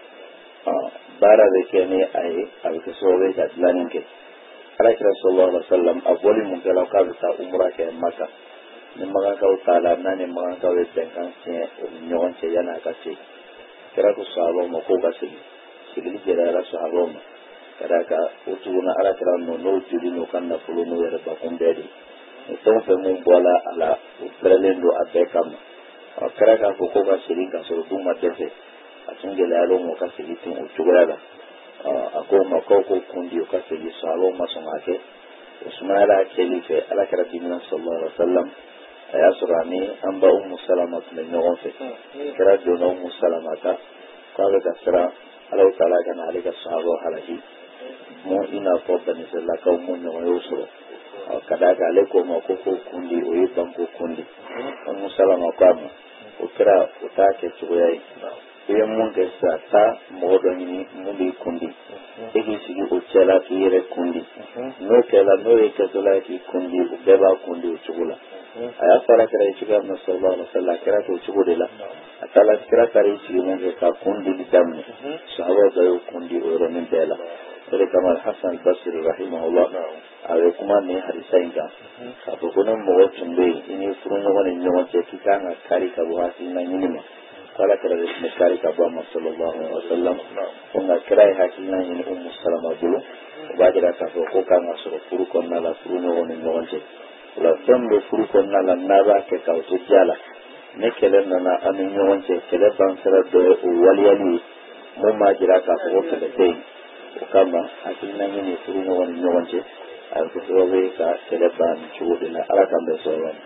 baara bɛ kɛ ni a ye a bɛ kɛ sababu ye ka dilanni kɛ alakira sallallahu alaihi wa sallam a bɔli mun kɛla k'a bɛ taa umra kɛ Maka ni magankaw t'a la n'a ni magankaw ye bɛnkan siɲɛ o ni ɲɔgɔn cɛ yanni a ka se kɛra ko sahabaw ma k'o ka segin sigili gɛlɛyara sahabaw ma ka d'a kan o tuguna alakira ninnu n'o joli n'o ka nafolo n'o yɛrɛ bakun bɛɛ de ni fɛn o fɛn mun bɔla a la o pɛrɛlen don a bɛɛ kama a kɛra k'a fɔ k'o ka segin k'a sɔrɔ dun ma dɛsɛ a tun gɛlɛyara o ma ka segin ten o cogoya la a ko ma k'aw k'o kun di o ka segin sahabaw ma sɔn k'a kɛ o sumayala kɛli fɛ alakira dimina sallallahu alaihi wa sallam a y'a sɔrɔ ani an ba Umu Salama tun bɛ ɲɔgɔn fɛ kɛra donna Umu Salama ta k'a bɛ ka siran Alahu Taala ka na ale ka sahabaw halaki mun i n'a fɔ Bani Israilakaw mun ɲɔgɔn y'o sɔrɔ ka d'a kan ale ko ma ko k'o kundi o ye banko kundi Umu Salama ko a ma o kɛra o t'a kɛ cogoya ye i ye mun kɛ sisan taa mɔgɔ dɔ ɲini mun b'i kundi e k'i sigi o cɛ la k'i yɛrɛ kundi n'o kɛla n'o ye kɛtɔla ye k'i kundi o bɛɛ b'a kundi o cogo la a y'a fɔ alakira ye cogoya min na sallallahu alaihi wa sallam a kɛra k'o cogo de la a taara kira taara i sigi mun kɛ ka kundili daminɛ sahabaw bɛɛ y'o kundi o yɔrɔnin bɛɛ la o de kama Hasan Basri rahimahullah a bɛ kuma nin hadisa in kan k'a fɔ ko ni mɔgɔ tun bɛ yen i ni furuɲɔgɔn ni ɲɔgɔn cɛ k'i kan ka kari ka bɔ hakilina ɲini ma kala kɛra de tun bɛ kari ka bɔ a ma sallallahu alaihi wa sallam ko nka kira ye hakilina ɲini Umu Salama bolo o b'a jira k'a fɔ ko kan ka sɔrɔ furu kɔnɔna la furuɲɔgɔn ni ɲɔgɔn cɛ o la fɛn bɛ furu kɔnɔna la n'a b'a kɛ k'aw to diya la ni kɛlɛ nana an ni ɲɔgɔn cɛ kɛlɛ bansira dɔ ye o waliyali ye mun b'a jira k'a fɔ ko kɛlɛ tɛ yen o kama hakilina ɲini furuɲɔgɔn ni ɲɔgɔn cɛ a bɛ kɛ sababu ye ka kɛlɛ ban nin cogo de la ala k'an bɛɛ sɔrɔ la.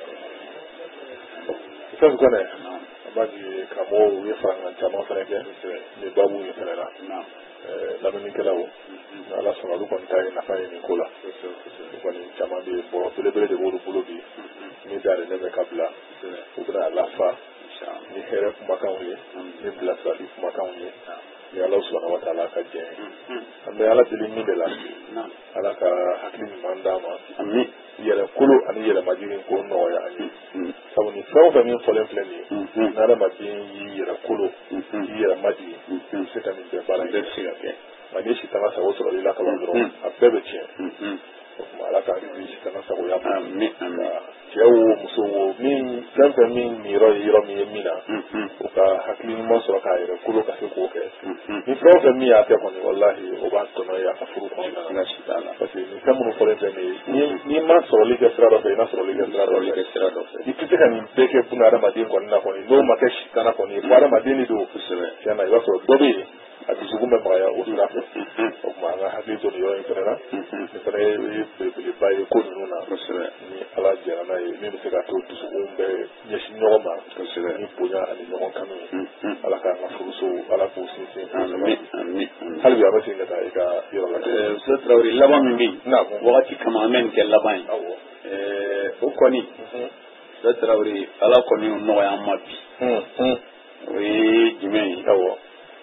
fɛn kɔnɛ b'a di karamɔgɔw ye farankan caman fana kɛ ni babu ye fana la lamɛnnikɛlaw ala sɔnna olu kɔni ta ye nafa ye nin ko la olu kɔni caman bɛ bɔrɔ belebele de b'olu bolo bi min dalen ne bɛ ka bila u bɛna lafa ni hɛrɛ kumakanw ye ni bilasirali kumakanw ye ni ala subhanahu wa ta'ala ka jɛ an bɛ ala deli min de la ala ka hakili ɲuman d'a ma amin yɛrɛ kolo ani yɛlɛmajigin ko nɔgɔya an ye sabu ni fɛn o fɛn min fɔlen filɛ nin ye n'adamaden y'i yɛrɛ kolo y'i yɛrɛ majigin i bɛ se ka nin bɛɛ baara bɛɛ bɛ se ka kɛ nka ni sitana sago sɔrɔli la kaban dɔrɔn a bɛɛ bɛ tiɲɛ o tuma ala k'an kisi sitana sagoya ma cɛ wo muso wo min fɛn fɛn min nin yɔrɔ ye yɔrɔ min ye min na o ka hakili ɲuman sɔrɔ k'a yɛrɛ kolo ka se k'o kɛ ni fɛn o fɛn min y'a kɛ kɔni walahi o b'a tɔnɔ ye a ka furu kɔnɔna na parce que nin fɛn minnu fɔlen filɛ nin ye n'i ma sɔrɔli kɛ sira dɔ fɛ i na sɔrɔli kɛ sira dɔ fɛ i tɛ se ka nin bɛɛ kɛ buna adamaden kɔni na kɔni n'o ma kɛ sitana kɔni ye fo adamaden de don tiɲɛ na i b'a sɔrɔ dɔ bɛ yen a dusukun bɛ magaya o sira fɛ o tuma an ka hakili to nin yɔrɔ in fana na nin fana ye belebeleba ye ko ninnu na ni ala jɛra n'a ye min bɛ se ka to dusukun bɛ ɲɛsin ɲɔgɔn ma ni bonya ani ɲɔgɔn kanu ye ala k'an ka furuso ala k'u sinsin hali bi a bɛ segin ka taa i ka yɔrɔ la Ustaz Traoré laban min bɛ yen wagati kama an bɛ nin kɛ laban ye o kɔni Ustaz Traoré ala kɔni y'o nɔgɔya an ma bi o ye jumɛn ye awɔ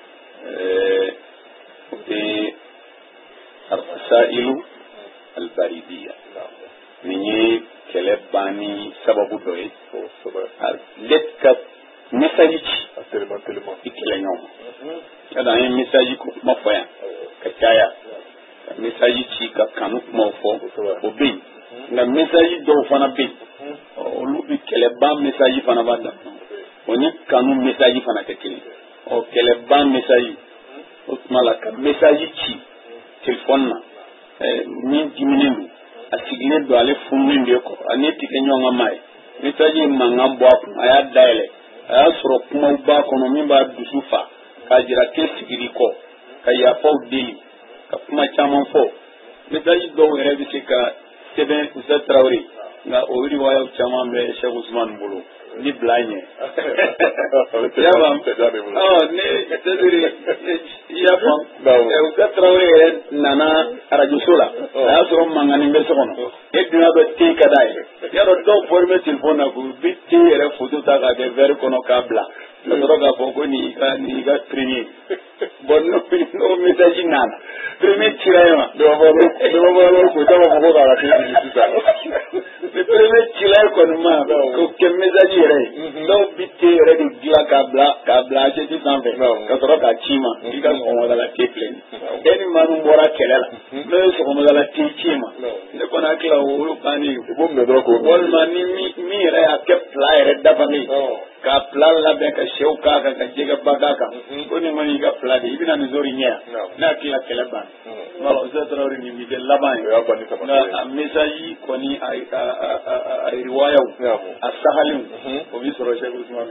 Al-Masailu Al-Baridiya nin ye kɛlɛ banni sababu dɔ ye ale ka message ci i kɛlɛ ɲɔgɔn ma kada an ye message kuma fɔ yan ka caya ka message ci ka kanu kumaw fɔ o bɛ yen nka message dɔw fana bɛ yen olu bɛ kɛlɛban message fana b'a dan o ni kanu message fana tɛ kelen ɔ kɛlɛban message o tuma la ka message ci telefɔni na min diminen don a sigilen don ale fununen de kɔ ani tigɛ ɲɔgɔn ka maa ye message ye mankan bɔ a kun a y'a dayɛlɛ a y'a sɔrɔ kumaw b'a kɔnɔ min b'a dusu fa k'a jira k'e sigili kɔ ka yafaw deli ka kuma caman fɔ message dɔw yɛrɛ bɛ se ka sɛbɛn Ustaz Traoré nka o riwayaw caman bɛ Sheikh Usman bolo ni bila ɲɛ y'a faamu ɔ ne c'est-à-dire i y'a faamu Ustaz Traoré yɛrɛ nana arajoso la a y'a sɔrɔ mankanni bɛ so kɔnɔ e dunya bɛ te ka d'a ye y'a dɔn dɔw fɔri bɛ telefɔni na k'u bɛ te yɛrɛ foto ta k'a kɛ verre kɔnɔ k'a bila ka sɔrɔ k'a fɔ ko nin y'i ka nin y'i ka premier bon n'o message nana premier cira ye ma dɔgɔbɔlɔ ko dama fɔ ko k'a ka te sisan le premier cira ye kɔni ma k'o kɛ message yɛrɛ ye dɔw bɛ te yɛrɛ de dilan k'a bila k'a bila assiette sanfɛ ka sɔrɔ k'a ci ma k'i ka sɔgɔmadala te filɛ nin e ni maa min bɔra kɛlɛ la n'o ye sɔgɔmadala te ci ma ne kɔni hakili la o bannen walima ni min yɛrɛ y'a kɛ fila yɛrɛ dafalen k'a fila labɛn ka sɛw k'a kan ka jɛgɛba k'a kan ko nin kɔni y'i ka fila de i bɛna nin zori ɲɛ yan ne hakili la kɛlɛ ban wala Ustaz Traoré nin bɛ kɛ laban ye nka a message kɔni a riwayaw a sagalenw o bɛ sɔrɔ Sheikh Usman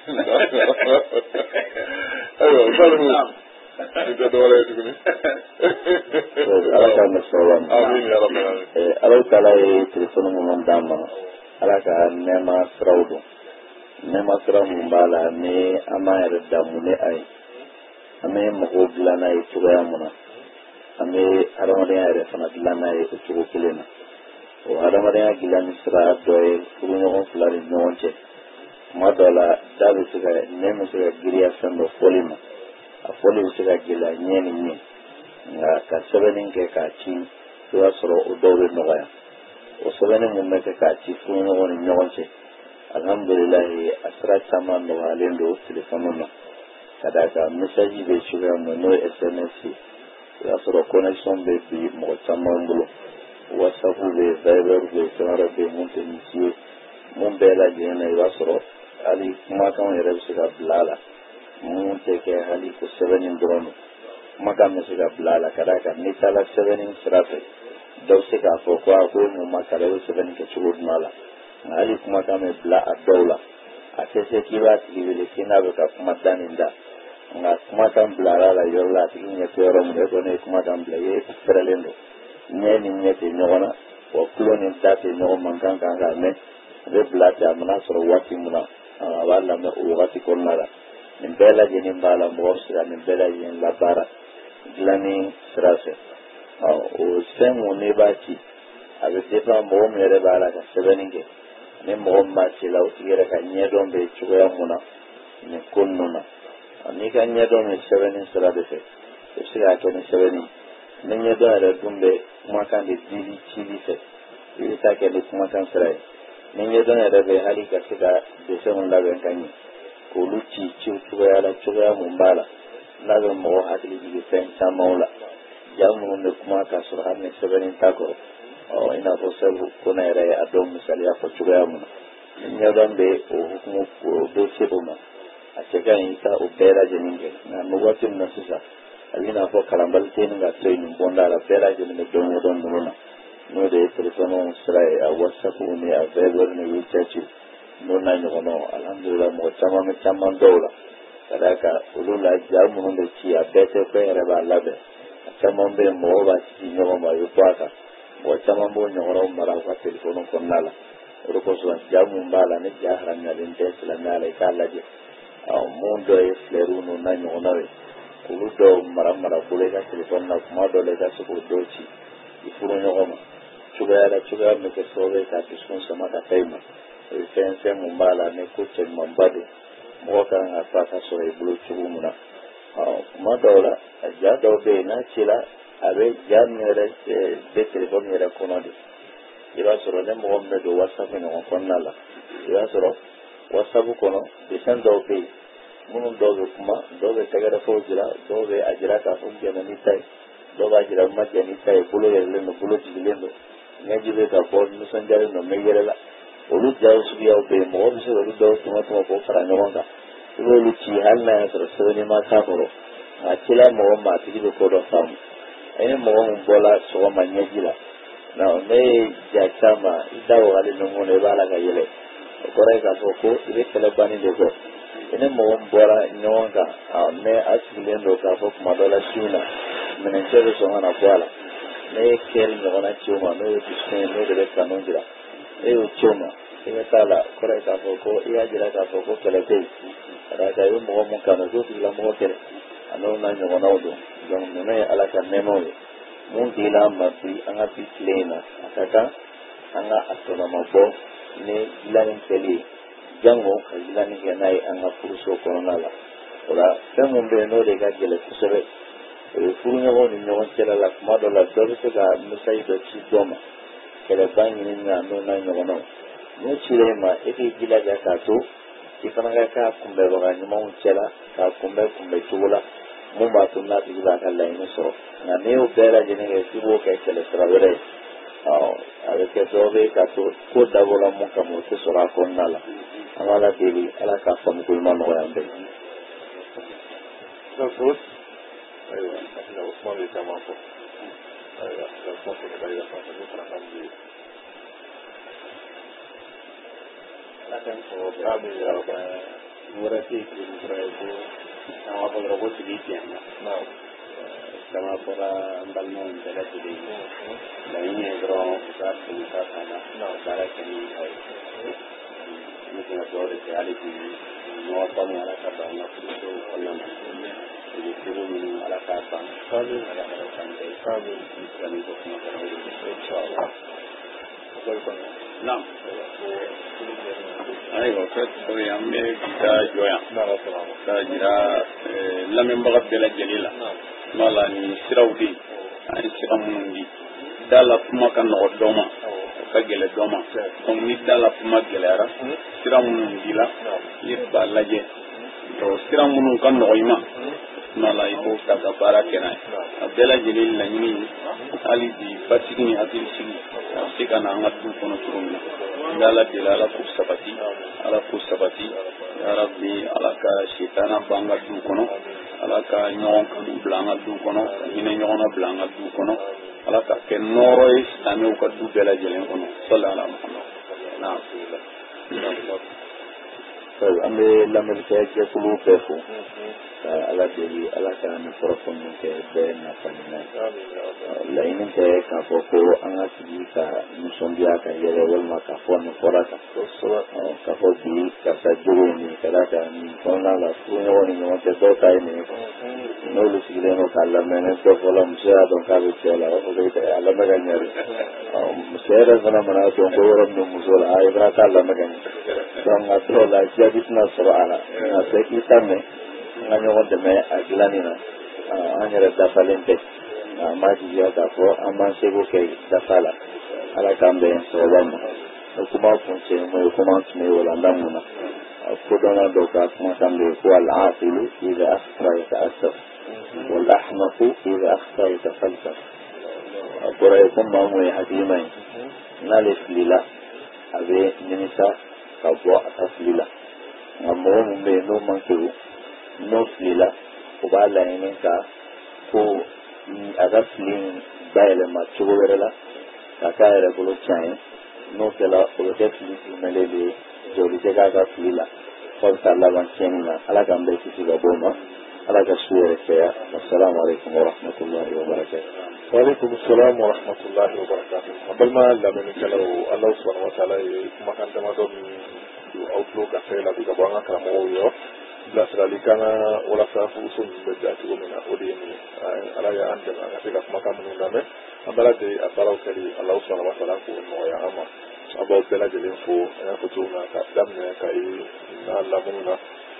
ayiwa i tɛ dɔwɛrɛ ye tuguni ala k'a mɛn sababa ma amin ya rabbal alamin ala taala ye telefɔni minnu d'an ma ala ka nɛɛma siraw don nɛɛma sira minnu b'a la ni an b'an yɛrɛ damu ni a ye an bɛ mɔgɔw dilan n'a ye cogoya min na an bɛ hadamadenya yɛrɛ fana dilan n'a ye o cogo kelen na o hadamadenya dilanni sira dɔ ye furuɲɔgɔn fila ni ɲɔgɔn cɛ tuma dɔw la da bɛ se ka nɛɛ bɛ se ka giriya fɛn dɔ fɔli ma a fɔli bɛ se ka gɛlɛya ɲɛ ni ɲɛ nka ka sɛbɛnni kɛ k'a ci i b'a sɔrɔ o dɔw bɛ nɔgɔya o sɛbɛnni mun bɛ kɛ k'a ci furuɲɔgɔn ni ɲɔgɔn cɛ alhamdulilayi a sira caman nɔgɔyalen don telefɔni na ka d'a kan message bɛ cogoya min n'o ye S M S ye i b'a sɔrɔ connection bɛ bi mɔgɔ caman bolo WhatsApp bɛ yen Viber bɛ yen fɛn wɛrɛ bɛ yen mun tɛ misi ye mun bɛɛ lajɛlen na i b'a sɔrɔ hali kumakan yɛrɛ bɛ se ka bila a la mun tɛ kɛ hali ko sɛbɛnni dɔrɔn don kumakan bɛ se ka bila a la ka d'a kan n'i taara sɛbɛnni sira fɛ dɔw bɛ se k'a fɔ ko a ko e mun ma kalan e bɛ sɛbɛnni kɛ cogo jumɛn la nka hali kumakan bɛ bila a dɔw la a tɛ se k'i b'a tigi wele k'i n'a bɛ ka kuma da nin da nka kumakan bilara la yɔrɔ la a tigi ɲɛ tɛ yɔrɔ min e kɔni ye kumakan bila i ye fɛrɛlen don ɲɛ ni ɲɛ tɛ ɲɔgɔn na wa tulo ni da tɛ ɲɔgɔn mankan kan k'a mɛn a bɛ bila ten a mana sɔrɔ waati min na a b'a lamɛn o wagati kɔnɔna la nin bɛɛ lajɛlen b'a la mɔgɔ bɛ se ka nin bɛɛ lajɛlen labaara dilanni sira fɛ o fɛn mun ne b'a ci a bɛ dépend mɔgɔ min yɛrɛ b'a la ka sɛbɛnni kɛ ni mɔgɔ min b'a ci la o tigi yɛrɛ ka ɲɛdɔn bɛ cogoya mun na nin ko ninnu na ni ka ɲɛdɔn ye sɛbɛnni sira de fɛ i bɛ se k'a kɛ ni sɛbɛnni ni ɲɛdɔn yɛrɛ dun bɛ kumakan de dili cili fɛ i bɛ taa kɛ ni kumakan sira ye ni ɲɛdɔn yɛrɛ bɛ hali ka se ka desɛnw labɛn ka ɲɛ k'olu ci ciw cogoya la cogoya mun b'a la n'a bɛ mɔgɔ hakili jigin fɛn camanw la ja minnu bɛ kuma k'a sɔrɔ hali ni sɛbɛnni t'a kɔrɔ ɔ i n'a fɔ sabu ko ne yɛrɛ ye a dɔw misaliya fɔ cogoya mun na ni ɲɛdɔn bɛ o hukumu o bɛ se o ma a cɛ ka ɲi i ka o bɛɛ lajɛlen kɛ nka nin waati min na sisan a bɛ n'a fɔ kalanbali tɛ nin ka to yen nin bɔnda la bɛɛ lajɛlen bɛ dɔn ɲɛdɔn ninnu na n'o de ye telefɔniw sira ye a wasapu ni a vɛɛbɛri ni wicɛti n'o n'a ɲɔgɔnnaw alihamudulila mɔgɔ caman bɛ caman dɔw la ka d'a kan olu la ja minnu bɛ ci a bɛɛ tɛ fɛn yɛrɛ b'a labɛn a caman bɛ yen mɔgɔw b'a ci ɲɔgɔn ma a bɛ bɔ a kan mɔgɔ caman b'o ɲɔgɔnnaw mara u ka telefɔni kɔnɔna la o de kosɔn ja mun b'a la ni ja haramuyalen tɛ silamɛya la i k'a lajɛ mun dɔ ye filɛriw n'o n'a ɲɔgɔnnaw ye olu dɔw mara mara bolo i ka telefɔni na kuma dɔ la i ka se k'o dɔw ci i furu ɲɔgɔn ma cogoya la cogoya min bɛ kɛ sababu ye k'a dusukun sama ka taa i ma o ye fɛn fɛn mun b'a la ni ko cɛɲumanba don mɔgɔ kan ka to a ka sɔrɔ i bolo cogo min na kuma dɔw la a ja dɔw bɛ yen n'a ci la a bɛ ja min yɛrɛ bɛ telefɔni yɛrɛ kɔnɔ de i b'a sɔrɔ ni mɔgɔ min bɛ don wasapu ɲɔgɔn kɔnɔna la i b'a sɔrɔ wasapu kɔnɔ desɛn dɔw bɛ yen minnu dɔw bɛ kuma dɔw bɛ tɛgɛrɛfɛw jira dɔw bɛ a jira k'a fɔ n jɛna ni ta ye dɔw b'a jira n ma jɛ ni ta ye bolo yɛlɛlen don bolo jigilen don ɲɛji bɛ ka bɔ nisɔndiyalen don n bɛ yɛlɛ la olu jaw suguyaw bɛ yen mɔgɔ bɛ se k'olu dɔw tuma tuma k'o fara ɲɔgɔn kan i b'olu ci hali n'a y'a sɔrɔ sɛbɛnni ma k'a kɔrɔ a cila mɔgɔ ma a tigi bɛ ko dɔ faamu a ye mɔgɔ min bɔla sɔgɔma ɲɛji la ne ye ja caman i da wagale min kɔnɔ i b'a la ka yɛlɛ o kɔrɔ ye k'a fɔ ko i bɛ kɛlɛ banni de kɔ i ni mɔgɔ min bɔra ɲɔgɔn kan ne a sigilen don k'a fɔ kuma dɔ la siw na minɛncɛ bɛ sɔn ka na bɔ a la ne ye kɛli ɲɔgɔnna ci o ma n'o ye dusukun ye n'o de bɛ kanu jira e y'o ci o ma i bɛ t'a la kɔrɔ ye k'a fɔ ko i y'a jira k'a fɔ ko kɛlɛ tɛ yen ka d'a kan i bɛ mɔgɔ min kanu k'o tigilamɔgɔ kɛlɛ a n'o n'a ɲɔgɔnnaw don donc ninnu ye ala ka nɛɛmaw ye mun dila an ma bi an ka bi tile in na a ka kan an ka a tɔnɔma bɔ ni dilanni kɛli ye jango ka dilanni kɛ n'a ye an ka furuso kɔnɔna la o la fɛn min bɛ yen n'o de ka gɛlɛn kosɛbɛ o ye furuɲɔgɔnw ni ɲɔgɔn cɛla la kuma dɔ la dɔ bɛ se ka misayi dɔ ci dɔ ma kɛlɛba ɲini na n'o n'a ɲɔgɔnnaw n'o cira i ma e k'i jilaja k'a to i fana ka k'a kunbɛbaga ɲumanw cɛla k'a kunbɛn kunbɛn cogo la mun b'a to n'a tigi b'a ka laɲini sɔrɔ nka n'i y'o bɛɛ lajɛlen kɛ k'i b'o kɛ kɛlɛ sira wɛrɛ ye a bɛ kɛ sababu ye k'a to ko dabɔra mun kama o tɛ sɔrɔ a kɔnɔna la an b'a la deli ala k'a faamu ko ɲuman nɔgɔya an bɛɛ. ayiwa hakili la o kuma bɛ caman fɔ ayiwa ka kuma fɔ ka yɛlɛ fanfɛ ne fana ka mun ye ala ka sɔrɔ bɛɛ a bɛ yɔrɔ ka wɛrɛ tɛ yen tuguni fɔra ye ko an b'a fɔ dɔrɔn ko tigi tiɲɛna caman fɔra an balimaw bɛɛ lajɛlen ye laɲini ye dɔrɔn u ka segin ka kan na baara kɛ ni a ye ne tɛna dɔw de kɛ hali bi ɲɔgɔn faamu ala ka ban an ka furuso kɔnɔna na u bɛ segu minnu ala k'a ban ala ka kan bɛɛ ni silamɛ ko kuma kɔnɔ o de bɛ inshallah naam ayiwa fɛn sɔrɔ an bɛ kita jɔ yan k'a jira lamɛnbaga bɛɛ lajɛlen la kuma la ni siraw bɛ yen an ye sira minnu di da la kuma ka nɔgɔ dɔ ma o ka gɛlɛ dɔ ma donc ni da la kuma gɛlɛyara sira minnu dila i b'a lajɛ sira minnu ka nɔgɔ i ma kuma la i b'o ta ka baara kɛ n'a ye a bɛɛ lajɛlen laɲini hali bi basigi ni hakili sigi a bɛ se ka na an ka du kɔnɔ cogo min na n bɛ ala deli ala k'o sabati ala k'o sabati yarabi ala ka sitana bɔ an ka du kɔnɔ ala ka ɲɔgɔn kanu bila an ka du kɔnɔ ka hinɛ ɲɔgɔn na bila an ka du kɔnɔ ala ka kɛ nɔɔrɔ ye silamɛw ka du bɛɛ lajɛlen kɔnɔ sɔli ala muhamad naam an bɛ lamɛnnikɛ jɛkuluw bɛɛ fo ka ala deli ala ka nin kɔrɔfɔ ninnu kɛ bɛɛ nafa ɲuman ye laɲini kɛ k'a fɔ ko an ka sigi ka nisɔndiya ka yɛlɛ walima k'a fɔ nin fɔra kan k'a fɔ bi karisa jogo ye nin ka d'a kan nin kɔnɔna la furuɲɔgɔn ni ɲɔgɔn cɛ dɔw ta ye nin ye n'olu sigilen don k'a lamɛn ni dɔ fɔla muso y'a dɔn k'a bɛ cɛ la a b'a fɔ ko a lamɛn ka ɲɛ de muso yɛrɛ fana mana dɔn ko yɔrɔ min bɛ muso la a ye k'a lamɛn ka ɲɛ donc a dɔw la jaabi tɛna sɔrɔ a la nka bɛɛ k'i ta mɛn nga ɲɔgɔn dɛmɛ a dilanni na an yɛrɛ dafalen tɛ an b'a jigiya k'a fɔ an b'an seko kɛ dafa la ala k'an bɛn sababa ma o kuma kuncɛ n'o ye kuma tun bɛ walanda mun na kodɔnna dɔ ka kumakan bɛ yen ko al-aqilu idha akhta yata'assaf wal-ahmaqu idha akhta yatafalsaf a bɔra ye ko maa mun ye hakilima ye n'ale filila a bɛ nimisa ka bɔ a ka fili la nka mɔgɔ min bɛ yen n'o man kuru n'o filila o b'a laɲini ka ko a ka fili bayɛlɛma cogo wɛrɛ la k'a k'a yɛrɛ bolo tiɲɛ ye n'o kɛla o bɛ kɛ fili jumɛnlen de ye jɔli tɛ k'a ka fili la fo bɛ taa laban tiɲɛni na ala k'an bɛɛ kisi ka bɔ o ma ala ka su yɛrɛ caya assalamu alaikum wa rahmatullahi wa barakatuh. wa alaikum assalam wa rahmatullahi wa barakatuh. an balima lamɛnnikɛlaw ala subhanahu wa ta'ala ye kumakan damadɔ min don aw tulo gafe la bi ka bɔ an ka karamɔgɔw yɔrɔ bilasirali kan ka walasa furuso ninnu bɛ ja cogo min na o de ye nin ye ala y'an dɛmɛ an ka se ka kumakan minnu lamɛn an bɛɛ lajɛlen a baaraw kɛli ala subhanahu wa ta'ala k'o nɔgɔya an ma an b'aw bɛɛ lajɛlen fo an y'a fɔ cogo min na ka daminɛ ka ye n'a lamunu na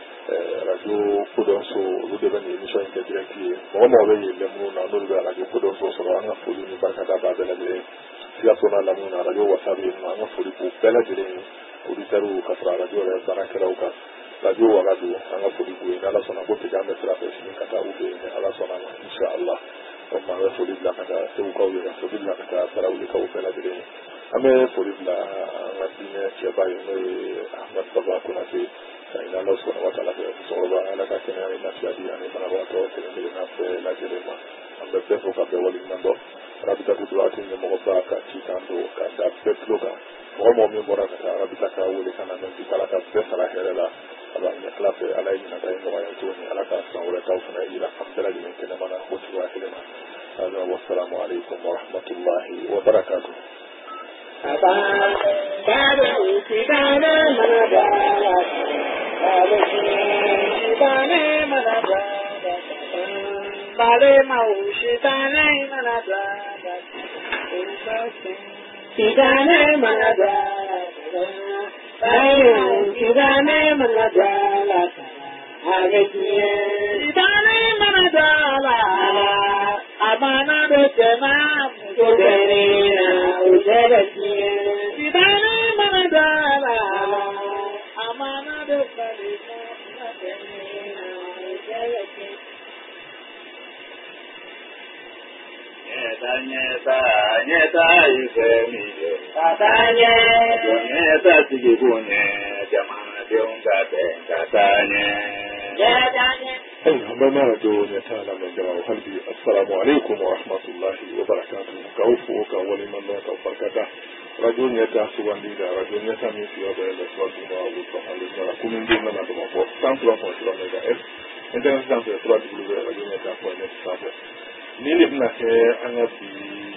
radio kodɔnso olu de bɛ nin émission in kɛ direct ye mɔgɔ mɔgɔ bɛ yen lamunu na n'olu bɛ radio kodɔnso sɔrɔ an ka foli ni barikada b'a bɛɛ lajɛlen Sikaso n'a lamunu na radio wasa bɛ yen nɔ an ka foli k'u bɛɛ lajɛlen ye auditeurs ka fara radio yɛrɛ baarakɛlaw kan radio wagadu an ka foli k'u ye n'ala sɔnna ko tigi an bɛ sira fɛ sini ka taa u fɛ yen ni ala sɔnna ma inshallah o tuma an bɛ foli bila ka taa segukaw ye ka foli bila ka taa tarawelekaw bɛɛ lajɛlen ye an bɛ foli bila an ka diinɛ cɛba ye n'o ye Ahmad Baba Konate ka ɲini ala subhanahu wa ta'ala fɛ musokɔrɔba ala ka kɛnɛya ni lafiya di ani banabagatɔ kelen kelenna bɛɛ lajɛlen ma an bɛ bɛɛ fo ka bɛɛ waleɲuman dɔn arabitatu duwati ɲɛmɔgɔba ka cikan don ka da bɛɛ tulo kan mɔgɔ mɔgɔ min bɔra ka taa arabita ka wele ka na mɛ bi ala ka bɛɛ sara hɛrɛ la ala ɲɛ tila fɛ ala ye ɲinata ye nɔgɔya tuguni ala ka san wɛrɛ taw fana yira an bɛɛ lajɛlen kɛnɛma na o cogoya kelen na hada wassalamu alaikum wa rahmatullahi wa barakatuh. Bale maushitane manada Sidane manada Bale maushitane manada Agetiye Sidane manada Amana betema Mujoberina Ujebetiye Sidane manada Amana betema Mujoberina Ujebetiye Nyeta, nyeta isemiye. Katanye. Nyeta sigibunye. Jamana diongate. Katanye. Nyetanye. أيها بما دون يتعلم الجماعة وحلبي السلام عليكم ورحمة الله وبركاته كوفو كولي من الله وبركاته رجل يتعسوا لنا رجل يتعمي في هذا الأسواق وعوض فحلنا لكم من دون لنا دماغ سامسلا فانسلا ميجا إف إنتنا سامسلا ترى تقولوا رجل يتعسوا لنا سامسلا نيلي بنا أنا في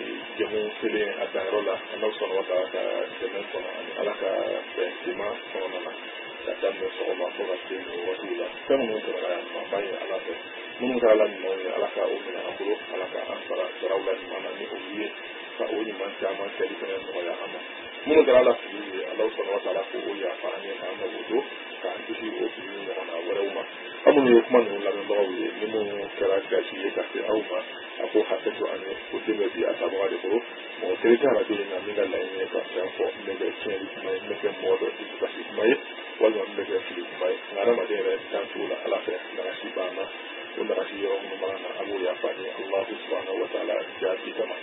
جميع سلين أدائر الله أنا وصل وضعك جميع صنع على كبنتما صنعنا dan ne so ma ko gaske ni wato la sai mun ta ga ma bai ala ta mun ga ala ni ne ala ka o ni amuro ala ka asara sarawla ni ma ni o yi ka o ni man ta ma sai ka ne ya amma mun ga ala fi Allah subhanahu wa ta'ala ko o ya fa ne ka ma wudo ka an shi o fi ni na wara uma amun ne kuma ne la ba wi ni mun kara ka shi ka sai au ma ako hasatu an ko te me bi asabu ga de ko mo te ta ra de na mi ga la ni ka sa ko ne ga chen ni me ke modo ti ka shi mai wala wanda ke fili mai ngara ma dai rai ta tula ala fa na shi ba ma wanda rashi yau mun ma na abu ya fani Allah subhanahu wa ta'ala ya bi tama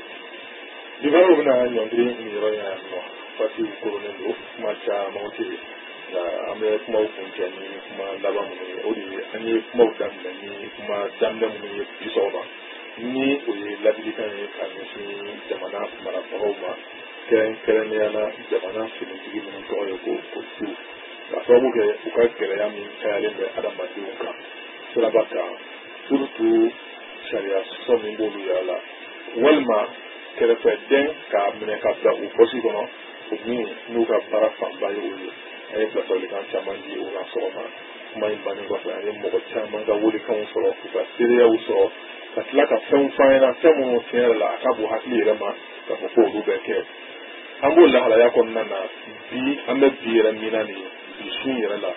di ba ru na nyon dri ni ro ya no fati ko ne do ma cha ma ti da ame kuma kun ke ni kuma da ba mu ne odi ani kuma dan da ni kuma dan da mu ne bi so ba ni o ye labili kan ni kan ni jamana mara ko ma keren keren ya na jamana su ne ji mun to yo ko ko su ka sababu kɛ u ka gɛlɛya min cayalen bɛ adamadenw kan siraba kan surtout sariya sɔsɔ min b'olu yɛrɛ la walima kɛrɛfɛden k'a minɛ ka bila u pɔsi kɔnɔ o min n'u ka baara fanba ye o ye an ye bilasiralikan caman di o la sɔgɔma kuma in bannen kɔfɛ an ye mɔgɔ caman ka welekanw sɔrɔ k'u ka seereyaw sɔrɔ ka tila ka fɛnw f'an ɲɛna fɛn minnu tiɲɛ yɛrɛ la a ka bon hakili yɛrɛ ma k'a fɔ ko olu bɛ kɛ an b'o lahalaya kɔnɔna na bi an bɛ bi yɛrɛ min na nin ye bi sun yɛrɛ la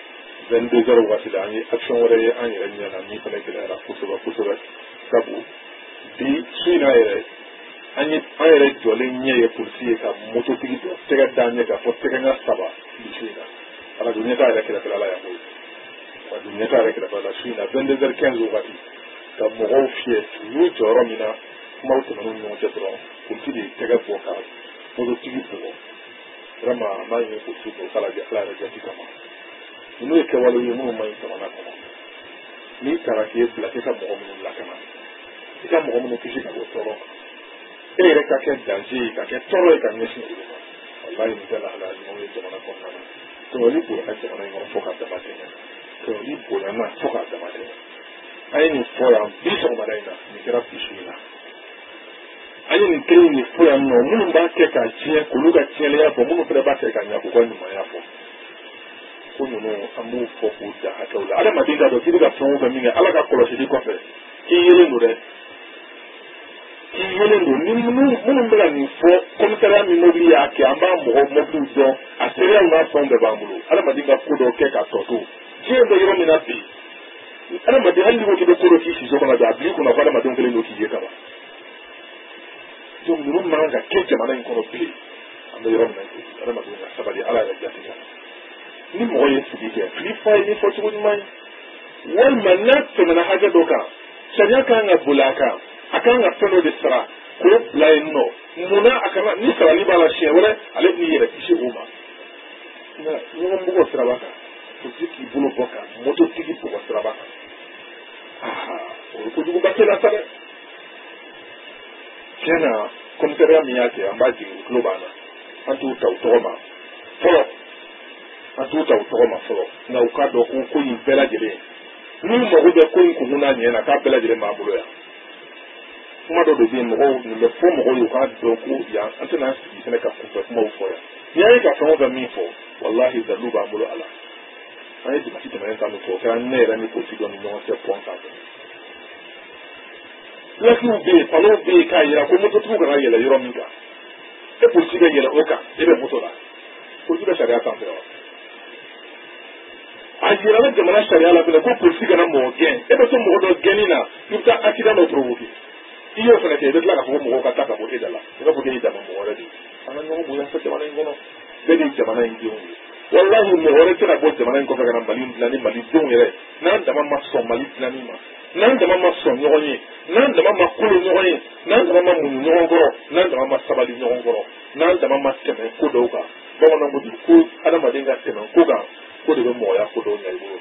vingt-deux heures waati la an ye action wɛrɛ ye an yɛrɛ ɲɛ na min fana gɛlɛyara kosɛbɛ kosɛbɛ sabu bi su in na yɛrɛ an ye an yɛrɛ jɔlen ɲɛ ye polisi ye ka mototigi dɔ tɛgɛ da ɲɛ kan fɔ tɛgɛɲa saba bi su in na ala don ɲɛta yɛrɛ kɛrɛfɛla la yan koyi ala don ɲɛta yɛrɛ kɛrɛfɛla la su in na vingt-deux heures quinze waati ka mɔgɔw fiyɛ u y'u jɔyɔrɔ min na kumaw tɛmɛn'u ni ɲɔgɔn cɛ dɔrɔn polisi de ye tɛgɛ bɔ ka mototigi bugɔ vraiment an b'a ɲini polisi fɛ u k'a lajɛ ala yɛrɛ jati kama ninnu ye kɛwalew ye minnu ma ɲi jamana kɔnɔ n'i taara k'e bila k'e ka mɔgɔ minnu lakana i ka mɔgɔ minnu kisi ka bɔ tɔɔrɔ ma e yɛrɛ ka kɛ danger ye ka kɛ tɔɔrɔ ye ka ɲɛsin olu ma walahi nin tɛ lahalaya ɲumanw ye jamana kɔnɔna na tɔɲɔli bonyana jamana in kɔnɔ fo k'a dama tɛmɛ tɔɲɔli bonyana fo k'a dama tɛmɛ an ye nin fɔ yan bi sɔgɔmada in na nin kɛra bi su in na an ye nin kelen nin fɔ yan nɔ minnu b'a kɛ ka tiɲɛ k'olu ka tiɲɛliya fɔ minnu fana b'a kɛ ka ɲa k'u ka ɲumanya fɔ ko ninnu an b'u fɔ k'u da hakɛw la adamaden k'a dɔn k'i bɛ ka fɛn o fɛn min kɛ ala ka kɔlɔsili kɔfɛ k'i yelen don dɛ k'i yelen don ni minnu bɛ ka nin fɔ komisariya min mobili y'a kɛ an b'a mɔgɔ mobiliw dɔn a seereyaw n'a fɛnw bɛɛ b'an bolo adamaden ka ko dɔ kɛ ka tɔ to diɲɛ bɛ yɔrɔ min na bi adamaden hali n'i ko k'i bɛ ko dɔ k'i siso kɔnɔ bi a bil'i kunna ko adamaden kelen don k'i ye kaban donc ninnu man kan ka kɛ jamana in kɔnɔ bilen an bɛ yɔrɔ min na adamaden ka sabali ala yɛrɛ jate la ni mɔgɔ ye sigi kɛ fili fɔ a ye ni fɔcogo ɲuman ye walima n'a tɛmɛna hakɛ dɔ kan sariya kan ka boli a kan a kan ka fɛn dɔ de sara k'o bila yen nɔ munna a kana ni sarali b'a la siɲɛ wɛrɛ ale b'i yɛrɛ kisi o ma nka ɲɔgɔn bugɔ siraba kan polisi k'i bolo bɔ kan mototigi bugɔ siraba kan aa o ye kojuguba kɛ la sa dɛ tiɲɛ na komisariya min y'a kɛ an b'a jigin u tulo b'an na an t'u ta u tɔgɔ ma fɔlɔ an t'u ta u tɔgɔ ma fɔlɔ nka u k'a dɔn ko ko in bɛɛ lajɛlen n'u mago bɛ ko in kun n'a ɲɛ na k'a bɛɛ lajɛlen b'an bolo yan kuma dɔ de bɛ yen mɔgɔw nin bɛ fɔ mɔgɔw ye u k'a dɔn ko yan an tɛna sigi fɛnɛ ka kunfɛ kumaw fɔ yan n'i y'a ye ka fɛn o fɛn min fɔ walahi dalu b'an bolo a la an ye dimasi tɛmɛnen ta min fɔ o kɛra ne yɛrɛ ni polisi dɔ ni ɲɔgɔn cɛ pɔn sanfɛ lakiw bɛ yen palow bɛ yen k'a yira ko mototigiw kana yɛlɛ yɔrɔ min kan e polisi bɛ yɛlɛ o kan e bɛ moto la polisi bɛ sariya sanfɛ wa a yira la jamana sariya la fɛnɛ ko polisi kana mɔgɔ gɛn e bɛ to mɔgɔ dɔ gɛnni na i bɛ taa accident dɔ provoquer i y'o fɛnɛ kɛ i bɛ tila k'a fɔ ko mɔgɔw ka taa ka bɔ e da la i b'a fɔ k'e y'i dama mɔgɔ wɛrɛ de ye an ka ɲɔgɔn bonya fɔ jamana in kɔnɔ bɛɛ de ye jamana in denw ye walahi mɔgɔ wɛrɛ tɛna bɔ jamana in kɔfɛ ka na mali dilan ni mali denw yɛrɛ n'an dama ma sɔn mali dilanni ma n'an dama ma sɔn ɲɔgɔn ye n'an dama ma kolo ɲɔgɔn ye n'an dama ma muɲu ɲɔgɔn kɔrɔ n'an dama ma sabali ɲɔgɔn kɔrɔ n'an dama ma tɛmɛ ko dɔw kan bamananw ko ten ko adamaden ka tɛmɛ ko kan ko de bɛ mɔgɔya ko dɔw ɲɛ i bolo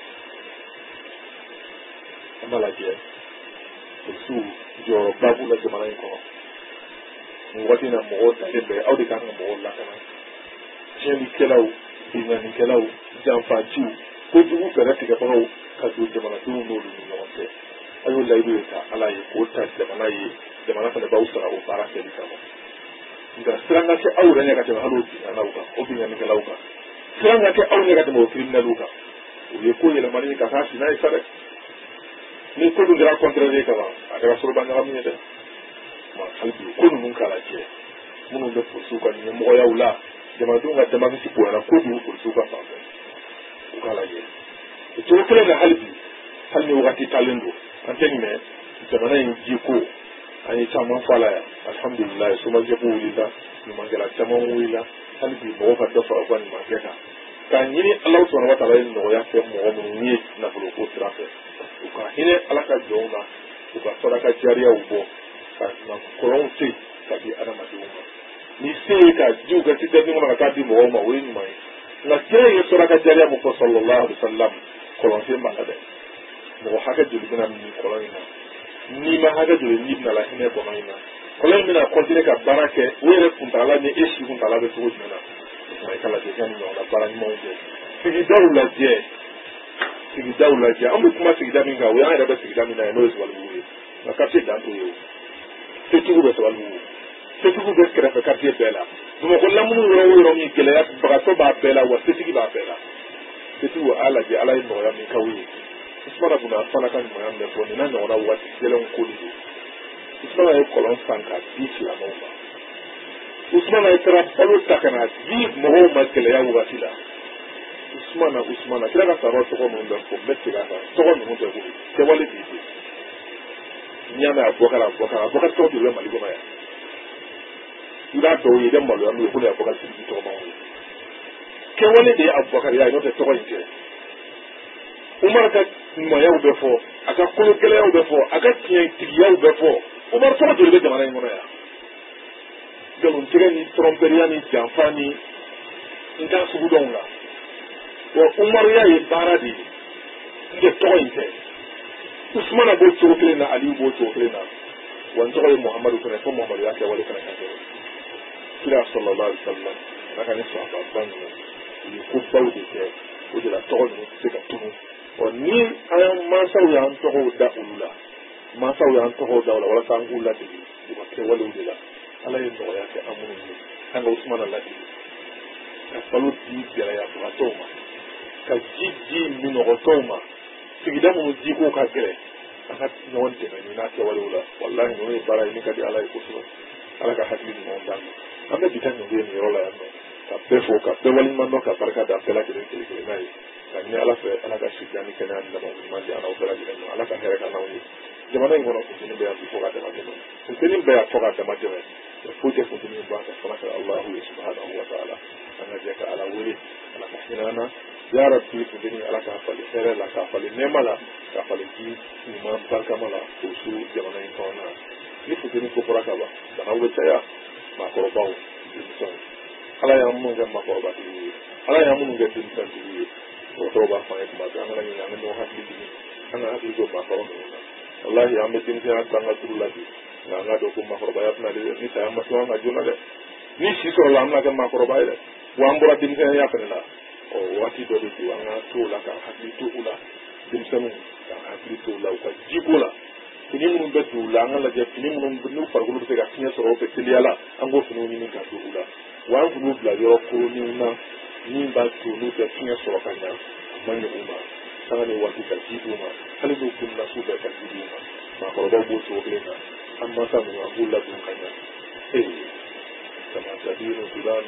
an b'a lajɛ polisiw jɔyɔrɔba b'u la jamana in kɔnɔ nin waati in na mɔgɔw dalen bɛ aw de kan ka mɔgɔw lakana tiɲɛlikɛlaw bingannikɛlaw janfajiw kojugu fɛɛrɛ tigɛbagaw ka don jamanadenw n'olu ni ɲɔgɔn cɛ a y'o layidu ye ta ala ye k'o ta jamana ye jamana fana b'aw sara o baara kɛli kama nka siran ka kɛ aw yɛrɛ ɲɛ ka tɛmɛ hali o bingannaw kan o bingannikɛlaw kan siran ka kɛ aw ɲɛ ka tɛmɛ o kiriminɛliw kan o ye ko yɛlɛmani ye ka taa si n'a ye sa dɛ ni ko dun kɛra contraire ka ban a kɛra soroba ɲagami ye dɛ hali bi ko ninnu k'a lajɛ minnu bɛ polisiw ka ɲɛmɔgɔyaw la jamanadenw ka démocratie bonyana kojugu polisiw ka fan fɛ u k'a lajɛ o cogo kelen na hali bi hali ni wagati taalen don an tɛ ɲinɛ jamana in jiko an ye caman fɔ a la yan alhamdulilayi somajɛko wulila ɲumankɛla caman wulila hali bi mɔgɔw ka dɔ fara u ka ɲumankɛ kan k'a ɲini ala subahanahu wa taala ye nɔgɔya kɛ mɔgɔ minnu ye nafoloko sira fɛ u ka hinɛ ala ka jɔnw na u ka saraka jariyaw bɔ ka kɔlɔnw to yen ka di adamadenw ma ni se ye ka jiw ka si dɛsɛ kɔnɔ ka taa di mɔgɔw ma o ye ɲuman ye nka kira ye saraka jariya mun fɔ sallallahu alaihi wa sallam kɔlɔn sen b'a la dɛ mɔgɔ hakɛ joli bɛna min kɔlɔn in na n'i ma hakɛ joli n'i bɛna la hinɛ kɔlɔn in na kɔlɔn in bɛna kɔntine ka baara kɛ o yɛrɛ kuntala ni e si kuntala bɛ cogo jumɛn na i ka lajɛ ka ni ɲɔgɔn na baara ɲumanw kɛ sigidaw lajɛ sigidaw lajɛ an bɛ kuma sigida min kan o y'an yɛrɛ bɛ sigida min na ye n'o ye Sabalibugu ye nka quartier dan t'o ye o setigiw bɛ Sabalibugu setigiw bɛ kɛrɛfɛ quartier bɛɛ la Bamakɔ lamunu yɔrɔ o yɔrɔ min gɛlɛya bagatɔ b'a bɛɛ la wa setigi b'a bɛɛ la setigiw a lajɛ ala ye nɔgɔya min k'aw ye Usmana Buna Affana ka ɲumanya min fɔ nin n'a ɲɔgɔnna waati gɛlɛnw ko de don Usmana ye kɔlɔn san k'a di silamɛw ma Usmana ye taara balo ta ka na di mɔgɔw ma gɛlɛya wagati la usmana usmana kira ka saba tɔgɔ minnu bɛ fɔ n bɛ segin a kan tɔgɔ ninnu tɛ koyi kɛwale b'i ye n'i y'a mɛn abubakar abubakar abubakar tɔgɔ de bɛ mali kɔnɔ yan i b'a dɔw ye i bɛ maloya n'u ye ko ne abubakar sidiki tɔgɔmaw ye kɛwale de ye abubakar ye n'o tɛ tɔgɔ in tɛ umar ka ɲumanyaw bɛ fɔ a ka kologɛlɛyaw bɛ fɔ a ka tiɲɛtigiyaw bɛ fɔ umar tɔgɔ joli bɛ jamana in kɔnɔ yan nkalontigɛ ni tɔrɔnpɛriya ni janfa ni n t'a sugu dɔn la wa umariya ye baara de ye n tɛ tɔgɔ in tɛ usmana b'o cogo kelen na aliyu b'o cogo kelen na wa n tɔgɔ ye muhamadu fana fo muhamadu y'a kɛwale fana ka kɛ kira sallallahu alaihi wasallam n'a ka ni sahaba ba ninnu u ye ko baw de kɛ o de la tɔgɔ ninnu tɛ se ka tunu ɔ ni an mansaw y'an tɔgɔw da olu la mansaw y'an tɔgɔw da o la walasa an k'u ladege u ka kɛwalew de la ala ye nɔgɔya kɛ an minnu ye an ka usmana ladege ka balo di gɛlɛyabagatɔw ma ka ji di minɔgɔtɔw ma sigida minnu jiko ka gɛlɛn an ka ɲɔgɔn dɛmɛ ni n'a kɛwalew la walahi ninnu ye baara ye min ka di ala ye kosɛbɛ ala ka hakili ɲumanw d'an ma an bɛ bi ka ɲɔngiri nin yɔrɔ la yan nɔ ka bɛɛ fo ka bɛɛ waliɲuman dɔn ka barika da bɛɛ lajɛlen kelen kelenna ye ka ɲini ala fɛ ala ka sijan ni kɛnɛya ni lamɔ ɲuman di an n'aw bɛɛ lajɛlen ma ala ka hɛrɛ ka n'aw ye jamana in kɔnɔ funteni bɛ yan bi fo ka dama tɛmɛ funteni bɛ yan fo ka dama tɛmɛ foyi tɛ funteni bɔ a kan fana ka alahu ye subhanahu wa ta'ala an ka jɛ ka ala wele ala ka hinɛ an na ya rabbi funteni ala k'a fali hɛrɛ la k'a fali nɛɛma la k'a fali ji ɲuman barikama la k'o su jamana in kɔnɔna na ni funteni ko fɔra ka ban banaw bɛ caya maakɔrɔbaw denmisɛnw ala y'an minnu kɛ maakɔrɔbatigi ye ala y'an minnu kɛ denmisɛntigi ye dɔgɔtɔrɔw b'a fɔ an ye tuma bɛɛ an kana ɲini an ka ɲɔgɔn hakili jigin an ka hakili don maakɔrɔ ninnu na walahi an bɛ denmisɛnya ta an ka turu la bi nka an ka dɔn ko maakɔrɔbaya bɛna de ni saya ma se an ka joona dɛ ni si sɔrɔla an bɛna kɛ maakɔrɔba ye dɛ wa an bɔra denmisɛnya fana la ɔ waati dɔ de don an ka to o la ka hakili to u la denmisɛnninw ka hakili to u la u ka jiko la fini minnu bɛ don u la an ka lajɛ fini minnu n'u farikolo bɛ se ka fiɲɛ sɔrɔ o fɛ teliya la an k'o finiw ɲini ka don u la wa an finiw bila yɔrɔ koroniw na min b'a to n'u tɛ fiɲɛ sɔrɔ ka ɲa a man ɲɛ u ma sanga ni waati ka ji d'u ma hali n'u tununa su bɛɛ ka ji d'u ma maakɔrɔbaw b'o cogo kelen na an mansa ninnu an b'u ladon ka ɲa ee tamasadiino sudan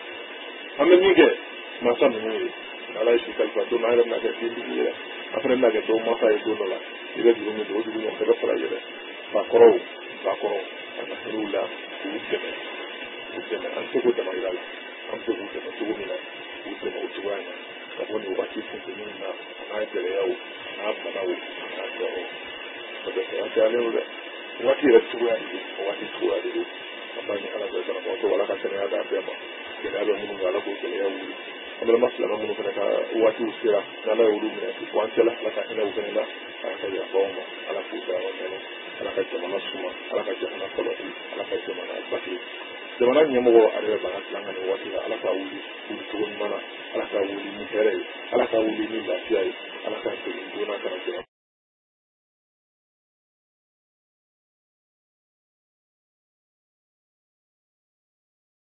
an bɛ min kɛ mansa ninnu ye ala ye su kalifa don na an yɛrɛ bɛna kɛ dentigi ye an fana bɛna kɛ dɔw mansa ye don dɔ la i bɛ juru min don o juru ɲɔgɔn tɛ bɛ fara yɛrɛ bakɔrɔw bakɔrɔw an ka hinɛw la k'u dɛmɛ k'u dɛmɛ an tɛ ko dama yira la an bɛ k'u dɛmɛ cogo min na k'u dɛmɛ o cogoya in na ka bɔ nin waati funteni na a n'a gɛlɛyaw a n'a banaw a n'a tɔɔrɔ o bɛ kɛ an tɛ ale dɛ waati yɛrɛ cogoya de don o waati cogoya de don an b'a ɲini ala fɛ banabagatɔ ala ka kɛnɛya d'a bɛɛ ma gɛlɛya bɛ minnu kan ala k'o gɛlɛya wuli an bɛ ma filama minnu fana ka waatiw sera n'ala y'olu minɛ fo an cɛla ala ka hinɛw fana la ala ka yafaw ma ala k'u da ɲɛna ala ka jamana suma ala ka jamana kɔlɔsi ala ka jamana baki jamana ɲɛmɔgɔ ale bɛ bana dilan ka nin waati la ala k'a wuli wuli cogo ɲuman na ala k'a wuli ni hɛrɛ ye ala k'a wuli ni lafiya ye ala k'a segin joona ka na jamana